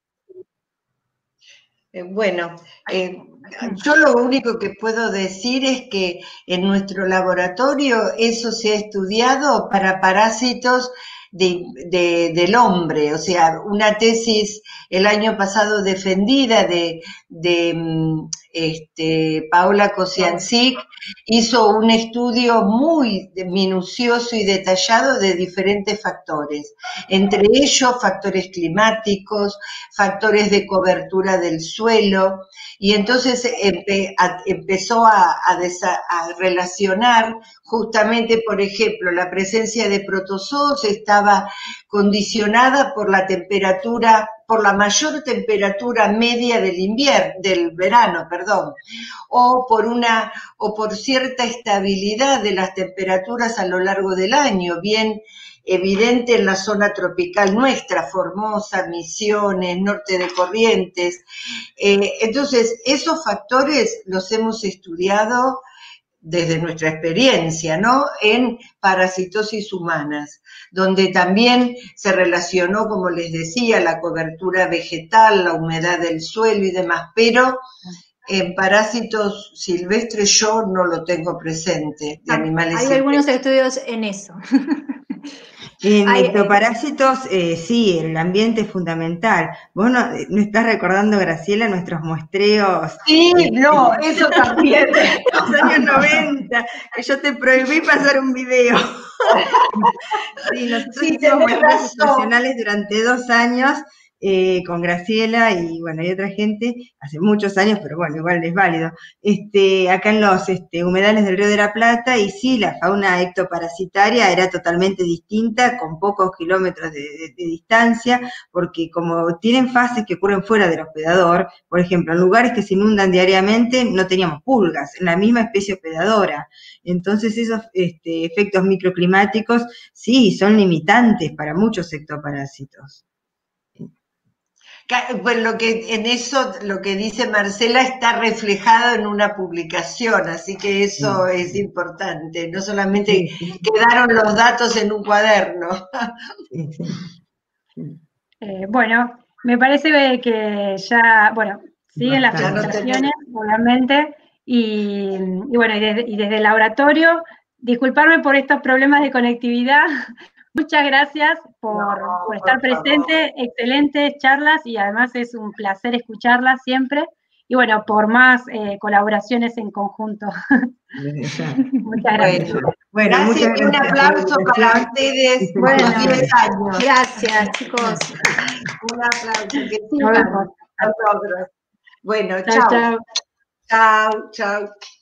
Speaker 2: Eh, bueno, eh, yo lo único que puedo decir es que en nuestro laboratorio eso se ha estudiado para parásitos de, de, del hombre, o sea, una tesis el año pasado defendida de, de este, Paola Kosiancic, hizo un estudio muy minucioso y detallado de diferentes factores, entre ellos factores climáticos, factores de cobertura del suelo, y entonces empe, a, empezó a, a, desa, a relacionar justamente, por ejemplo, la presencia de protozoos estaba condicionada por la temperatura, por la mayor temperatura media del invierno, del verano, perdón, o por una, o por cierta estabilidad de las temperaturas a lo largo del año, bien evidente en la zona tropical nuestra, Formosa, Misiones, Norte de Corrientes. Eh, entonces, esos factores los hemos estudiado desde nuestra experiencia, ¿no?, en parasitosis humanas, donde también se relacionó, como les decía, la cobertura vegetal, la humedad del suelo y demás, pero en parásitos silvestres yo no lo tengo presente, de animales
Speaker 4: Hay
Speaker 2: silvestres.
Speaker 4: algunos estudios en eso.
Speaker 5: En
Speaker 4: Hay,
Speaker 5: ectoparásitos, eh, sí, el ambiente es fundamental. Vos no, no estás recordando, Graciela, nuestros muestreos.
Speaker 2: Sí,
Speaker 5: eh,
Speaker 2: no, eso también.
Speaker 5: Los años noventa, que yo te prohibí pasar un video. Sí, nosotros
Speaker 2: Sí,
Speaker 5: hicimos
Speaker 2: tenés
Speaker 5: muestreos
Speaker 2: razón.
Speaker 5: estacionales durante dos años eh, con Graciela y bueno, y otra gente, hace muchos años, pero bueno, igual es válido, este, acá en los este, humedales del Río de la Plata, y sí, la fauna ectoparasitaria era totalmente distinta, con pocos kilómetros de, de, de distancia, porque como tienen fases que ocurren fuera del hospedador, por ejemplo, en lugares que se inundan diariamente no teníamos pulgas, en la misma especie hospedadora. Entonces esos este, efectos microclimáticos, sí, son limitantes para muchos ectoparásitos.
Speaker 2: Bueno, lo que en eso, lo que dice Marcela está reflejado en una publicación, así que eso sí. Es importante, no solamente sí, sí. Quedaron los datos en un cuaderno.
Speaker 5: Sí, sí.
Speaker 1: Eh, bueno, me parece que ya, bueno, siguen las presentaciones, no obviamente, y, y bueno, y desde, y desde el laboratorio, disculparme por estos problemas de conectividad. Muchas gracias por, no, por estar por presente, excelentes charlas y además es un placer escucharlas siempre. Y bueno, por más eh, colaboraciones en conjunto. Muchas gracias.
Speaker 2: Bueno, bueno gracias, muchas gracias. Un aplauso para ustedes.
Speaker 4: Bueno, diez años. Gracias, chicos.
Speaker 2: Un aplauso. Que sigan.
Speaker 1: Nos vemos.
Speaker 2: Bueno, chao. Chao, chao.